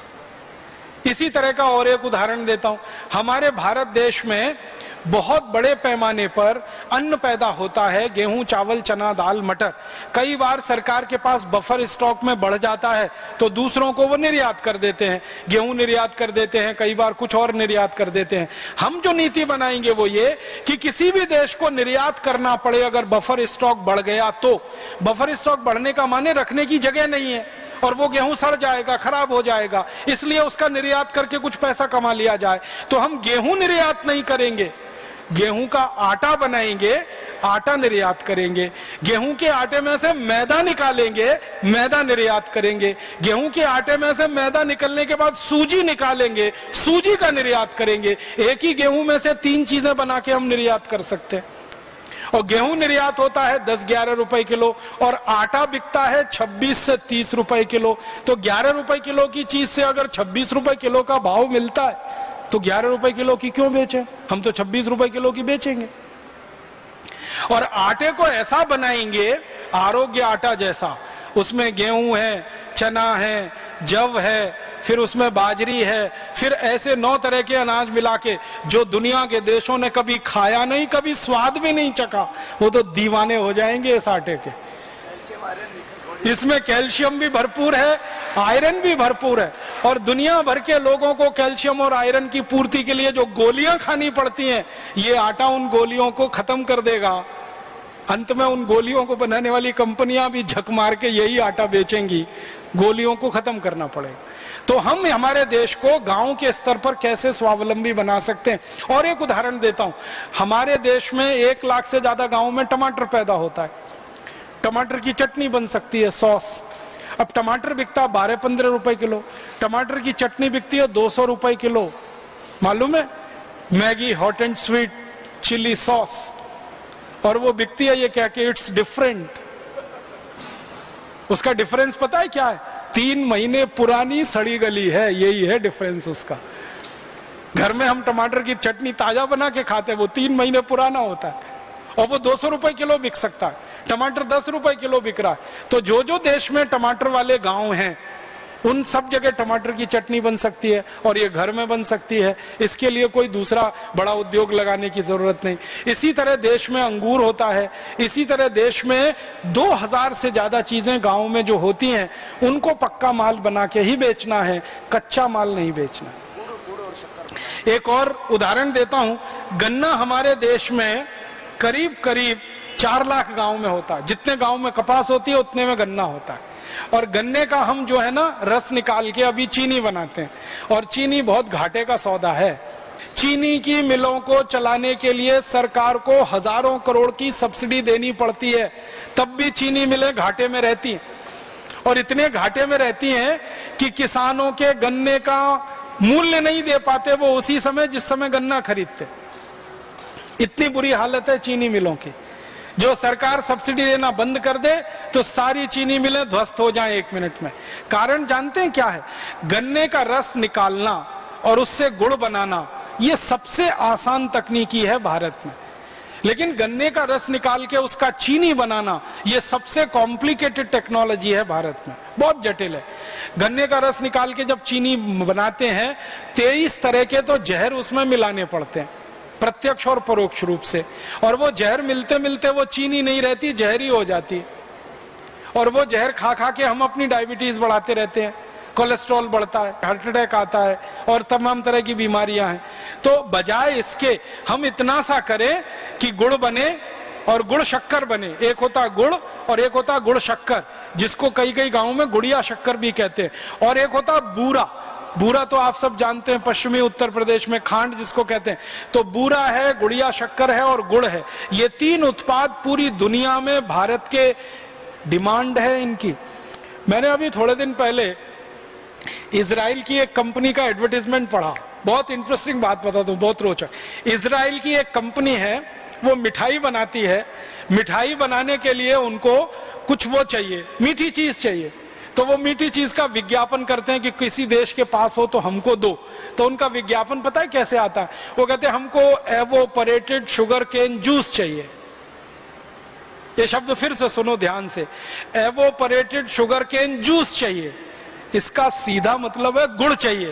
इसी तरह का और एक उदाहरण देता हूं। हमारे भारत देश में बहुत बड़े पैमाने पर अन्न पैदा होता है, गेहूं, चावल, चना, दाल, मटर। कई बार सरकार के पास बफर स्टॉक में बढ़ जाता है तो दूसरों को वो निर्यात कर देते हैं, गेहूं निर्यात कर देते हैं, कई बार कुछ और निर्यात कर देते हैं। हम जो नीति बनाएंगे वो ये कि किसी भी देश को निर्यात करना पड़े अगर बफर स्टॉक बढ़ गया तो। बफर स्टॉक बढ़ने का माने रखने की जगह नहीं है और वो गेहूं सड़ जाएगा, खराब हो जाएगा, इसलिए उसका निर्यात करके कुछ पैसा कमा लिया जाए। तो हम गेहूं निर्यात नहीं करेंगे, गेहूं का आटा बनाएंगे, आटा निर्यात करेंगे। गेहूं के आटे में से मैदा निकालेंगे, मैदा निर्यात करेंगे। गेहूं के आटे में से मैदा निकलने के बाद सूजी निकालेंगे, सूजी का निर्यात करेंगे। एक ही गेहूं में से तीन चीजें बना के हम निर्यात कर सकते हैं। और गेहूं निर्यात होता है दस ग्यारह रुपए किलो और आटा बिकता है छब्बीस से तीस रुपए किलो। तो ग्यारह रुपए किलो की चीज से अगर छब्बीस रुपए किलो का भाव मिलता है तो ग्यारह रुपए किलो की क्यों बेचें? हम तो छब्बीस रुपए किलो की बेचेंगे। और आटे को ऐसा बनाएंगे, आरोग्य आटा जैसा, उसमें गेहूं है, चना है, जव है, फिर उसमें बाजरी है, फिर ऐसे नौ तरह के अनाज मिला के जो दुनिया के देशों ने कभी खाया नहीं, कभी स्वाद भी नहीं चखा, वो तो दीवाने हो जाएंगे इस आटे के। इसमें कैल्शियम भी भरपूर है, आयरन भी भरपूर है, और दुनिया भर के लोगों को कैल्शियम और आयरन की पूर्ति के लिए जो गोलियां खानी पड़ती हैं, ये आटा उन गोलियों को खत्म कर देगा। अंत में उन गोलियों को बनाने वाली कंपनियां भी झक मार के यही आटा बेचेंगी, गोलियों को खत्म करना पड़ेगा। तो हम हमारे देश को गांव के स्तर पर कैसे स्वावलंबी बना सकते हैं। और एक उदाहरण देता हूं, हमारे देश में एक लाख से ज्यादा गांव में टमाटर पैदा होता है। टमाटर की चटनी बन सकती है, सॉस। अब टमाटर बिकता है बारह पंद्रह रुपए किलो, टमाटर की चटनी बिकती है दो सौ रुपए किलो। मालूम है? Maggi hot and sweet chilli sauce, और वो बिकती है ये क्या कि इट्स डिफरेंट। उसका डिफरेंस पता है क्या है? तीन महीने पुरानी सड़ी गली है, यही है डिफरेंस उसका। घर में हम टमाटर की चटनी ताजा बना के खाते हैं, वो तीन महीने पुराना होता है और वो दो सौ रुपए किलो बिक सकता है। टमाटर दस रुपए किलो बिक रहा है। तो जो जो देश में टमाटर वाले गांव हैं उन सब जगह टमाटर की चटनी बन सकती है और ये घर में बन सकती है, इसके लिए कोई दूसरा बड़ा उद्योग लगाने की जरूरत नहीं। इसी तरह देश में अंगूर होता है, इसी तरह देश में दो हजार से ज्यादा चीजें गांव में जो होती हैं उनको पक्का माल बना के ही बेचना है, कच्चा माल नहीं बेचना। एक और उदाहरण देता हूं, गन्ना हमारे देश में करीब करीब चार लाख गांव में होता है। जितने गांव में कपास होती है उतने में गन्ना होता है। और गन्ने का हम जो है ना रस निकाल के अभी चीनी बनाते हैं, और चीनी बहुत घाटे का सौदा है। चीनी की मिलों को चलाने के लिए सरकार को हजारों करोड़ की सब्सिडी देनी पड़ती है, तब भी चीनी मिलें घाटे में रहती हैं। और इतने घाटे में रहती हैं कि किसानों के गन्ने का मूल्य नहीं दे पाते वो उसी समय जिस समय गन्ना खरीदते। इतनी बुरी हालत है चीनी मिलों की। जो सरकार सब्सिडी देना बंद कर दे तो सारी चीनी मिलें ध्वस्त हो जाएं एक मिनट में। कारण जानते हैं क्या है? गन्ने का रस निकालना और उससे गुड़ बनाना ये सबसे आसान तकनीकी है भारत में, लेकिन गन्ने का रस निकाल के उसका चीनी बनाना ये सबसे कॉम्प्लिकेटेड टेक्नोलॉजी है भारत में, बहुत जटिल है। गन्ने का रस निकाल के जब चीनी बनाते हैं तेईस तरह के तो जहर उसमें मिलाने पड़ते हैं, प्रत्यक्ष और परोक्ष रूप से, और वो जहर मिलते मिलते वो चीनी नहीं रहती, जहरी हो जाती है। और वो जहर खा खा के हम अपनी डायबिटीज बढ़ाते रहते हैं, कोलेस्ट्रॉल बढ़ता है, हार्ट अटैक आता है और तमाम तरह की बीमारियां हैं। तो बजाय इसके हम इतना सा करें कि गुड़ बने और गुड़ शक्कर बने। एक होता गुड़ और एक होता गुड़ शक्कर, जिसको कई कई गांवों में गुड़िया शक्कर भी कहते हैं, और एक होता बूरा। बूरा तो आप सब जानते हैं, पश्चिमी उत्तर प्रदेश में खांड जिसको कहते हैं। तो बूरा है, गुड़िया शक्कर है और गुड़ है। ये तीन उत्पाद पूरी दुनिया में भारत के डिमांड है इनकी। मैंने अभी थोड़े दिन पहले इजराइल की एक कंपनी का एडवर्टाइजमेंट पढ़ा, बहुत इंटरेस्टिंग बात बता दूं, बहुत रोचक। इजराइल की एक कंपनी है, वो मिठाई बनाती है। मिठाई बनाने के लिए उनको कुछ वो चाहिए, मीठी चीज चाहिए। तो वो मीठी चीज का विज्ञापन करते हैं कि किसी देश के पास हो तो हमको दो। तो उनका विज्ञापन पता है कैसे आता है? वो कहते हैं हमको एवोपरेटेड शुगर केन जूस चाहिए। ये शब्द फिर से सुनो ध्यान से, एवोपरेटेड शुगर केन जूस चाहिए। इसका सीधा मतलब है गुड़ चाहिए।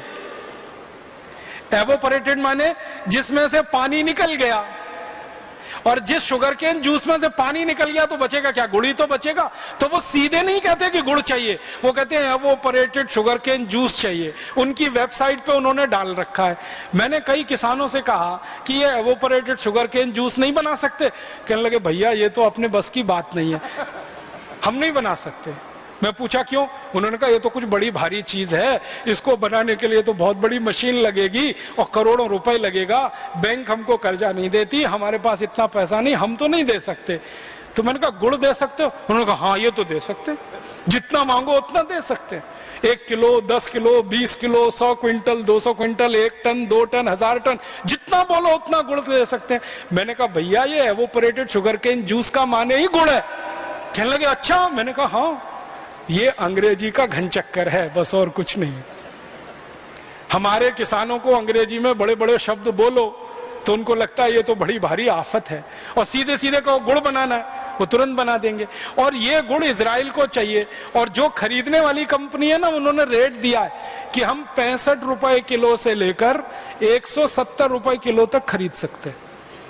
एवोपरेटेड माने जिसमें से पानी निकल गया, और जिस शुगर केन जूस में से पानी निकल गया तो बचेगा क्या? गुड़ ही तो बचेगा। तो वो सीधे नहीं कहते कि गुड़ चाहिए, वो कहते हैं एवोपरेटेड शुगर केन जूस चाहिए। उनकी वेबसाइट पे उन्होंने डाल रखा है। मैंने कई किसानों से कहा कि ये एवोपरेटेड शुगर केन जूस नहीं बना सकते? कहने लगे भैया ये तो अपने बस की बात नहीं है, हम नहीं बना सकते। मैं पूछा क्यों? उन्होंने कहा ये तो कुछ बड़ी भारी चीज है, इसको बनाने के लिए तो बहुत बड़ी मशीन लगेगी और करोड़ों रुपए लगेगा, बैंक हमको कर्जा नहीं देती, हमारे पास इतना पैसा नहीं, हम तो नहीं दे सकते। तो मैंने कहा गुड़ दे सकते हो? उन्होंने कहा हाँ ये तो दे सकते, जितना मांगो उतना दे सकते। एक किलो, दस किलो, बीस किलो, सौ क्विंटल, दो सौ क्विंटल, एक टन, दो टन, हजार टन, जितना बोलो उतना गुड़ दे सकते हैं। मैंने कहा भैया ये एवोपरेटेड शुगर केन जूस का माने ही गुड़ है। कहने लगे अच्छा। मैंने कहा हाँ, ये अंग्रेजी का घन चक्कर है, बस और कुछ नहीं। हमारे किसानों को अंग्रेजी में बड़े बड़े शब्द बोलो तो उनको लगता है ये तो बड़ी भारी आफत है, और सीधे सीधे कहो गुड़ बनाना है, वो तुरंत बना देंगे। और ये गुड़ इजराइल को चाहिए, और जो खरीदने वाली कंपनी है ना, उन्होंने रेट दिया है कि हम पैंसठ रुपए किलो से लेकर एक सौ सत्तर रुपए किलो तक खरीद सकते हैं।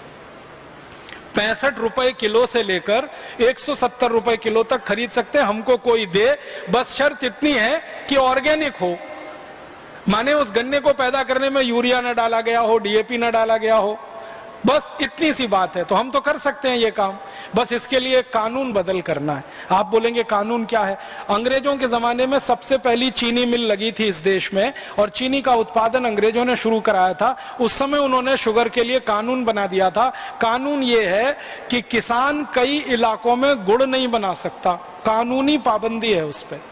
पैंसठ रुपए किलो से लेकर एक सौ सत्तर रुपए किलो तक खरीद सकते हैं, हमको कोई दे। बस शर्त इतनी है कि ऑर्गेनिक हो, माने उस गन्ने को पैदा करने में यूरिया न डाला गया हो, डीएपी न डाला गया हो, बस इतनी सी बात है। तो हम तो कर सकते हैं ये काम, बस इसके लिए कानून बदल करना है। आप बोलेंगे कानून क्या है? अंग्रेजों के जमाने में सबसे पहली चीनी मिल लगी थी इस देश में, और चीनी का उत्पादन अंग्रेजों ने शुरू कराया था। उस समय उन्होंने शुगर के लिए कानून बना दिया था। कानून ये है कि किसान कई इलाकों में गुड़ नहीं बना सकता, कानूनी पाबंदी है उस पर।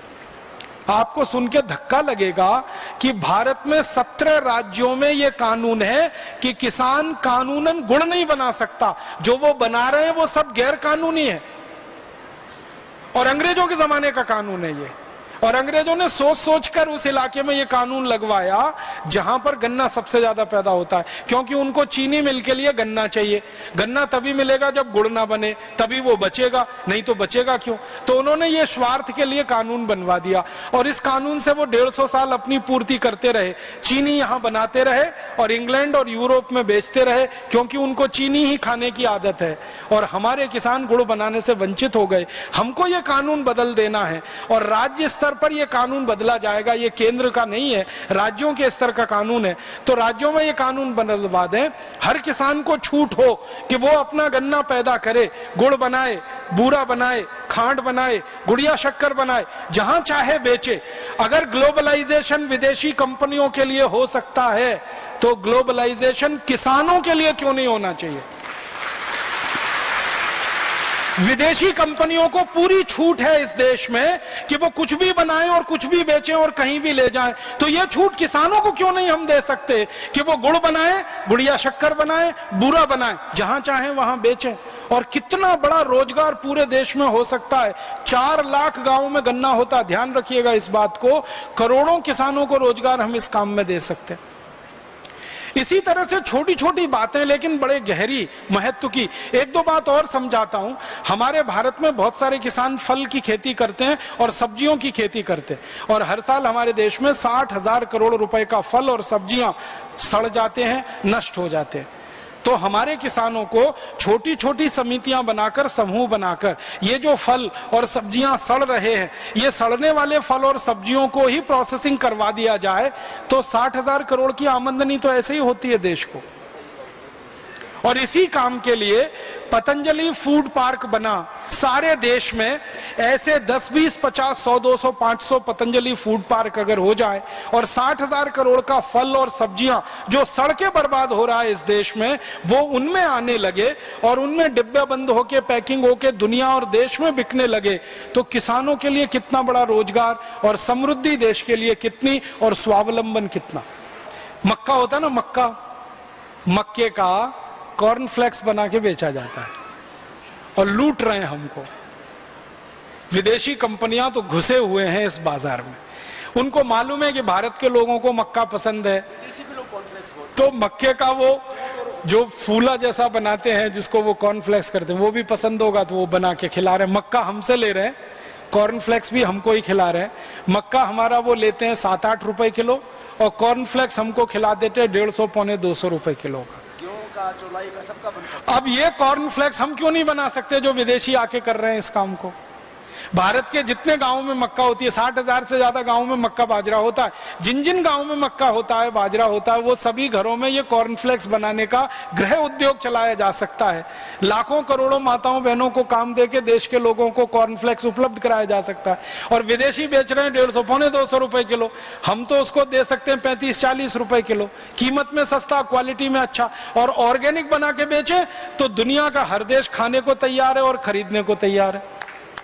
आपको सुन के धक्का लगेगा कि भारत में सत्रह राज्यों में यह कानून है कि किसान कानूनन गुड़ नहीं बना सकता। जो वो बना रहे हैं वो सब गैर कानूनी है, और अंग्रेजों के जमाने का कानून है ये। और अंग्रेजों ने सोच सोच कर उस इलाके में ये कानून लगवाया जहां पर गन्ना सबसे ज्यादा पैदा होता है, क्योंकि उनको चीनी मिल के लिए गन्ना चाहिए। गन्ना तभी मिलेगा जब गुड़ ना बने, तभी वो बचेगा, नहीं तो बचेगा क्यों। तो उन्होंने ये स्वार्थ के लिए कानून बनवा दिया और इस कानून से वो डेढ़ सौ साल अपनी पूर्ति करते रहे। चीनी यहाँ बनाते रहे और इंग्लैंड और यूरोप में बेचते रहे, क्योंकि उनको चीनी ही खाने की आदत है और हमारे किसान गुड़ बनाने से वंचित हो गए। हमको ये कानून बदल देना है और राज्य स्तर पर यह कानून बदला जाएगा। ये केंद्र का नहीं है, राज्यों के स्तर का कानून है। तो राज्यों में ये कानून बदलवा दें, हर किसान को छूट हो कि वो अपना गन्ना पैदा करे, गुड़ बनाए, बूरा बनाए, खांड बनाए, गुड़िया शक्कर बनाए, जहां चाहे बेचे। अगर ग्लोबलाइजेशन विदेशी कंपनियों के लिए हो सकता है तो ग्लोबलाइजेशन किसानों के लिए क्यों नहीं होना चाहिए। विदेशी कंपनियों को पूरी छूट है इस देश में कि वो कुछ भी बनाएं और कुछ भी बेचें और कहीं भी ले जाएं, तो ये छूट किसानों को क्यों नहीं हम दे सकते कि वो गुड़ बनाएं, गुड़िया शक्कर बनाएं, बूरा बनाएं, जहां चाहें वहां बेचें। और कितना बड़ा रोजगार पूरे देश में हो सकता है। चार लाख गांवों में गन्ना होता, ध्यान रखिएगा इस बात को, करोड़ों किसानों को रोजगार हम इस काम में दे सकते हैं। इसी तरह से छोटी छोटी बातें लेकिन बड़े गहरी महत्व की। एक दो बात और समझाता हूं। हमारे भारत में बहुत सारे किसान फल की खेती करते हैं और सब्जियों की खेती करते हैं और हर साल हमारे देश में साठ हजार करोड़ रुपए का फल और सब्जियां सड़ जाते हैं, नष्ट हो जाते हैं। तो हमारे किसानों को छोटी छोटी समितियां बनाकर, समूह बनाकर, ये जो फल और सब्जियां सड़ रहे हैं, ये सड़ने वाले फल और सब्जियों को ही प्रोसेसिंग करवा दिया जाए तो साठ हजार करोड़ की आमदनी तो ऐसे ही होती है देश को। और इसी काम के लिए पतंजलि फूड पार्क बना। सारे देश में ऐसे दस, बीस, पचास, सौ, दो सौ, पांच सौ पतंजलि फूड पार्क अगर हो जाए और साठ हजार करोड़ का फल और सब्जियां जो सड़के बर्बाद हो रहा है इस देश में, वो उनमें आने लगे और उनमें डिब्बे बंद होके, पैकिंग होके दुनिया और देश में बिकने लगे, तो किसानों के लिए कितना बड़ा रोजगार और समृद्धि देश के लिए कितनी, और स्वावलंबन कितना। मक्का होता ना, मक्का, मक्के का कॉर्नफ्लेक्स बना के बेचा जाता है और लूट रहे हैं हमको। विदेशी कंपनियां तो घुसे हुए हैं इस बाजार में, उनको मालूम है कि भारत के लोगों को मक्का पसंद है, तो मक्के का वो जो फूला जैसा बनाते हैं जिसको वो कॉर्नफ्लेक्स करते हैं वो भी पसंद होगा, तो वो बना के खिला रहे हैं। मक्का हमसे ले रहे हैं, कॉर्नफ्लेक्स भी हमको ही खिला रहे हैं। मक्का हमारा वो लेते हैं सात आठ रुपए किलो और कॉर्नफ्लेक्स हमको खिला देते हैं डेढ़ सौ पौने दो सौ रुपए किलो का। का, चौलाई का, सबका बन सकता है। अब ये कॉर्नफ्लेक्स हम क्यों नहीं बना सकते जो विदेशी आके कर रहे हैं इस काम को। भारत के जितने गांवों में मक्का होती है, साठ हजार से ज्यादा गांवों में मक्का बाजरा होता है, जिन जिन गांवों में मक्का होता है, बाजरा होता है, वो सभी घरों में ये कॉर्नफ्लेक्स बनाने का गृह उद्योग चलाया जा सकता है। लाखों करोड़ों माताओं बहनों को काम देके देश के लोगों को कॉर्नफ्लेक्स उपलब्ध कराया जा सकता है। और विदेशी बेच रहे हैं डेढ़ सौ पौने दो सौ रुपए किलो, हम तो उसको दे सकते हैं पैंतीस चालीस रुपए किलो, कीमत में सस्ता, क्वालिटी में अच्छा, और ऑर्गेनिक बना के बेचे तो दुनिया का हर देश खाने को तैयार है और खरीदने को तैयार है।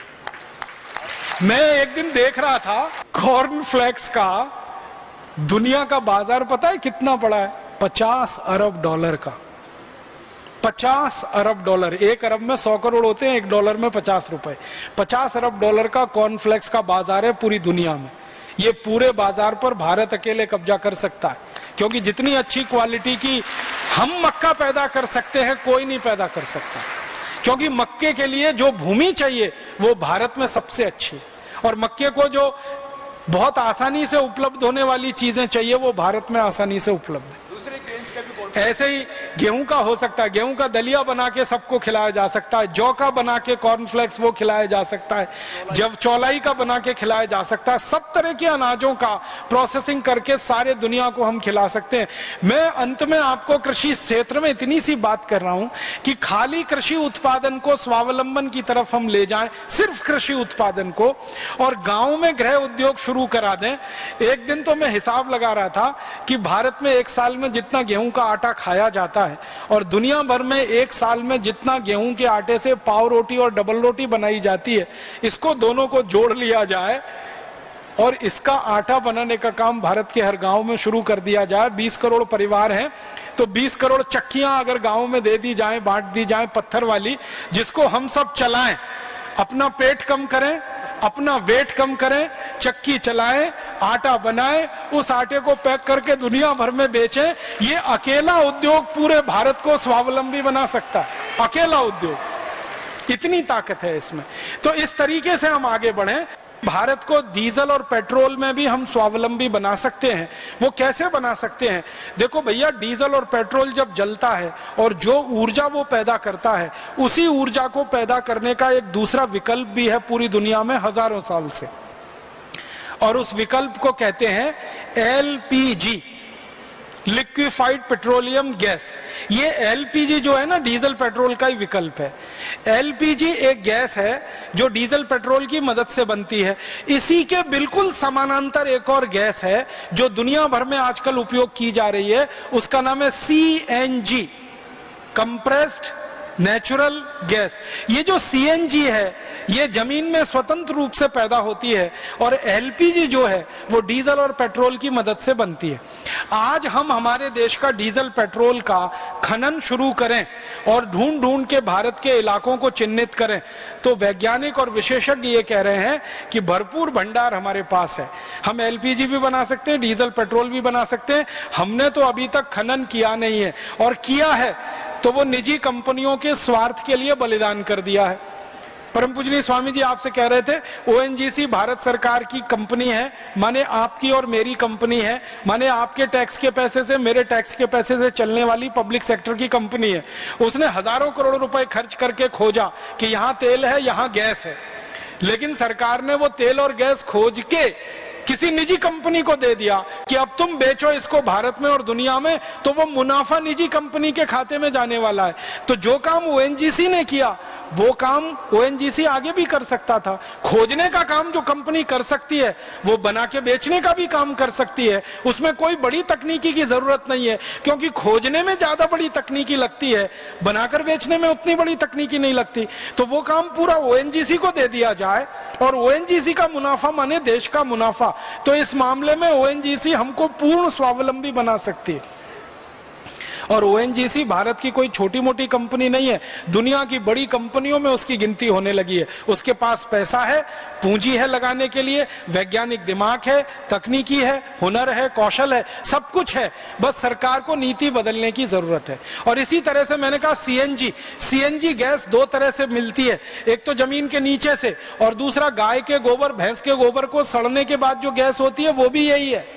मैं एक दिन देख रहा था कॉर्नफ्लेक्स का दुनिया का बाजार पता है कितना बड़ा है? पचास अरब डॉलर का। पचास अरब डॉलर, एक अरब में सौ करोड़ होते हैं, एक डॉलर में पचास रुपए। पचास अरब डॉलर का कॉर्नफ्लेक्स का बाजार है पूरी दुनिया में। ये पूरे बाजार पर भारत अकेले कब्जा कर सकता है, क्योंकि जितनी अच्छी क्वालिटी की हम मक्का पैदा कर सकते हैं कोई नहीं पैदा कर सकता, क्योंकि मक्के के लिए जो भूमि चाहिए वो भारत में सबसे अच्छी है, और मक्के को जो बहुत आसानी से उपलब्ध होने वाली चीजें चाहिए वो भारत में आसानी से उपलब्ध है। दूसरे ग्रेन्स का भी ऐसे ही गेहूं का हो सकता है, गेहूं का दलिया बना के सबको खिलाया जा सकता है, जौ का बना के कॉर्नफ्लेक्स वो खिलाया जा सकता है, जब चौलाई का बना के खिलाया जा सकता है। सब तरह के अनाजों का प्रोसेसिंग करके सारे दुनिया को हम खिला सकते हैं। मैं अंत में आपको कृषि क्षेत्र में इतनी सी बात कर रहा हूं कि खाली कृषि उत्पादन को स्वावलंबन की तरफ हम ले जाएं, सिर्फ कृषि उत्पादन को, और गांव में गृह उद्योग शुरू करा दें। एक दिन तो मैं हिसाब लगा रहा था कि भारत में एक साल में जितना गेहूं का आटा खाया जाता है और दुनिया भर में एक साल में जितना गेहूं के आटे से पाव रोटी और डबल रोटी बनाई जाती है, इसको दोनों को जोड़ लिया जाए और इसका आटा बनाने का काम भारत के हर गांव में शुरू कर दिया जाए। बीस करोड़ परिवार हैं तो बीस करोड़ चक्कियां अगर गांव में दे दी जाएं, बांट दी जाएं पत्थर वाली, जिसको हम सब चलाएं, अपना पेट कम करें, अपना वेट कम करें, चक्की चलाएं, आटा बनाएं, उस आटे को पैक करके दुनिया भर में बेचें। ये अकेला उद्योग पूरे भारत को स्वावलंबी बना सकता है, अकेला उद्योग, इतनी ताकत है इसमें। तो इस तरीके से हम आगे बढ़ें। भारत को डीजल और पेट्रोल में भी हम स्वावलंबी बना सकते हैं। वो कैसे बना सकते हैं? देखो भैया, डीजल और पेट्रोल जब जलता है और जो ऊर्जा वो पैदा करता है, उसी ऊर्जा को पैदा करने का एक दूसरा विकल्प भी है पूरी दुनिया में हजारों साल से, और उस विकल्प को कहते हैं L P G, liquefied petroleum gas. ये एल पी जी जो है ना, डीजल पेट्रोल का ही विकल्प है। एल पी जी एक गैस है जो डीजल पेट्रोल की मदद से बनती है। इसी के बिल्कुल समानांतर एक और गैस है जो दुनिया भर में आजकल उपयोग की जा रही है, उसका नाम है C N G, compressed natural gas. ये जो सी एन जी है ये जमीन में स्वतंत्र रूप से पैदा होती है, और एल पी जी जो है वो डीजल और पेट्रोल की मदद से बनती है। आज हम हमारे देश का डीजल पेट्रोल का खनन शुरू करें और ढूंढ ढूंढ के भारत के इलाकों को चिन्हित करें, तो वैज्ञानिक और विशेषज्ञ ये कह रहे हैं कि भरपूर भंडार हमारे पास है। हम एल पी जी भी बना सकते हैं, डीजल पेट्रोल भी बना सकते हैं। हमने तो अभी तक खनन किया नहीं है, और किया है तो वो निजी कंपनियों के स्वार्थ के लिए बलिदान कर दिया है। परम पूजनीय स्वामी जी आपसे कह रहे थे, ओ एन जी सी भारत सरकार की कंपनी है, माने आपकी और मेरी कंपनी है, माने आपके टैक्स के पैसे से, मेरे टैक्स के पैसे से चलने वाली पब्लिक सेक्टर की कंपनी है। उसने हजारों करोड़ रुपए खर्च करके खोजा कि यहाँ तेल है, यहाँ गैस है, लेकिन सरकार ने वो तेल और गैस खोज के किसी निजी कंपनी को दे दिया कि अब तुम बेचो इसको भारत में और दुनिया में, तो वो मुनाफा निजी कंपनी के खाते में जाने वाला है। तो जो काम ओ एन जी सी ने किया वो काम ओ एन जी सी आगे भी कर सकता था। खोजने का काम जो कंपनी कर सकती है वो बना के बेचने का भी काम कर सकती है। उसमें कोई बड़ी तकनीकी की जरूरत नहीं है, क्योंकि खोजने में ज्यादा बड़ी तकनीकी लगती है, बनाकर बेचने में उतनी बड़ी तकनीकी नहीं लगती। तो वो काम पूरा ओ एन जी सी को दे दिया जाए, और ओ एन जी सी का मुनाफा माने देश का मुनाफा। तो इस मामले में ओ एन जी सी हमको पूर्ण स्वावलंबी बना सकती है। और ओ एन जी सी भारत की कोई छोटी मोटी कंपनी नहीं है, दुनिया की बड़ी कंपनियों में उसकी गिनती होने लगी है। उसके पास पैसा है, पूंजी है लगाने के लिए, वैज्ञानिक दिमाग है, तकनीकी है, हुनर है, कौशल है, सब कुछ है। बस सरकार को नीति बदलने की जरूरत है। और इसी तरह से मैंने कहा C N G, C N G gas दो तरह से मिलती है, एक तो जमीन के नीचे से, और दूसरा गाय के गोबर, भैंस के गोबर को सड़ने के बाद जो गैस होती है वो भी यही है।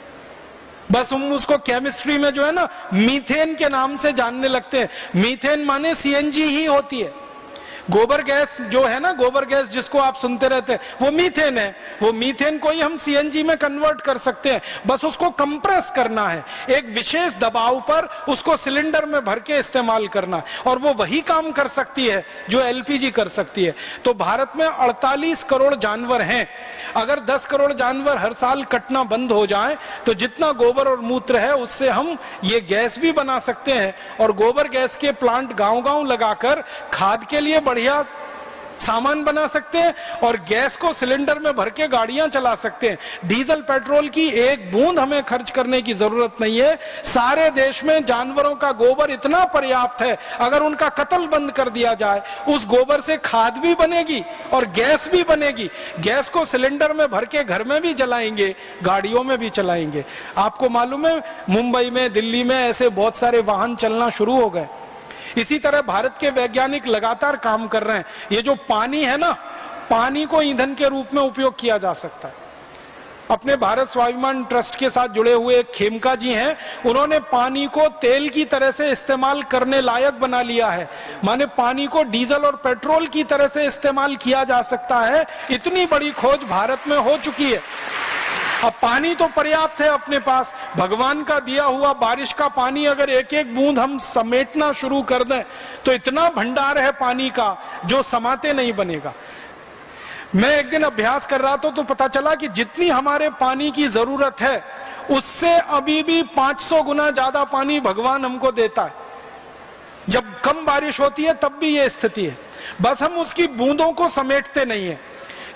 बस हम उसको केमिस्ट्री में जो है ना मीथेन के नाम से जानने लगते हैं। मीथेन माने सी एन जी ही होती है। गोबर गैस जो है ना, गोबर गैस जिसको आप सुनते रहते हैं, वो मीथेन है। वो मीथेन को ही हम सी एन जी में कन्वर्ट कर सकते हैं, बस उसको कंप्रेस करना है, एक विशेष दबाव पर उसको सिलेंडर में भर के इस्तेमाल करना है, और वो वही काम कर सकती है जो एल पी जी कर सकती है। तो भारत में अड़तालीस करोड़ जानवर हैं। अगर दस करोड़ जानवर हर साल कटना बंद हो जाए तो जितना गोबर और मूत्र है उससे हम ये गैस भी बना सकते हैं, और गोबर गैस के प्लांट गांव गांव लगाकर खाद के लिए बढ़िया सामान बना सकते हैं, और गैस को सिलेंडर में भर के गाड़ियां चला सकते हैं। डीजल पेट्रोल की एक बूंद हमें खर्च करने की जरूरत नहीं है। सारे देश में जानवरों का गोबर इतना पर्याप्त है, अगर उनका कत्ल बंद कर दिया जाए, उस गोबर से खाद भी बनेगी और गैस भी बनेगी। गैस को सिलेंडर में भर के घर में भी जलाएंगे, गाड़ियों में भी चलाएंगे। आपको मालूम है मुंबई में, दिल्ली में ऐसे बहुत सारे वाहन चलना शुरू हो गए। इसी तरह भारत के वैज्ञानिक लगातार काम कर रहे हैं। ये जो पानी है ना, पानी को ईंधन के रूप में उपयोग किया जा सकता है। अपने भारत स्वाभिमान ट्रस्ट के साथ जुड़े हुए एक खेमका जी हैं, उन्होंने पानी को तेल की तरह से इस्तेमाल करने लायक बना लिया है। माने पानी को डीजल और पेट्रोल की तरह से इस्तेमाल किया जा सकता है। इतनी बड़ी खोज भारत में हो चुकी है। अब पानी तो पर्याप्त है अपने पास, भगवान का दिया हुआ बारिश का पानी अगर एक एक बूंद हम समेटना शुरू कर दें तो इतना भंडार है पानी का जो समाते नहीं बनेगा। मैं एक दिन अभ्यास कर रहा था तो पता चला कि जितनी हमारे पानी की जरूरत है उससे अभी भी पाँच सौ गुना ज्यादा पानी भगवान हमको देता है। जब कम बारिश होती है तब भी ये स्थिति है, बस हम उसकी बूंदों को समेटते नहीं है।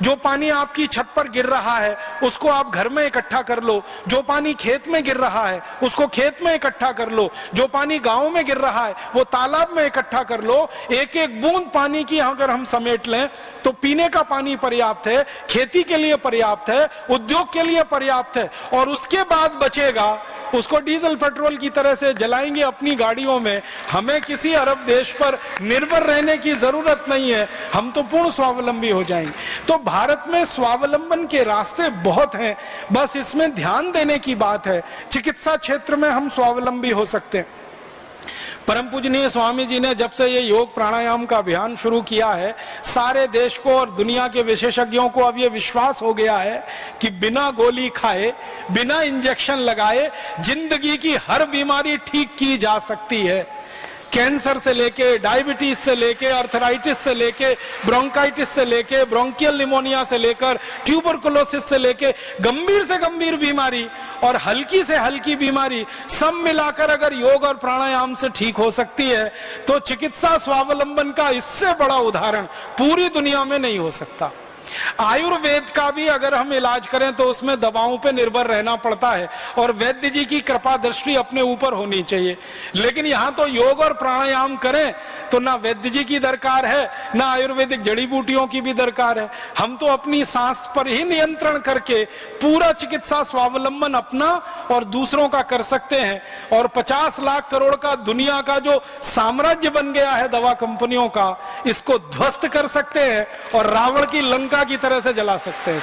जो पानी आपकी छत पर गिर रहा है उसको आप घर में इकट्ठा कर लो, जो पानी खेत में गिर रहा है उसको खेत में इकट्ठा कर लो, जो पानी गांव में गिर रहा है वो तालाब में इकट्ठा कर लो। एक एक बूंद पानी की अगर हम समेट लें तो पीने का पानी पर्याप्त है, खेती के लिए पर्याप्त है, उद्योग के लिए पर्याप्त है, और उसके बाद बचेगा उसको डीजल पेट्रोल की तरह से जलाएंगे अपनी गाड़ियों में। हमें किसी अरब देश पर निर्भर रहने की जरूरत नहीं है, हम तो पूर्ण स्वावलंबी हो जाएंगे। तो भारत में स्वावलंबन के रास्ते बहुत हैं, बस इसमें ध्यान देने की बात है। चिकित्सा क्षेत्र में हम स्वावलंबी हो सकते हैं। परम पूजनीय स्वामी जी ने जब से ये योग प्राणायाम का अभियान शुरू किया है, सारे देश को और दुनिया के विशेषज्ञों को अब ये विश्वास हो गया है कि बिना गोली खाए, बिना इंजेक्शन लगाए जिंदगी की हर बीमारी ठीक की जा सकती है। कैंसर से लेके, डायबिटीज से लेके, अर्थराइटिस से लेके, ब्रोंकाइटिस से लेके, ब्रोंकियल निमोनिया से लेकर, ट्यूबरकुलोसिस से लेके, गंभीर से गंभीर बीमारी और हल्की से हल्की बीमारी सब मिलाकर अगर योग और प्राणायाम से ठीक हो सकती है तो चिकित्सा स्वावलंबन का इससे बड़ा उदाहरण पूरी दुनिया में नहीं हो सकता। आयुर्वेद का भी अगर हम इलाज करें तो उसमें दवाओं पे निर्भर रहना पड़ता है और वैद्य जी की कृपा दृष्टि अपने ऊपर होनी चाहिए। लेकिन यहाँ तो योग और प्राणायाम करें तो ना वैद्य जी की दरकार है, ना आयुर्वेदिक जड़ी बूटियों की भी दरकार है। हम तो अपनी सांस पर ही नियंत्रण करके पूरा चिकित्सा स्वावलंबन अपना और दूसरों का कर सकते हैं। और पचास लाख करोड़ का दुनिया का जो साम्राज्य बन गया है दवा कंपनियों का, इसको ध्वस्त कर सकते हैं और रावण की लंका की तरह से जला सकते हैं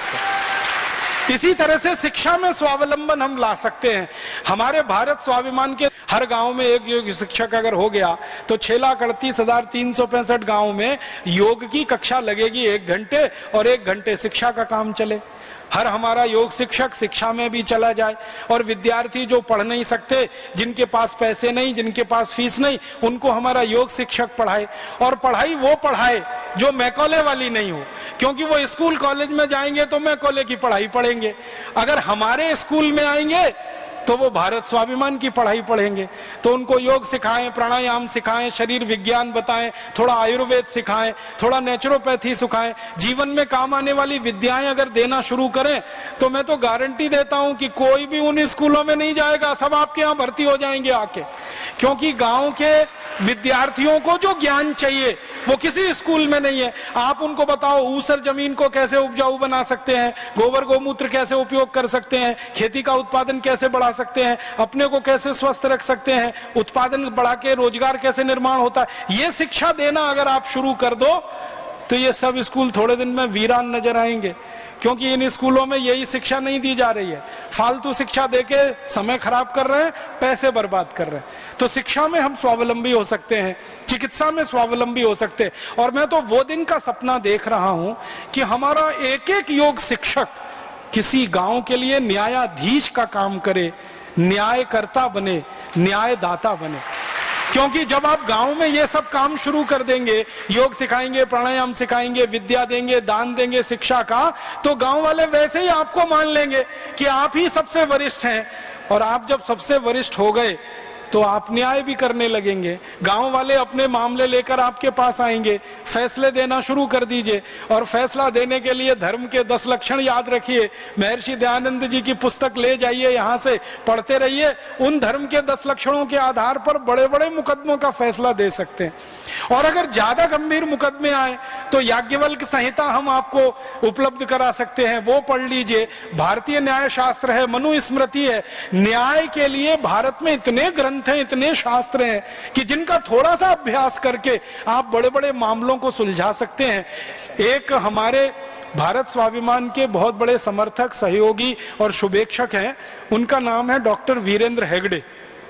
इसको। इसी तरह से शिक्षा में स्वावलंबन हम ला सकते हैं। हमारे भारत स्वाभिमान के हर गांव में एक योग शिक्षक अगर हो गया तो छह लाख अड़तीस हजार तीन सौ पैंसठ गांव में योग की कक्षा लगेगी एक घंटे, और एक घंटे शिक्षा का काम चले। हर हमारा योग शिक्षक शिक्षा में भी चला जाए और विद्यार्थी जो पढ़ नहीं सकते, जिनके पास पैसे नहीं, जिनके पास फीस नहीं, उनको हमारा योग शिक्षक पढ़ाए। और पढ़ाई वो पढ़ाए जो मैकॉले वाली नहीं हो, क्योंकि वो स्कूल कॉलेज में जाएंगे तो मैकॉले की पढ़ाई पढ़ेंगे। अगर हमारे स्कूल में आएंगे तो वो भारत स्वाभिमान की पढ़ाई पढ़ेंगे। तो उनको योग सिखाएं, प्राणायाम सिखाएं, शरीर विज्ञान बताएं, थोड़ा आयुर्वेद सिखाएं, थोड़ा नेचुरोपैथी सिखाएं। जीवन में काम आने वाली विद्याएं अगर देना शुरू करें तो मैं तो गारंटी देता हूं कि कोई भी उन स्कूलों में नहीं जाएगा, सब आपके यहाँ भर्ती हो जाएंगे आके। क्योंकि गांव के विद्यार्थियों को जो ज्ञान चाहिए वो किसी स्कूल में नहीं है। आप उनको बताओ ऊसर जमीन को कैसे उपजाऊ बना सकते हैं, गोबर गोमूत्र कैसे उपयोग कर सकते हैं, खेती का उत्पादन कैसे बढ़ा सकते हैं, अपने को कैसे स्वस्थ रख सकते हैं, उत्पादन बढ़ा के रोजगार कैसे निर्माण होता है, ये शिक्षा देना अगर आप शुरू कर दो तो ये सब स्कूल थोड़े दिन में वीरान नजर आएंगे। क्योंकि इन स्कूलों में यही शिक्षा नहीं दी जा रही है, फालतू शिक्षा देके समय खराब कर रहे हैं, पैसे बर्बाद कर रहे हैं। तो शिक्षा में हम स्वावलंबी हो सकते हैं, चिकित्सा में स्वावलंबी हो सकते हैं। और मैं तो वो दिन का सपना देख रहा हूं कि हमारा एक एक योग शिक्षक किसी गांव के लिए न्यायाधीश का काम करे, न्यायकर्ता बने, न्यायदाता बने। क्योंकि जब आप गांव में ये सब काम शुरू कर देंगे, योग सिखाएंगे, प्राणायाम सिखाएंगे, विद्या देंगे, दान देंगे शिक्षा का, तो गांव वाले वैसे ही आपको मान लेंगे कि आप ही सबसे वरिष्ठ हैं। और आप जब सबसे वरिष्ठ हो गए तो आप न्याय भी करने लगेंगे। गांव वाले अपने मामले लेकर आपके पास आएंगे, फैसले देना शुरू कर दीजिए। और फैसला देने के लिए धर्म के दस लक्षण याद रखिए, महर्षि दयानंद जी की पुस्तक ले जाइए, यहाँ से पढ़ते रहिए। उन धर्म के दस लक्षणों के आधार पर बड़े बड़े मुकदमों का फैसला दे सकते हैं। और अगर ज्यादा गंभीर मुकदमे आए तो याज्ञवल्क्य संहिता हम आपको उपलब्ध करा सकते हैं, वो पढ़ लीजिए। भारतीय न्याय शास्त्र है, मनुस्मृति है। न्याय के लिए भारत में इतने ग्रंथ हैं, इतने शास्त्र हैं कि जिनका थोड़ा सा अभ्यास करके आप बड़े बड़े मामलों को सुलझा सकते हैं। एक हमारे भारत स्वाभिमान के बहुत बड़े समर्थक, सहयोगी और शुभेच्छक हैं, उनका नाम है डॉक्टर वीरेंद्र हेगड़े।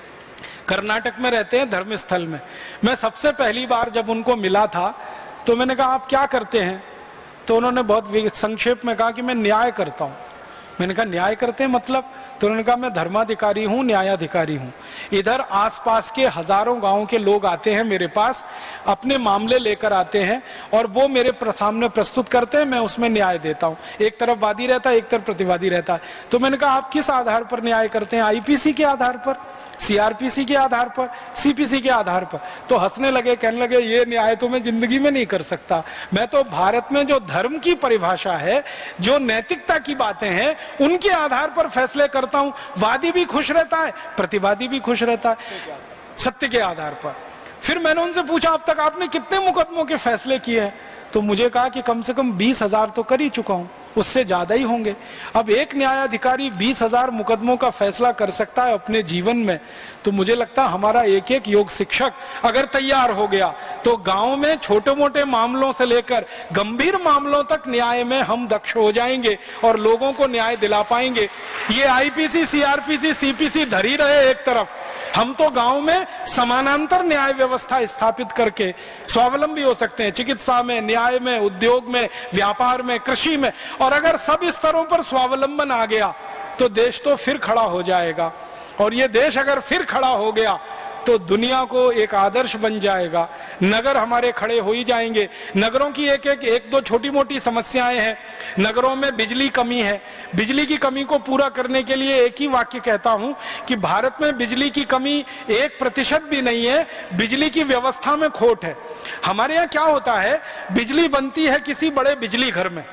कर्नाटक में रहते हैं, धर्मस्थल में। मैं सबसे पहली बार जब उनको मिला था तो मैंने कहा आप क्या करते हैं? तो उन्होंने बहुत संक्षेप में कहा कि मैं न्याय करता हूं। मैंने कहा न्याय करते हैं मतलब? तो उन्होंने कहा मैं धर्माधिकारी हूँ, न्यायाधिकारी हूँ। इधर आसपास के हजारों गांव के लोग आते हैं मेरे पास, अपने मामले लेकर आते हैं और वो मेरे सामने प्रस्तुत करते हैं, मैं उसमें न्याय देता हूँ। एक तरफ वादी रहता है, एक तरफ प्रतिवादी रहता है। तो मैंने कहा आप किस आधार पर न्याय करते हैं? आईपीसी के आधार पर, सीआरपीसी के आधार पर, सीपीसी के आधार पर। तो हंसने लगे, कहने लगे ये न्याय तो मैं जिंदगी में नहीं कर सकता। मैं तो भारत में जो धर्म की परिभाषा है, जो नैतिकता की बातें हैं, उनके आधार पर फैसले करता हूं। वादी भी खुश रहता है, प्रतिवादी भी खुश रहता है, सत्य के आधार पर। फिर मैंने उनसे पूछा अब तक आपने कितने मुकदमों के फैसले किए हैं? तो मुझे कहा कि कम से कम बीस हजार तो कर ही चुका हूं, उससे ज्यादा ही होंगे। अब एक न्यायाधिकारी बीस हजार मुकदमों का फैसला कर सकता है अपने जीवन में, तो मुझे लगता है हमारा एक एक योग शिक्षक अगर तैयार हो गया तो गांव में छोटे मोटे मामलों से लेकर गंभीर मामलों तक न्याय में हम दक्ष हो जाएंगे और लोगों को न्याय दिला पाएंगे। ये आईपीसी, सीआरपीसी, सीपीसी धरी रहे एक तरफ, हम तो गांव में समानांतर न्याय व्यवस्था स्थापित करके स्वावलंबी हो सकते हैं, चिकित्सा में, न्याय में, उद्योग में, व्यापार में, कृषि में। और अगर सब स्तरों पर स्वावलंबन आ गया तो देश तो फिर खड़ा हो जाएगा। और ये देश अगर फिर खड़ा हो गया तो दुनिया को एक आदर्श बन जाएगा। नगर हमारे खड़े हो ही जाएंगे। नगरों की एक एक एक दो छोटी मोटी समस्याएं हैं। नगरों में बिजली कमी है, बिजली की कमी को पूरा करने के लिए एक ही वाक्य कहता हूं कि भारत में बिजली की कमी एक प्रतिशत भी नहीं है, बिजली की व्यवस्था में खोट है। हमारे यहाँ क्या होता है, बिजली बनती है किसी बड़े बिजली घर में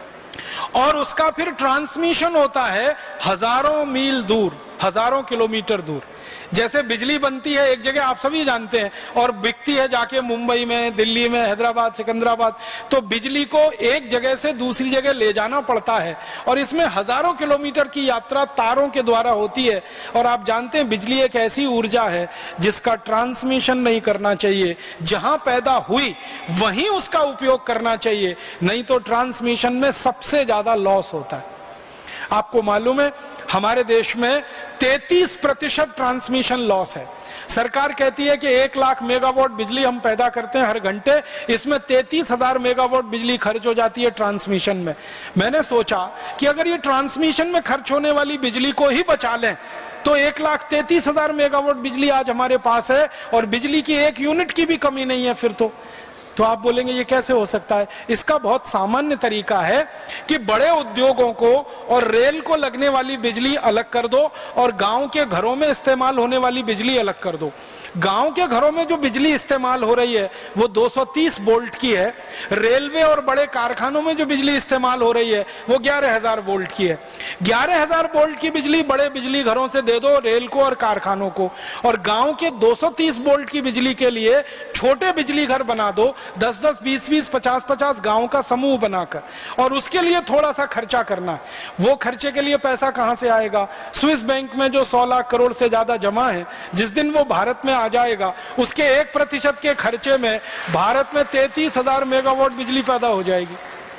और उसका फिर ट्रांसमिशन होता है हजारों मील दूर, हजारों किलोमीटर दूर। जैसे बिजली बनती है एक जगह, आप सभी जानते हैं, और बिकती है जाके मुंबई में, दिल्ली में, हैदराबाद, सिकंदराबाद। तो बिजली को एक जगह से दूसरी जगह ले जाना पड़ता है और इसमें हजारों किलोमीटर की यात्रा तारों के द्वारा होती है। और आप जानते हैं बिजली एक ऐसी ऊर्जा है जिसका ट्रांसमिशन नहीं करना चाहिए, जहां पैदा हुई वहीं उसका उपयोग करना चाहिए, नहीं तो ट्रांसमिशन में सबसे ज्यादा लॉस होता है। आपको मालूम है हमारे देश में तैंतीस प्रतिशत ट्रांसमिशन लॉस है। सरकार कहती है कि एक लाख मेगावाट बिजली हम पैदा करते हैं हर घंटे, इसमें तैंतीस हजार मेगावाट बिजली खर्च हो जाती है ट्रांसमिशन में। मैंने सोचा कि अगर ये ट्रांसमिशन में खर्च होने वाली बिजली को ही बचा लें तो एक लाख तैंतीस हजार मेगावाट बिजली आज हमारे पास है और बिजली की एक यूनिट की भी कमी नहीं है। फिर तो तो आप बोलेंगे ये कैसे हो सकता है? इसका बहुत सामान्य तरीका है कि बड़े उद्योगों को और रेल को लगने वाली बिजली अलग कर दो और गांव के घरों में इस्तेमाल होने वाली बिजली अलग कर दो। गांव के घरों में जो बिजली इस्तेमाल हो रही है वो दो सौ तीस वोल्ट की है, रेलवे और बड़े कारखानों में जो बिजली इस्तेमाल हो रही है वो ग्यारह हजार वोल्ट की है। ग्यारह हजार वोल्ट की बिजली बड़े बिजली घरों से दे दो, रेल को और कारखानों को, और गांव के दो सौ तीस वोल्ट की बिजली के लिए छोटे बिजली घर बना दो, दस दस, बीस बीस, पचास पचास गांव का समूह बनाकर, और उसके लिए थोड़ा सा खर्चा करना है। वो खर्चे के लिए पैसा कहां से आएगा? स्विस बैंक में जो सौ लाख करोड़ से ज्यादा जमा है, जिस दिन वो भारत में आ जाएगा उसके एक प्रतिशत के खर्चे में भारत में तैंतीस हजार मेगावाट बिजली पैदा हो जाएगी।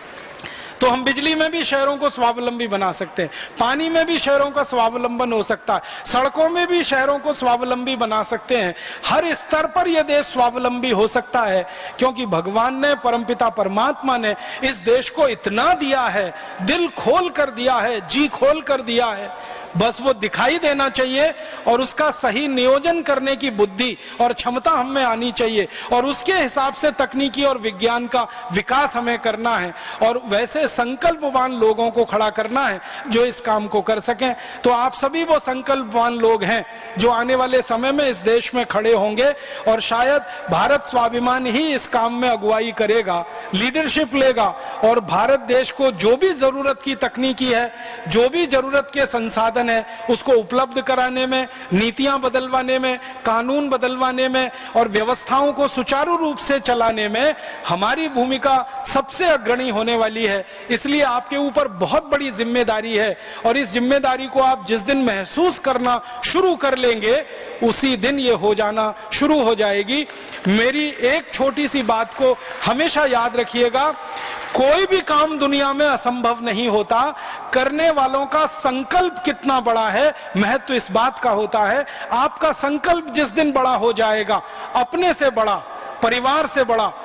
तो हम बिजली में भी शहरों को स्वावलंबी बना सकते हैं, पानी में भी शहरों का स्वावलंबन हो सकता है, सड़कों में भी शहरों को स्वावलंबी बना सकते हैं। हर स्तर पर यह देश स्वावलंबी हो सकता है क्योंकि भगवान ने, परमपिता परमात्मा ने इस देश को इतना दिया है, दिल खोल कर दिया है, जी खोल कर दिया है, बस वो दिखाई देना चाहिए और उसका सही नियोजन करने की बुद्धि और क्षमता हम में आनी चाहिए और उसके हिसाब से तकनीकी और विज्ञान का विकास हमें करना है और वैसे संकल्पवान लोगों को खड़ा करना है जो इस काम को कर सकें। तो आप सभी वो संकल्पवान लोग हैं जो आने वाले समय में इस देश में खड़े होंगे और शायद भारत स्वाभिमान ही इस काम में अगुवाई करेगा, लीडरशिप लेगा और भारत देश को जो भी जरूरत की तकनीकी है, जो भी जरूरत के संसाधन है, उसको उपलब्ध कराने में, नीतियां बदलवाने में, कानून बदलवाने में और व्यवस्थाओं को सुचारू रूप से चलाने में हमारी भूमिका सबसे अग्रणी होने वाली है। इसलिए आपके ऊपर बहुत बड़ी जिम्मेदारी है और इस जिम्मेदारी को आप जिस दिन महसूस करना शुरू कर लेंगे उसी दिन ये हो जाना शुरू हो जाएगी। मेरी एक छोटी सी बात को हमेशा याद रखिएगा, कोई भी काम दुनिया में असंभव नहीं होता, करने वालों का संकल्प कितना बड़ा है महत्व इस बात का होता है। आपका संकल्प जिस दिन बड़ा हो जाएगा, अपने से बड़ा, परिवार से बड़ा,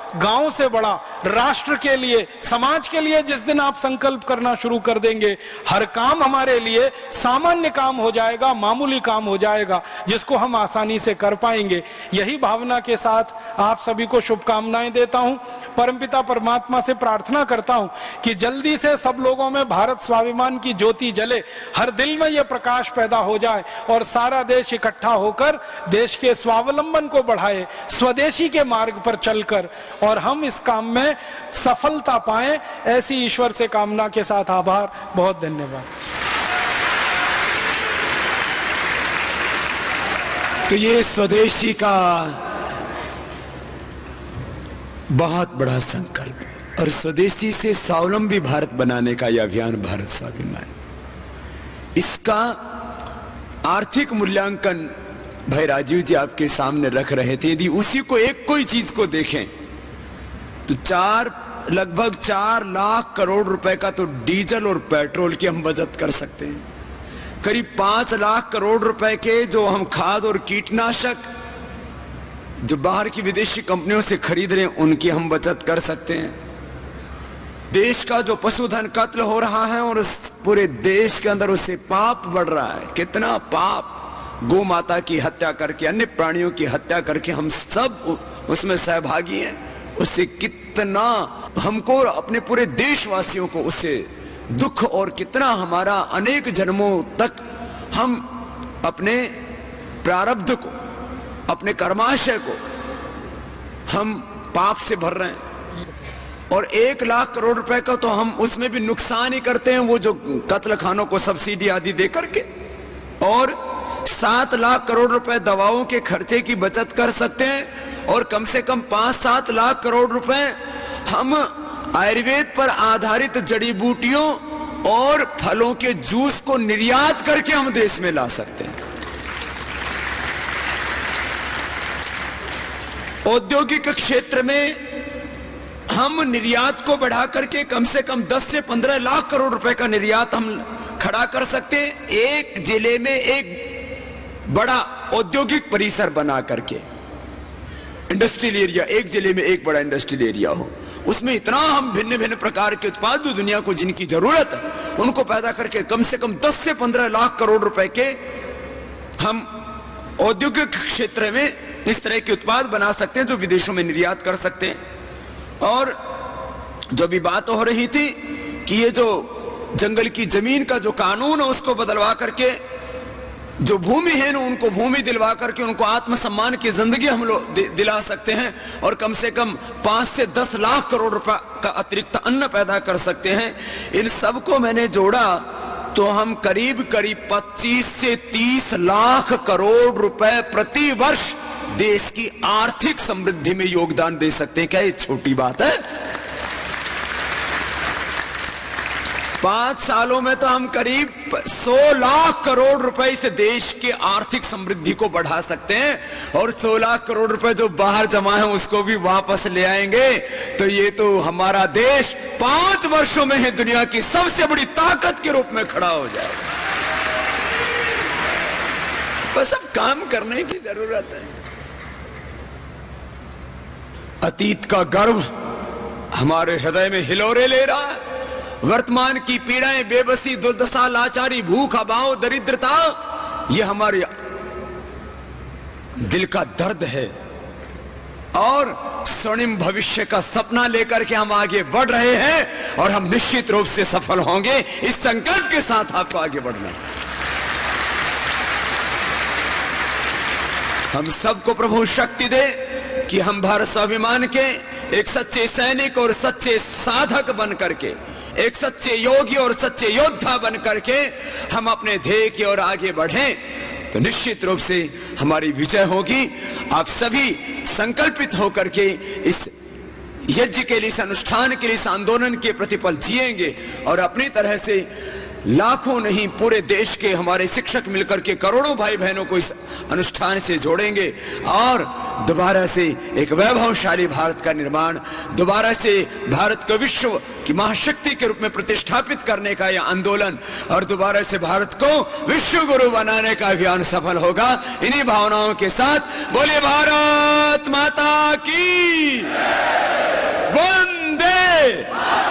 गांव से बड़ा, राष्ट्र के लिए, समाज के लिए जिस दिन आप संकल्प करना शुरू कर देंगे, हर काम हमारे लिए सामान्य काम हो जाएगा, मामूली काम हो जाएगा, जिसको हम आसानी से कर पाएंगे। यही भावना के साथ आप सभी को शुभकामनाएं देता हूं। परमपिता परमात्मा से प्रार्थना करता हूं कि जल्दी से सब लोगों में भारत स्वाभिमान की ज्योति जले, हर दिल में यह प्रकाश पैदा हो जाए और सारा देश इकट्ठा होकर देश के स्वावलंबन को बढ़ाए, स्वदेशी के मार्ग पर चलकर, और हम इस काम में सफलता पाएं, ऐसी ईश्वर से कामना के साथ आभार। बहुत धन्यवाद। तो ये स्वदेशी का बहुत बड़ा संकल्प और स्वदेशी से स्वावलंबी भारत बनाने का यह अभियान भारत स्वाभिमान, इसका आर्थिक मूल्यांकन भाई राजीव जी आपके सामने रख रहे थे। यदि उसी को एक कोई चीज को देखें तो चार लगभग चार लाख करोड़ रुपए का तो डीजल और पेट्रोल की हम बचत कर सकते हैं। करीब पांच लाख करोड़ रुपए के जो हम खाद और कीटनाशक जो बाहर की विदेशी कंपनियों से खरीद रहे हैं उनकी हम बचत कर सकते हैं। देश का जो पशुधन कत्ल हो रहा है और उस पूरे देश के अंदर उससे पाप बढ़ रहा है, कितना पाप, गौ माता की हत्या करके, अन्य प्राणियों की हत्या करके हम सब उसमें सहभागी हैं। उससे कितना हमको और अपने पूरे देशवासियों को उससे दुख, और कितना हमारा अनेक जन्मों तक हम अपने प्रारब्ध को, अपने कर्माशय को हम पाप से भर रहे हैं। और एक लाख करोड़ रुपए का तो हम उसमें भी नुकसान ही करते हैं, वो जो कत्ल खानों को सब्सिडी आदि दे करके। और सात लाख करोड़ रुपए दवाओं के खर्चे की बचत कर सकते हैं और कम से कम पांच सात लाख करोड़ रुपए हम आयुर्वेद पर आधारित जड़ी बूटियों और फलों के जूस को निर्यात करके हम देश में ला सकते हैं। औद्योगिक क्षेत्र में हम निर्यात को बढ़ा करके कम से कम दस से पंद्रह लाख करोड़ रुपए का निर्यात हम खड़ा कर सकते हैं। एक जिले में एक बड़ा औद्योगिक परिसर बना करके, इंडस्ट्रियल एरिया, एक जिले में एक बड़ा इंडस्ट्रियल एरिया हो, उसमें इतना हम भिन्न भिन्न प्रकार के उत्पाद जो दुनिया को जिनकी जरूरत है उनको पैदा करके कम से कम दस से पंद्रह लाख करोड़ रुपए के हम औद्योगिक क्षेत्र में इस तरह के उत्पाद बना सकते हैं जो विदेशों में निर्यात कर सकते हैं। और जो भी बात हो रही थी कि ये जो जंगल की जमीन का जो कानून है उसको बदलवा करके जो भूमिहीन उनको भूमि दिलवा करके उनको आत्मसम्मान की जिंदगी हम लोग दिला सकते हैं और कम से कम पांच से दस लाख करोड़ रुपए का अतिरिक्त अन्न पैदा कर सकते हैं। इन सबको मैंने जोड़ा तो हम करीब करीब पच्चीस से तीस लाख करोड़ रुपए प्रति वर्ष देश की आर्थिक समृद्धि में योगदान दे सकते हैं। क्या ये छोटी बात है? पांच सालों में तो हम करीब सौ लाख करोड़ रुपए से देश के आर्थिक समृद्धि को बढ़ा सकते हैं और सौ लाख करोड़ रुपए जो बाहर जमा है उसको भी वापस ले आएंगे। तो ये तो हमारा देश पांच वर्षों में ही दुनिया की सबसे बड़ी ताकत के रूप में खड़ा हो जाए। बस अब काम करने की जरूरत है। अतीत का गर्व हमारे हृदय में हिलोरे ले रहा है। वर्तमान की पीड़ाएं, बेबसी, दुर्दशा, लाचारी, भूख, अभाव, दरिद्रता, ये हमारे दिल का दर्द है। और स्वर्णिम भविष्य का सपना लेकर के हम आगे बढ़ रहे हैं और हम निश्चित रूप से सफल होंगे। इस संकल्प के साथ आपको आगे बढ़ना है। हम सबको प्रभु शक्ति दे कि हम भारत स्वाभिमान के एक सच्चे सैनिक और सच्चे साधक बन करके, एक सच्चे योगी और सच्चे योद्धा बन करके हम अपने ध्येय की ओर आगे बढ़ें तो निश्चित रूप से हमारी विजय होगी। आप सभी संकल्पित होकर के इस यज्ञ के लिए, इस अनुष्ठान के लिए, इस आंदोलन के प्रतिपल जिएंगे और अपनी तरह से लाखों नहीं पूरे देश के हमारे शिक्षक मिलकर के करोड़ों भाई बहनों को इस अनुष्ठान से जोड़ेंगे और दोबारा से एक वैभवशाली भारत का निर्माण, दोबारा से भारत को विश्व की महाशक्ति के रूप में प्रतिष्ठापित करने का यह आंदोलन और दोबारा से भारत को विश्व गुरु बनाने का अभियान सफल होगा। इन्हीं भावनाओं के साथ बोलिए भारत माता की वंदे।